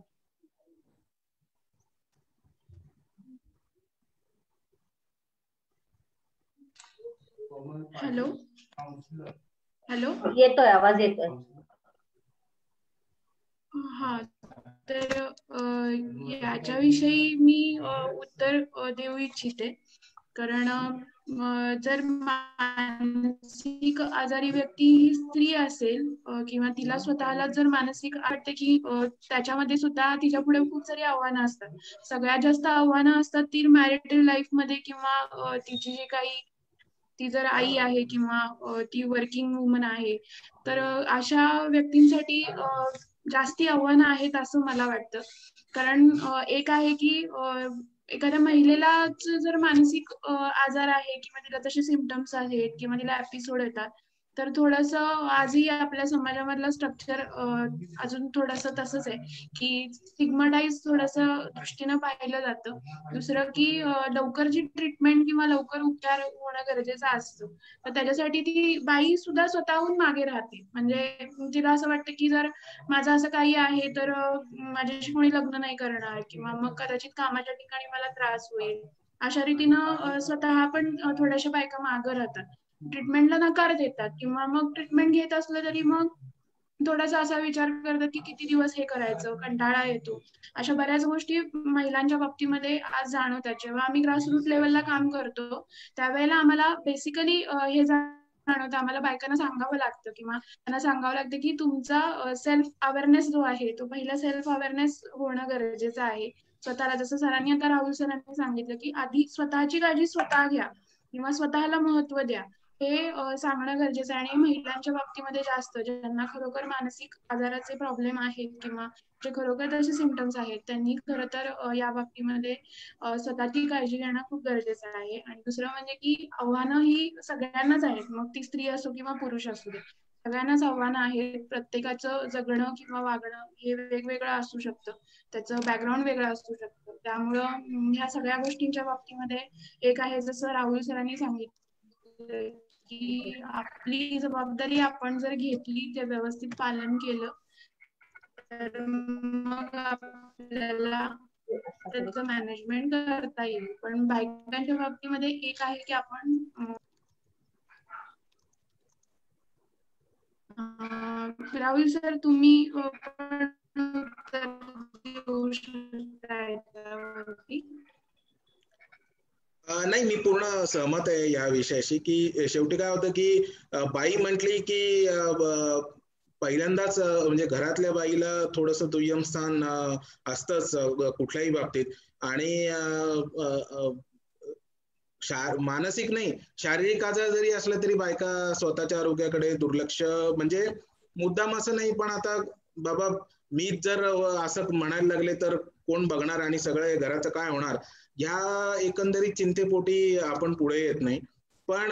हॅलो हॅलो, येतोय आवाज येतोय. हा, तर याच्याविषयी मी उत्तर देऊ इच्छिते. कारण जर मानसिक आजारी व्यक्ती ही स्त्री असेल किंवा तिला स्वतःला जर मानसिक वाटते की त्याच्यामध्ये सुद्धा तिच्या पुढे खूप सारी आव्हानं असतात. सगळ्यात जास्त आव्हानं असतात ती मॅरिटल लाईफ मध्ये किंवा तिची जी काही, ती जर आई आहे किंवा ती वर्किंग वुमन आहे, तर अशा व्यक्तींसाठी जास्ती आव्हानं आहेत असं मला वाटतं. कारण एक आहे की एखाद्या महिलेलाच जर मानसिक आजार आहे किंवा तिला तसे सिम्पटम्स आहेत किंवा तिला एपिसोड येतात, तर थोडंसं आजही आपल्या समाजामधलं स्ट्रक्चर अजून थोडंसं तसंच आहे की स्टिग्मटाईज थोडंसं दृष्टीनं पाहिलं जातं. दुसरं की लवकर जी ट्रीटमेंट किंवा लवकर उपचार होणं गरजेचं असतं, तर त्याच्यासाठी ती बाई सुद्धा स्वतःहून मागे राहते. म्हणजे तिला असं वाटतं की जर माझं असं काही आहे तर माझ्याशी कोणी लग्न नाही करणार किंवा मग कदाचित कामाच्या ठिकाणी मला त्रास होईल, अशा रीतीनं स्वतः पण थोड्याशा बायका मागं राहतात, ट्रीटमेंटला नकार देतात किंवा मग ट्रीटमेंट घेत असलं तरी मग थोडासा असा विचार करतात की किती दिवस हे करायचं, कंटाळा येतो. अशा बऱ्याच गोष्टी महिलांच्या बाबतीमध्ये आज जाणवतात. जेव्हा आम्ही ग्रासरूट लेवलला काम करतो त्यावेळेला आम्हाला बेसिकली हे जाणवतं, आम्हाला बायकांना सांगावं लागतं किंवा त्यांना सांगावं लागतं की तुमचा सेल्फ अवेअरनेस जो आहे तो पहिला सेल्फ अवेअरनेस होणं गरजेचं आहे. स्वतःला, जसं सरांनी आता राहुल सरांनी सांगितलं की आधी स्वतःची काळजी स्वतः घ्या किंवा स्वतःला महत्व द्या, हे सांगणं गरजेचं आहे. आणि महिलांच्या बाबतीमध्ये जास्त ज्यांना खरोखर मानसिक आजाराचे प्रॉब्लेम आहेत किंवा जे खरोखर तसे सिम्पटम्स आहेत त्यांनी खरं तर या बाबतीमध्ये स्वतःची काळजी घेणं खूप गरजेचं आहे. आणि दुसरं म्हणजे की आव्हानं ही सगळ्यांनाच आहेत, मग ती स्त्री असो किंवा पुरुष असू दे, सगळ्यांनाच आव्हानं आहेत. प्रत्येकाचं जगणं किंवा वागणं हे वेगवेगळं असू शकतं, त्याचं बॅकग्राऊंड वेगळं असू शकतं. त्यामुळं ह्या सगळ्या गोष्टींच्या बाबतीमध्ये एक आहे, जसं राहुल सरांनी सांगितलं की आपली जबाबदारी आपण जर घेतली, ते व्यवस्थित पालन केलं तर मग आपल्याला त्याचं मॅनेजमेंट करता येईल. पण बायकांच्या बाबतीमध्ये एक आहे की आपण राहुल सर तुम्ही नाही, मी पूर्ण सहमत आहे या विषयाशी की शेवटी काय होतं की बाई म्हटली की पहिल्यांदाच म्हणजे घरातल्या बाईला थोडंसं दुय्यम स्थान असतंच कुठल्याही बाबतीत. आणि मानसिक नाही, शारीरिक आजार जरी असला तरी बायका स्वतःच्या आरोग्याकडे दुर्लक्ष, म्हणजे मुद्दाम असं नाही, पण आता बाबा मी जर असं म्हणायला लागले तर कोण बघणार आणि सगळं घराचं काय होणार, ह्या एकंदरीत चिंतेपोटी आपण पुढे येत नाही. पण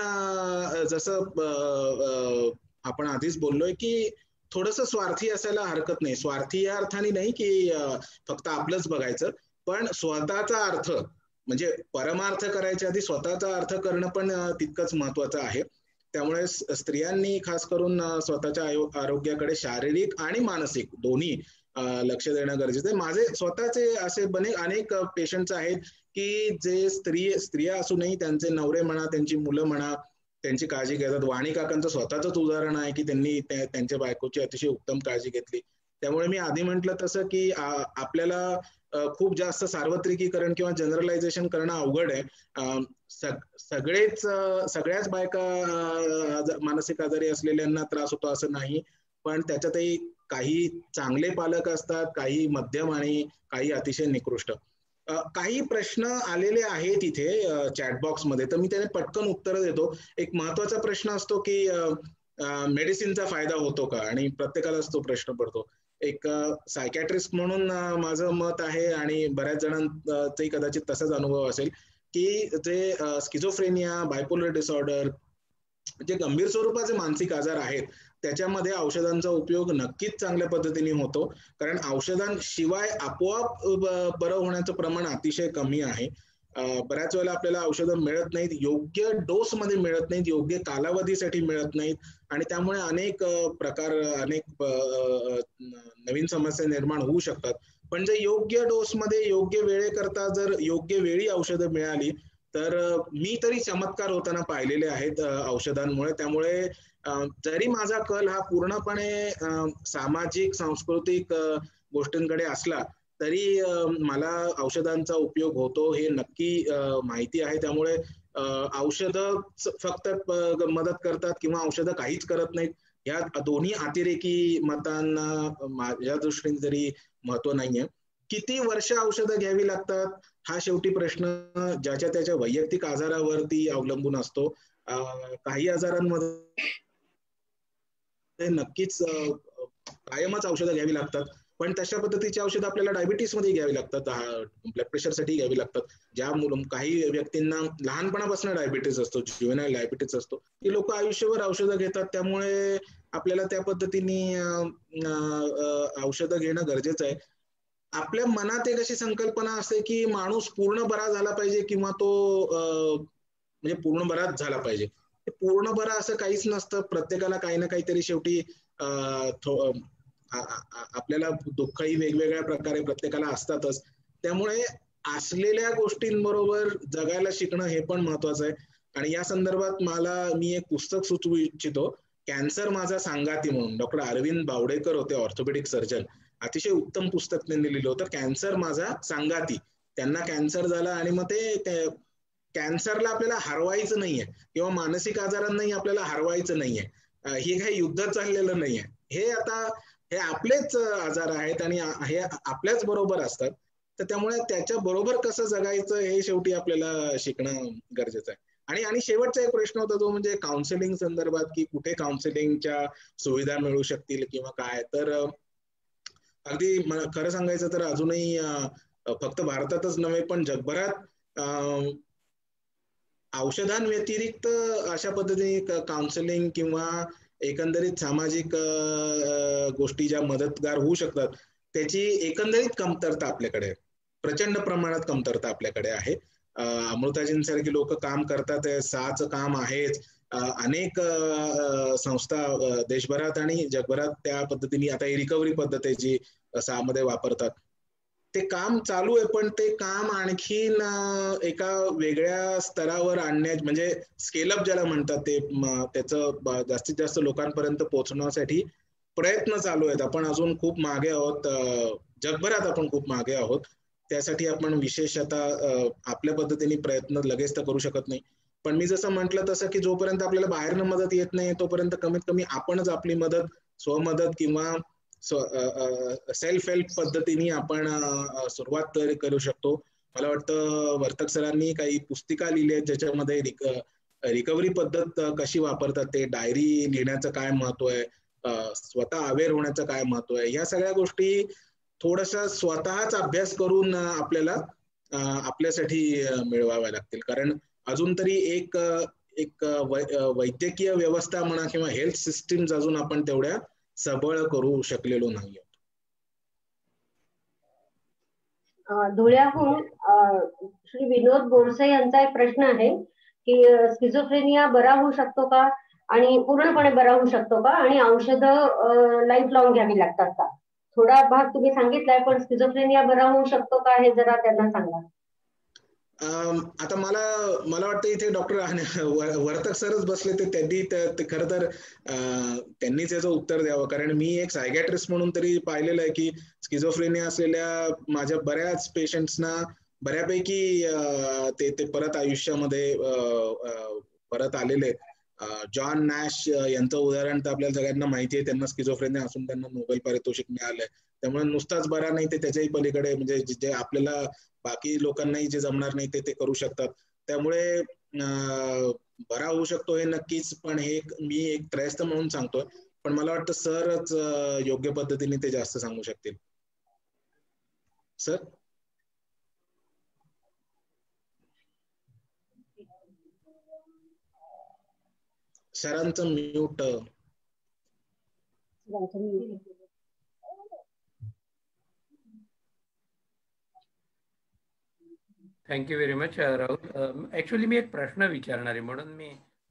जसं आपण आधीच बोललोय की थोडंसं स्वार्थी असायला हरकत नाही. स्वार्थी या अर्थाने नाही की फक्त आपलंच बघायचं, पण स्वतःचा अर्थ म्हणजे परमार्थ करायच्या आधी स्वतःचा अर्थ करणं पण तितकंच महत्वाचं आहे. त्यामुळे स्त्रियांनी खास करून स्वतःच्या आरोग्याकडे शारीरिक आणि मानसिक दोन्ही लक्ष देणं गरजेचं आहे. माझे स्वतःचे असे अनेक पेशंट्स आहेत की जे स्त्रिया असूनही त्यांचे नवरे म्हणा, त्यांची मुलं म्हणा, त्यांची काळजी घेतात. वाणी काकांचं स्वतःच उदाहरण आहे की त्यांनी त्यांच्या बायकोची अतिशय उत्तम काळजी घेतली. त्यामुळे मी आधी म्हटलं तसं की आपल्याला खूप जास्त सार्वत्रिकीकरण किंवा जनरलायझेशन करणं अवघड आहे. सगळ्याच बायका मानसिक आजारी असलेल्यांना त्रास होतो असं नाही, पण त्याच्यातही काही चांगले पालक असतात, काही मध्यम आणि काही अतिशय निकृष्ट. काही प्रश्न आलेले आहेत इथे चॅटबॉक्स मध्ये, तर मी त्याने पटकन उत्तर देतो. एक महत्वाचा प्रश्न असतो की मेडिसिनचा फायदा होतो का, आणि प्रत्येकालाच तो प्रश्न पडतो. एक सायकॅट्रिस्ट म्हणून माझं मत आहे आणि बऱ्याच जणांचाही कदाचित तसाच अनुभव असेल की जे स्किझोफ्रेनिया, बायपोलर डिसऑर्डर, जे गंभीर स्वरूपाचे मानसिक आजार आहेत त्याच्यामध्ये औषधांचा उपयोग नक्कीच चांगल्या पद्धतीने होतो, कारण औषधांशिवाय आपोआप बरं होण्याचं प्रमाण अतिशय कमी आहे. बऱ्याच वेळेला आपल्याला औषधं मिळत नाहीत, योग्य डोस मध्ये मिळत नाहीत, योग्य कालावधीसाठी मिळत नाहीत, आणि त्यामुळे अनेक नवीन समस्या निर्माण होऊ शकतात. पण जर योग्य डोस मध्ये योग्य वेळेकरता जर योग्य वेळी औषधं मिळाली तर मी तरी चमत्कार होताना पाहिलेले आहेत औषधांमुळे. त्यामुळे जरी माझा कल हा पूर्णपणे सामाजिक सांस्कृतिक गोष्टींकडे असला तरी मला औषधांचा उपयोग होतो हे नक्की माहिती आहे. त्यामुळे औषधं फक्त मदत करतात किंवा औषधं काहीच करत नाहीत, या दोन्ही अतिरेकी मतांना माझ्या दृष्टीने तरी महत्व नाहीये. किती वर्ष औषधं घ्यावी लागतात हा शेवटी प्रश्न ज्याच्या त्याच्या वैयक्तिक आजारावरती अवलंबून असतो. काही आजारांमध्ये नक्कीच कायमच औषधं घ्यावी लागतात, पण तशा पद्धतीची औषधं आपल्याला डायबिटीसमध्ये घ्यावी लागतात, ब्लड प्रेशरसाठी घ्यावी लागतात. काही व्यक्तींना लहानपणापासून डायबिटीस असतो, ज्युव्हेनाइल डायबिटीस असतो, ती लोक आयुष्यभर औषधं घेतात. त्यामुळे आपल्याला त्या पद्धतीने औषधं घेणं गरजेचं आहे. आपल्या मनात एक अशी संकल्पना असते की माणूस पूर्ण बरा झाला पाहिजे किंवा तो म्हणजे पूर्ण बराच झाला पाहिजे. पूर्ण बरा असं काहीच नसतं. प्रत्येकाला काही ना काहीतरी शेवटी आपल्याला दुःखही वेगवेगळ्या प्रकारे प्रत्येकाला असतातच. त्यामुळे असलेल्या गोष्टींबरोबर जगायला शिकणं हे पण महत्वाचं आहे. आणि या संदर्भात मी एक पुस्तक सुचवू इच्छितो, कॅन्सर माझा सांगाती म्हणून. डॉक्टर अरविंद बावडेकर होते, ऑर्थोपेडिक सर्जन. अतिशय उत्तम पुस्तक त्यांनी लिहिलं होतं, कॅन्सर माझा सांगाती. त्यांना कॅन्सर झाला आणि मग ते कॅन्सरला आपल्याला हरवायचं नाहीये किंवा मानसिक आजारांनाही आपल्याला हरवायचं नाहीये. हे काही युद्ध चाललेलं नाहीये. हे आपलेच आजार आहेत आणि हे आपल्याच बरोबर असतात. तर त्यामुळे त्याच्या बरोबर कसं जगायचं हे शेवटी आपल्याला शिकणं गरजेचं आहे. आणि शेवटचा एक प्रश्न होता तो म्हणजे काउन्सिलिंग संदर्भात, की कुठे काउन्सिलिंगच्या सुविधा मिळू शकतील किंवा काय. तर अगदी खरं सांगायचं तर अजूनही फक्त भारतातच नव्हे पण जगभरात औषधांव्यतिरिक्त अशा पद्धतीने काउन्सिलिंग किंवा एकंदरीत सामाजिक गोष्टी ज्या मदतगार होऊ शकतात त्याची एकंदरीत कमतरता आपल्याकडे, प्रचंड प्रमाणात कमतरता आपल्याकडे आहे. अमृताजींसारखी लोक काम करतात, साचं काम आहेच. अनेक संस्था देशभरात आणि जगभरात त्या पद्धतीने आता ही रिकव्हरी पद्धत आहे जी सामध्ये वापरतात, ते काम चालू आहे. पण ते काम आणखीन एका वेगळ्या स्तरावर आणण्यात म्हणजे स्केलअप ज्याला म्हणतात ते त्याचं जास्तीत जास्त लोकांपर्यंत पोहोचण्यासाठी प्रयत्न चालू आहेत. आपण अजून खूप मागे आहोत, जगभरात आपण खूप मागे आहोत. त्यासाठी आपण विशेष आता आपल्या पद्धतीने प्रयत्न लगेच तर करू शकत नाही. पण मी जसं म्हटलं तसं की जोपर्यंत आपल्याला बाहेरनं मदत येत नाही तोपर्यंत कमीत कमी आपणच आपली मदत, स्वमदत किंवा सेल्फ हेल्प पद्धतीने आपण सुरुवात करू शकतो. मला वाटतं वर्तक सरांनी काही पुस्तिका लिहिल्या आहेत ज्याच्यामध्ये रिकव्हरी पद्धत कशी वापरतात ते, डायरी लिहिण्याचं काय महत्व आहे, स्वतः अवेअर होण्याचं काय महत्व आहे, या सगळ्या गोष्टी थोडासा स्वतःच अभ्यास करून आपल्याला आपल्यासाठी मिळवाव्या लागतील. कारण अजून तरी एक वैद्यकीय व्यवस्था म्हणा किंवा हेल्थ सिस्टीम अजून आपण तेवढ्या सबळ करू शकलेलो नाही. धुळ्याहून श्री विनोद बोरसे यांचा एक प्रश्न आहे की स्किझोफ्रेनिया बरा होऊ शकतो का आणि पूर्णपणे बरा होऊ शकतो का आणि औषधं लाईफ लॉंग घ्यावी लागतात का? थोडा भाग तुम्ही सांगितलाय पण स्किझोफ्रेनिया बरा होऊ शकतो का हे जरा त्यांना सांगा. आता मला वाटतं इथे डॉक्टर वर्तक सरच बसले ते त्यांनी खरं तर त्यांनीच याचं उत्तर द्यावं. कारण मी एक सायकॅट्रिस्ट म्हणून तरी पाहिलेलं आहे की स्किझोफ्रेनिया असलेल्या माझ्या बऱ्याच पेशंट्सना बऱ्यापैकी ते परत आयुष्यामध्ये परत आलेले. जॉन नॅश यांचं उदाहरण तर आपल्याला सगळ्यांना माहिती आहे. त्यांना स्किझोफ्रेनिया असून त्यांना नोबेल पारितोषिक मिळालंय. त्यामुळे नुसताच बरा नाही ते त्याच्याही पलीकडे म्हणजे जे आपल्याला बाकी लोकांनाही जे जमणार नाही ते करू शकतात. त्यामुळे बरा होऊ शकतो हे नक्कीच. पण हे मी एक त्रयस्थ म्हणून सांगतोय, पण मला वाटतं सरच योग्य पद्धतीने ते जास्त सांगू शकतील. सर सरांचं mute. Thank you very much Rahul. Actually मी एक प्रश्न विचारणार आहे म्हणून मी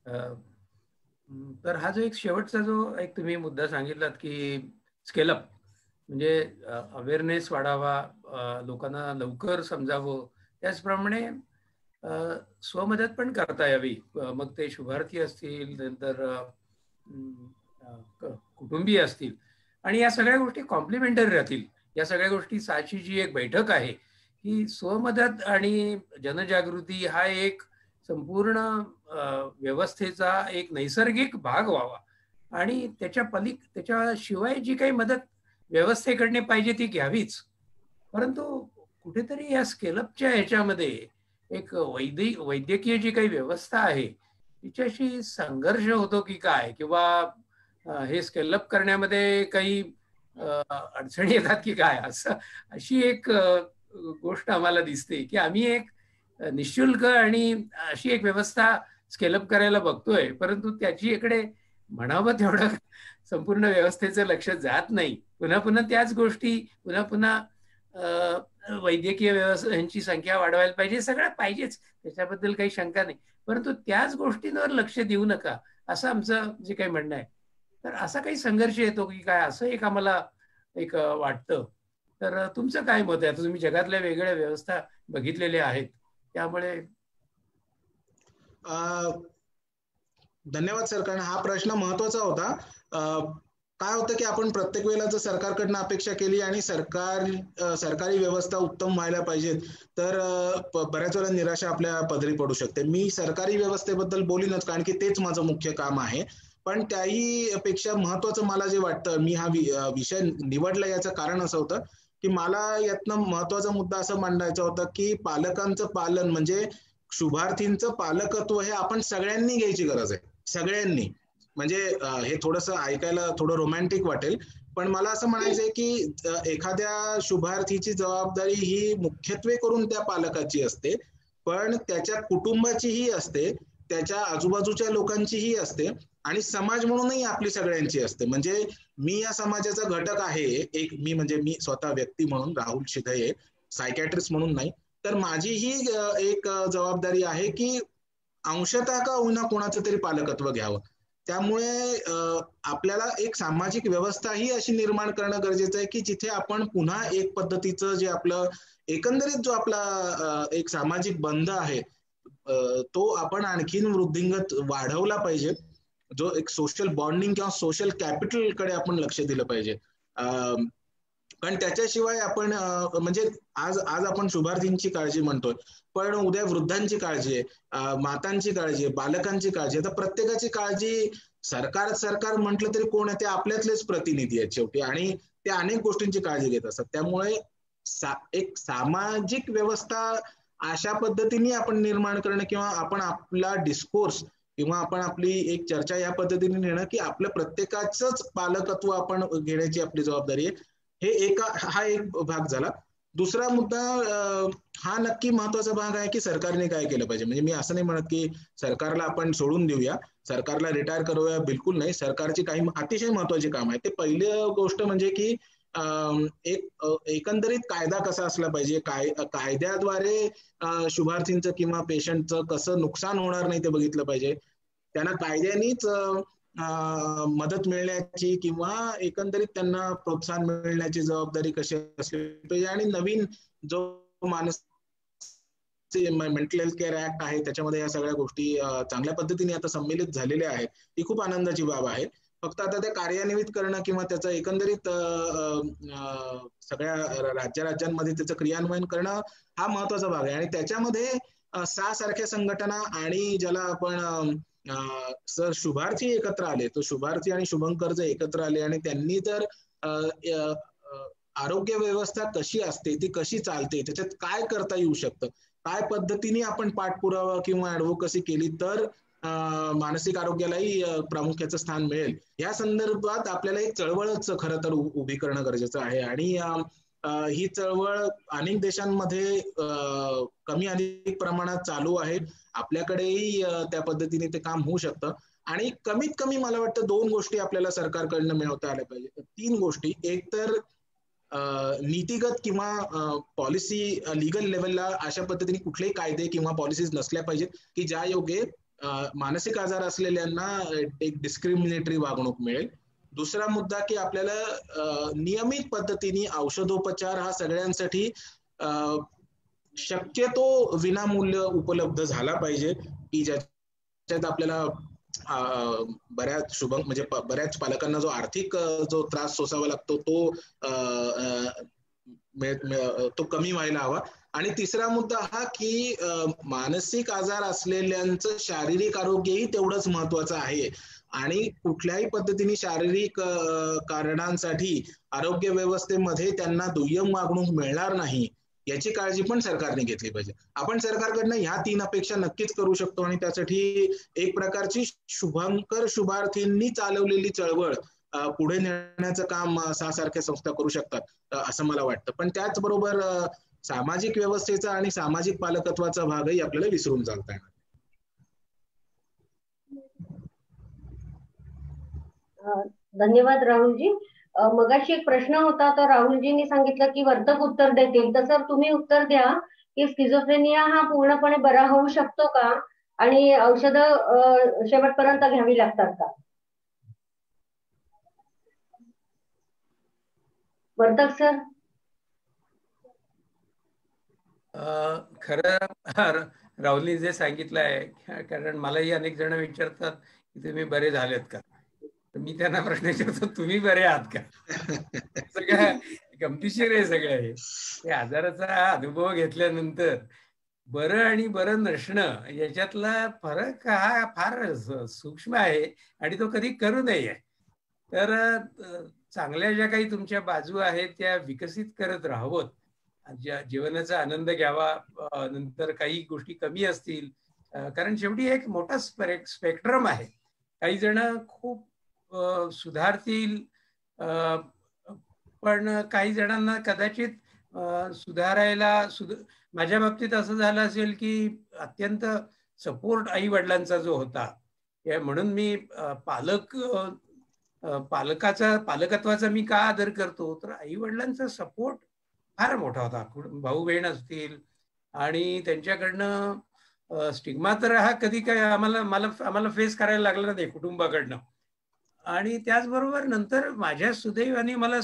तर हा जो एक शेवटचा जो एक तुम्ही मुद्दा सांगितलात की स्केलअप म्हणजे अवेअरनेस वाढावा, लोकांना लवकर समजावं, त्याचप्रमाणे स्वमदत पण करता यावी. मग ते शुभार्थी असतील, नंतर कुटुंबीय असतील, आणि या सगळ्या गोष्टी कॉम्प्लिमेंटरी राहतील. या सगळ्या गोष्टी साची जी एक बैठक आहे ही स्वमदत आणि जनजागृती हा एक संपूर्ण व्यवस्थेचा एक नैसर्गिक भाग व्हावा आणि त्याच्याशिवाय जी काही मदत व्यवस्थेकडे पाहिजे ती घ्यावीच. परंतु कुठेतरी या स्केलअपच्या ह्याच्यामध्ये एक वैद्यकीय जी काही व्यवस्था आहे तिच्याशी संघर्ष होतो की काय, किंवा हे स्केलअप करण्यामध्ये काही अडचणी येतात की काय, अशी एक गोष्ट आम्हाला दिसते की आम्ही एक निशुल्क आणि अशी एक व्यवस्था स्केलअप करायला बघतोय, परंतु त्याची इकडे म्हणावं तेवढं संपूर्ण व्यवस्थेचं लक्ष जात नाही. पुन्हा पुन्हा त्याच गोष्टी, पुन्हा पुन्हा वैद्यकीय यांची संख्या वाढवायला पाहिजे, सगळं पाहिजेच, त्याच्याबद्दल काही शंका नाही, परंतु त्याच गोष्टींवर लक्ष देऊ नका असं आमचं जे काही म्हणणं आहे. तर असा काही संघर्ष येतो की काय, असं एक आम्हाला एक वाटतं. तर तुमचं काय मत आहे? आता तुम्ही जगातल्या वेगळ्या व्यवस्था बघितलेल्या आहेत, त्यामुळे. धन्यवाद सर, कारण हा प्रश्न महत्वाचा होता. काय होतं की आपण प्रत्येक वेळेला जर सरकारकडनं अपेक्षा केली आणि सरकारी व्यवस्था उत्तम व्हायला पाहिजे, तर बऱ्याच वेळा निराशा आपल्या पदरी पडू शकते. मी सरकारी व्यवस्थेबद्दल बोलीनच, कारण की तेच माझं मुख्य काम आहे. पण त्याही पेक्षा महत्वाचं मला जे वाटतं, मी हा विषय निवडला याचं कारण असं होतं की मला यातनं महत्वाचा मुद्दा असं मांडायचा होता की पालकांचं पालन, म्हणजे शुभार्थींचं पालकत्व हे आपण सगळ्यांनी घ्यायची गरज आहे, सगळ्यांनी. म्हणजे हे थोडंसं ऐकायला थोडं रोमॅन्टिक वाटेल, पण मला असं म्हणायचंय की एखाद्या शुभार्थीची जबाबदारी ही मुख्यत्वे करून त्या पालकाची असते, पण त्याच्या कुटुंबाचीही असते, त्याच्या आजूबाजूच्या लोकांचीही असते, आणि समाज म्हणूनही आपली सगळ्यांची असते. म्हणजे मी या समाजाचा घटक आहे, मी स्वतः व्यक्ती म्हणून, राहुल शिधये, सायकॅट्रिस्ट म्हणून नाही, तर माझीही एक जबाबदारी आहे की अंशतः का होईना कोणाचं तरी पालकत्व घ्यावं. त्यामुळे आपल्याला एक सामाजिक व्यवस्थाही अशी निर्माण करणं गरजेचं आहे की जिथे आपण पुन्हा एक पद्धतीचं जे आपलं एकंदरीत जो आपला एक सामाजिक बंध आहे तो आपण आणखीन वृद्धिंगत वाढवला पाहिजे. जो एक सोशल बॉन्डिंग किंवा सोशल कॅपिटल कडे आपण लक्ष दिलं पाहिजे. कारण त्याच्याशिवाय आपण म्हणजे आज आपण शुभार्थींची काळजी म्हणतोय, पण उद्या वृद्धांची काळजी आहे, मातांची काळजी आहे, बालकांची काळजी आहे. तर प्रत्येकाची काळजी सरकार म्हटलं तरी कोण आहे, ते आपल्यातलेच प्रतिनिधी आहेत शेवटी, आणि ते अनेक गोष्टींची काळजी घेत असतात. त्यामुळे एक सामाजिक व्यवस्था अशा पद्धतीने आपण निर्माण करणं, किंवा आपण आपला डिस्कोर्स किंवा आपण आपली एक चर्चा या पद्धतीने नेणं की आपल्या प्रत्येकाचंच पालकत्व आपण घेण्याची आपली जबाबदारी आहे. हा एक भाग झाला. दुसरा मुद्दा हा नक्की महत्वाचा भाग आहे की सरकारने काय केलं पाहिजे. म्हणजे मी असं नाही म्हणत की सरकारला आपण सोडून देऊया, सरकारला रिटायर करूया, बिलकुल नाही. सरकारची काही अतिशय महत्वाची काम आहे. ते पहिली गोष्ट म्हणजे की एकंदरीत कायदा कसा असला पाहिजे, कायद्याद्वारे शुभार्थींचं किंवा पेशंटचं कसं नुकसान होणार नाही ते बघितलं पाहिजे. त्यांना कायद्यानेच मदत मिळण्याची किंवा एकंदरीत त्यांना प्रोत्साहन मिळण्याची जबाबदारी कशी असली पाहिजे. आणि नवीन जो मेंटल हेल्थ केअर ऍक्ट आहे त्याच्यामध्ये या सगळ्या गोष्टी चांगल्या पद्धतीने आता सम्मिलित झालेल्या आहेत. ही खूप आनंदाची बाब आहे. फक्त आता ते कार्यान्वित करणं किंवा त्याचं एकंदरीत सगळ्या राज्यांमध्ये त्याचं क्रियान्वयन करणं हा महत्वाचा भाग आहे. आणि त्याच्यामध्ये सारख्या संघटना आणि ज्याला आपण सर शुभार्थी एकत्र आले, तो शुभार्थी आणि शुभंकर जे एकत्र आले आणि त्यांनी तर आरोग्य व्यवस्था कशी असते, ती कशी चालते, त्याच्यात काय करता येऊ शकतं, काय पद्धतीने आपण पाठपुरावा किंवा ऍडव्होकसी केली तर मानसिक आरोग्यालाही प्रामुख्याचं स्थान मिळेल, या संदर्भात आपल्याला एक चळवळच खरं तर उभी करणं गरजेचं आहे. आणि ही चळवळ अनेक देशांमध्ये कमी अधिक प्रमाणात चालू आहे. आपल्याकडेही त्या पद्धतीने ते काम होऊ शकतं. आणि कमीत कमी मला वाटतं 2 गोष्टी आपल्याला सरकारकडनं मिळवता आल्या पाहिजे. 3 गोष्टी. एक तर नीतिगत किंवा पॉलिसी लिगल लेवलला अशा पद्धतीने कुठलेही कायदे किंवा पॉलिसीज नसल्या पाहिजेत की ज्या योगे मानसिक आजार असलेल्यांना एक डिस्क्रिमिनेटरी वागणूक मिळेल. दुसरा मुद्दा की आपल्याला नियमित पद्धतीने औषधोपचार हा सगळ्यांसाठी शक्यतो विनामूल्य उपलब्ध झाला पाहिजे की ज्याच्यात आपल्याला बऱ्याच पालकांना जो आर्थिक जो त्रास सोसावा लागतो तो कमी व्हायला हवा. आणि तिसरा मुद्दा हा की मानसिक आजार असलेल्यांचं शारीरिक आरोग्यही तेवढंच महत्वाचं आहे. आणि कुठल्याही पद्धतीने शारीरिक कारणांसाठी आरोग्य व्यवस्थेमध्ये त्यांना दुय्यम वागणूक मिळणार नाही याची काळजी पण सरकारने घेतली पाहिजे. आपण सरकारकडनं ह्या 3 अपेक्षा नक्कीच करू शकतो. आणि त्यासाठी एक प्रकारची शुभंकर शुभार्थींनी चालवलेली चळवळ पुढे नेण्याचं काम सारख्या संस्था करू शकतात असं मला वाटतं. पण त्याचबरोबर सामाजिक व्यवस्थेचा आणि सामाजिक पालकत्वाचा भागही आपल्याला विसरून चालता येणार. धन्यवाद राहुलजी. मगाशी एक प्रश्न होता, तर राहुलजींनी सांगितलं की वर्तक उत्तर देतील. तर सर तुम्ही उत्तर द्या की स्किझोफ्रेनिया हा पूर्णपणे बरा होऊ शकतो का आणि औषधं शेवटपर्यंत घ्यावी लागतात का? वर्तक सर. खरं राहुलनी जे सांगितलं आहे, कारण मलाही अनेक जण विचारतात की तुम्ही बरे झालेत का, तर मी त्यांना प्रश्न विचारतो तुम्ही बरे आहात का. सगळं गमतीशीर आहे सगळं हे आजाराचा अनुभव घेतल्यानंतर बरं आणि बरं नसणं याच्यातला फरक हा फार सूक्ष्म आहे आणि तो कधी करू नये. तर चांगल्या ज्या काही तुमच्या बाजू आहेत त्या विकसित करत राहावं, जीवनाचा आनंद घ्यावा. नंतर काही गोष्टी कमी असतील, कारण शेवटी एक मोठा स्पेक्ट्रम आहे. काही जण खूप सुधारतील, पण काही जणांना कदाचित माझ्या बाबतीत असं झालं असेल की अत्यंत सपोर्ट आई वडिलांचा जो होता, म्हणून मी पालकत्वाचा मी का आदर करतो, तर आई वडिलांचा सपोर्ट फार मोठा होता. भाऊ बहीण असतील आणि त्यांच्याकडनं स्टिग्मा तर हा कधी काय आम्हाला फेस करायला लागला नाही कुटुंबाकडनं. आणि त्याचबरोबर नंतर माझ्या सुदैवाने मला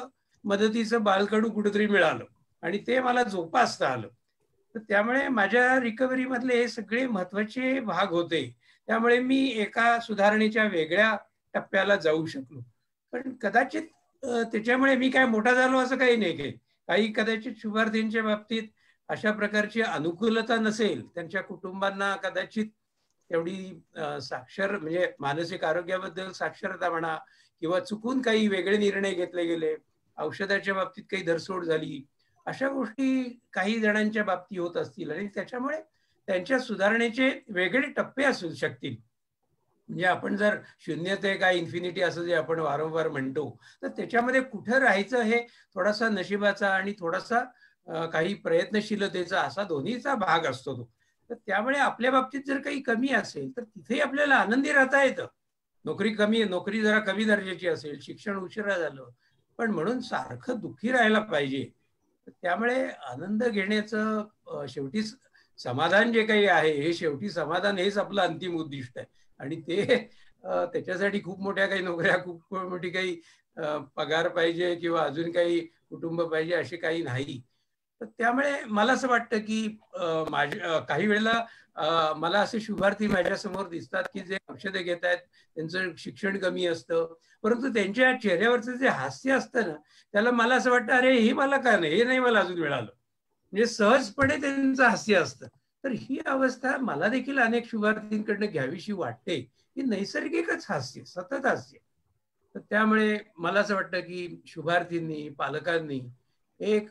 मदतीचं बालकडू कुठेतरी मिळालं आणि ते मला जोपासता आलं. तर त्यामुळे माझ्या रिकव्हरी मधले हे सगळे महत्वाचे भाग होते. त्यामुळे मी एका सुधारणेच्या वेगळ्या टप्प्याला जाऊ शकलो. पण कदाचित त्याच्यामुळे मी काय मोठा झालो असं काही नाही. काही कदाचित शुभार्थींच्या बाबतीत अशा प्रकारची अनुकूलता नसेल, त्यांच्या कुटुंबांना कदाचित तेवढी साक्षर म्हणजे मानसिक आरोग्याबद्दल साक्षरता म्हणा, किंवा चुकून काही वेगळे निर्णय घेतले गेले, औषधाच्या बाबतीत काही धरसोड झाली, अशा गोष्टी काही जणांच्या बाबतीत होत असतील आणि त्याच्यामुळे त्यांच्या सुधारणेचे वेगळे टप्पे असू शकतील. म्हणजे आपण जर 0 ते काय इन्फिनिटी असं जे आपण वारंवार म्हणतो, तर त्याच्यामध्ये कुठं राहायचं हे थोडासा नशिबाचा आणि थोडासा काही प्रयत्नशीलतेचा असा दोन्हीचा भाग असतो तो. तर त्यामुळे आपल्या बाबतीत जर काही कमी असेल तर तिथे आपल्याला आनंदी राहता येतं. नोकरी जरा कमी दर्जाची असेल, शिक्षण उशिरा झालं, पण म्हणून सारखं दुःखी राहायला पाहिजे. त्यामुळे आनंद घेण्याचं शेवटी समाधान जे काही आहे, हे शेवटी समाधान हेच आपलं अंतिम उद्दिष्ट आहे. आणि ते त्याच्यासाठी खूप मोठ्या काही नोकऱ्या, खूप मोठी काही पगार पाहिजे किंवा अजून काही कुटुंब पाहिजे असे काही नाही. तर त्यामुळे मला असं वाटतं की काही वेळेला मला असे शुभार्थी माझ्या समोर दिसतात की जे औषधे घेत आहेत, त्यांचं शिक्षण कमी असतं, परंतु त्यांच्या चेहऱ्यावरचं जे हास्य असतं ना, त्याला मला असं वाटतं अरे हे मला का नाही, हे नाही मला अजून मिळालं. म्हणजे सहजपणे त्यांचं हास्य असतं. तर ही अवस्था मला देखील अनेक शुभार्थींकडनं घ्यावीशी वाटते की नैसर्गिकच हास्य, सतत हास्य. तर त्यामुळे मला असं वाटतं की शुभार्थींनी, पालकांनी एक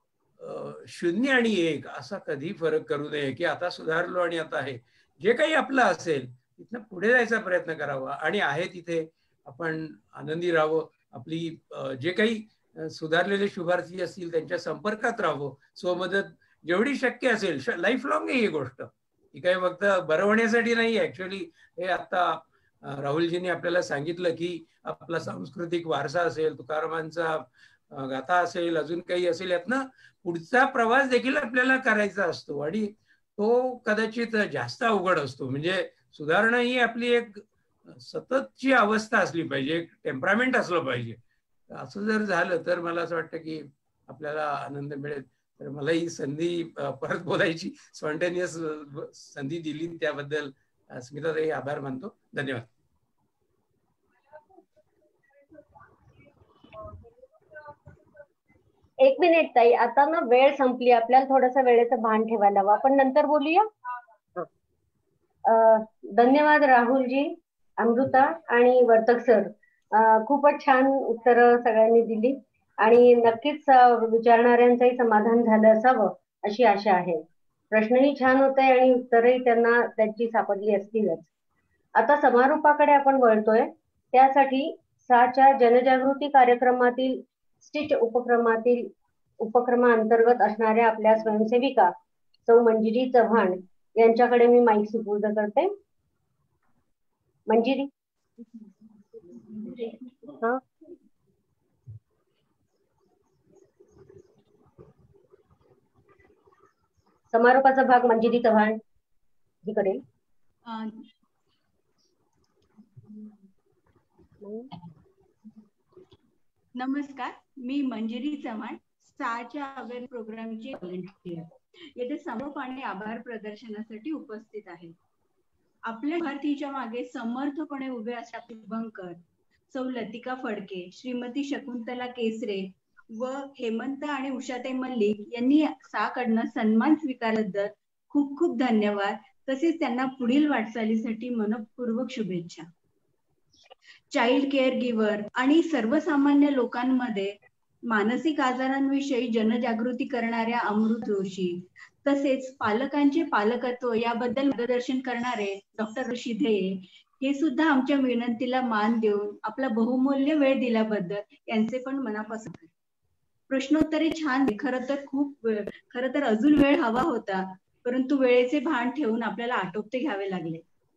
0 आणि 1 असा कधी फरक करू नये की आता सुधारलो आणि आता आहे, जे काही आपलं असेल तिथनं पुढे जायचा प्रयत्न करावा आणि आहे तिथे आपण आनंदी राहावं. आपली जे काही सुधारलेले शुभार्थी असतील त्यांच्या संपर्कात राहावं. स्वमदत जेवढी शक्य असेल, लाईफ लॉंग आहे ही गोष्ट, ही काही फक्त बरं होण्यासाठी नाही. ऍक्च्युअली हे आता राहुलजींनी आपल्याला सांगितलं की आपला सांस्कृतिक वारसा असेल, तुकारामांचा गाथा असेल, अजून काही असेल, यातनं पुढचा प्रवास देखील आपल्याला करायचा असतो आणि तो कदाचित जास्त अवघड असतो. म्हणजे सुधारणा ही आपली एक सततची अवस्था असली पाहिजे, एक टेम्परामेंट असलं पाहिजे. असं जर झालं तर मला असं वाटतं की आपल्याला आनंद मिळेल. तर मला ही संधी परत बोलायची स्पॉन्टेनियस संधी दिली त्याबद्दल स्मिताताई आभार मानतो. धन्यवाद. एक मिनिट ताई, आता ना वेळ संपली, आपल्याला थोडंसं वेळेचं भान ठेवायला हवं. आपण नंतर बोलूया. धन्यवाद राहुलजी, अमृता आणि वर्तक सर. खूपच छान उत्तरं सगळ्यांनी दिली आणि नक्कीच विचारणाऱ्यांचंही समाधान झालं असावं अशी आशा आहे. प्रश्नही छान होते आणि उत्तरही त्यांना त्यांची सापडली असतीलच. आता समारोपाकडे आपण वळतोय. त्यासाठी सहाच्या जनजागृती कार्यक्रमातील स्टिच उपक्रमाअंतर्गत असणाऱ्या आपल्या स्वयंसेविका सौ मंजिरी चव्हाण यांच्याकडे मी माईक सुपूर्द करते. मंजिरी. हा, समारोपाचा भाग मंजिरी चव्हाण ही करेल. नमस्कार, मी मंजिरी चव्हाण, सहाच्या अवेअर प्रोग्रामची व्हॉलंटियर येथे समारोप आणि आभार प्रदर्शनासाठी उपस्थित आहे. आपल्या भारतीच्या मागे समर्थपणे उभे असणारे शुभंकर, सौ लतिका फडके, श्रीमती शकुंतला केसरे व हेमंत आणि उषाताई मल्लिक यांनी साकडनं सन्मान स्वीकारल्याबद्दल खूप खूप धन्यवाद. तसेच त्यांना पुढील वाटचालीसाठी मनपूर्वक शुभेच्छा. चाइल्ड केअर गिव्हर आणि सर्वसामान्य लोकांमध्ये मानसिक आजारांविषयी जनजागृती करणाऱ्या अमृता जोशी, तसेच पालकांचे पालकत्व याबद्दल मार्गदर्शन करणारे डॉक्टर ऋषी धेये हे सुद्धा आमच्या विनंतीला मान देऊन आपला बहुमूल्य वेळ दिल्याबद्दल यांचे पण मनापासून. प्रश्नोत्तरे छान. खरं तर अजून वेळ हवा होता, परंतु वेळेचे भान ठेवून आपल्याला आटोपते घ्यावे लागले.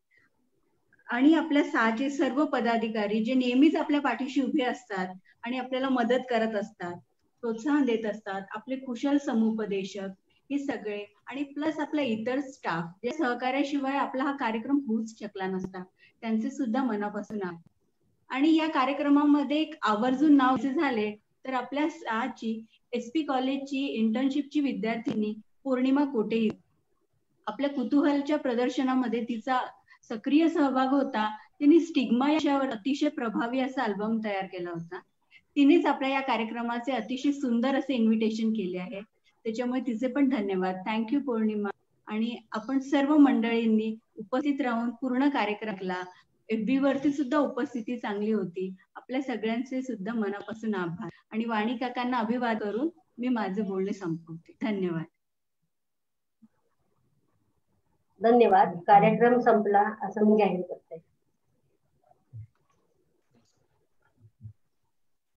आणि आपल्या सहाचे सर्व पदाधिकारी जे नेहमीच आपल्या पाठीशी उभे असतात आणि आपल्याला मदत करत असतात, प्रोत्साहन देत असतात, आपले कुशल समुपदेशक हे सगळे, आणि प्लस आपला इतर स्टाफ जे सहकार्याशिवाय आपला हा कार्यक्रम होऊच शकला नसता, त्यांचे सुद्धा मनापासून आहे. आणि या कार्यक्रमामध्ये एक आवर्जून नाव झाले तर आपल्या सहाची SP कॉलेजची इंटर्नशिपची विद्यार्थिनी पौर्णिमा कोटे. आपल्या कुतूहलच्या प्रदर्शनामध्ये तिचा सक्रिय सहभाग होता. तिने स्टिग्मा याच्यावर अतिशय प्रभावी असा अल्बम तयार केला होता. तिनेच आपल्या या कार्यक्रमाचे अतिशय सुंदर असे इन्व्हिटेशन केले आहे, त्याच्यामुळे तिचे पण धन्यवाद. थँक्यू पौर्णिमा. आणि आपण सर्व मंडळींनी उपस्थित राहून पूर्ण कार्यक्रमाला FB वरती सुद्धा उपस्थिती चांगली होती. आपल्या सगळ्यांचे सुद्धा मनापासून आभार आणि वाणी काकांना अभिवादन करून मी माझे बोलणे संपवते. धन्यवाद. धन्यवाद. कार्यक्रम संपला असं मी जाहीर करते.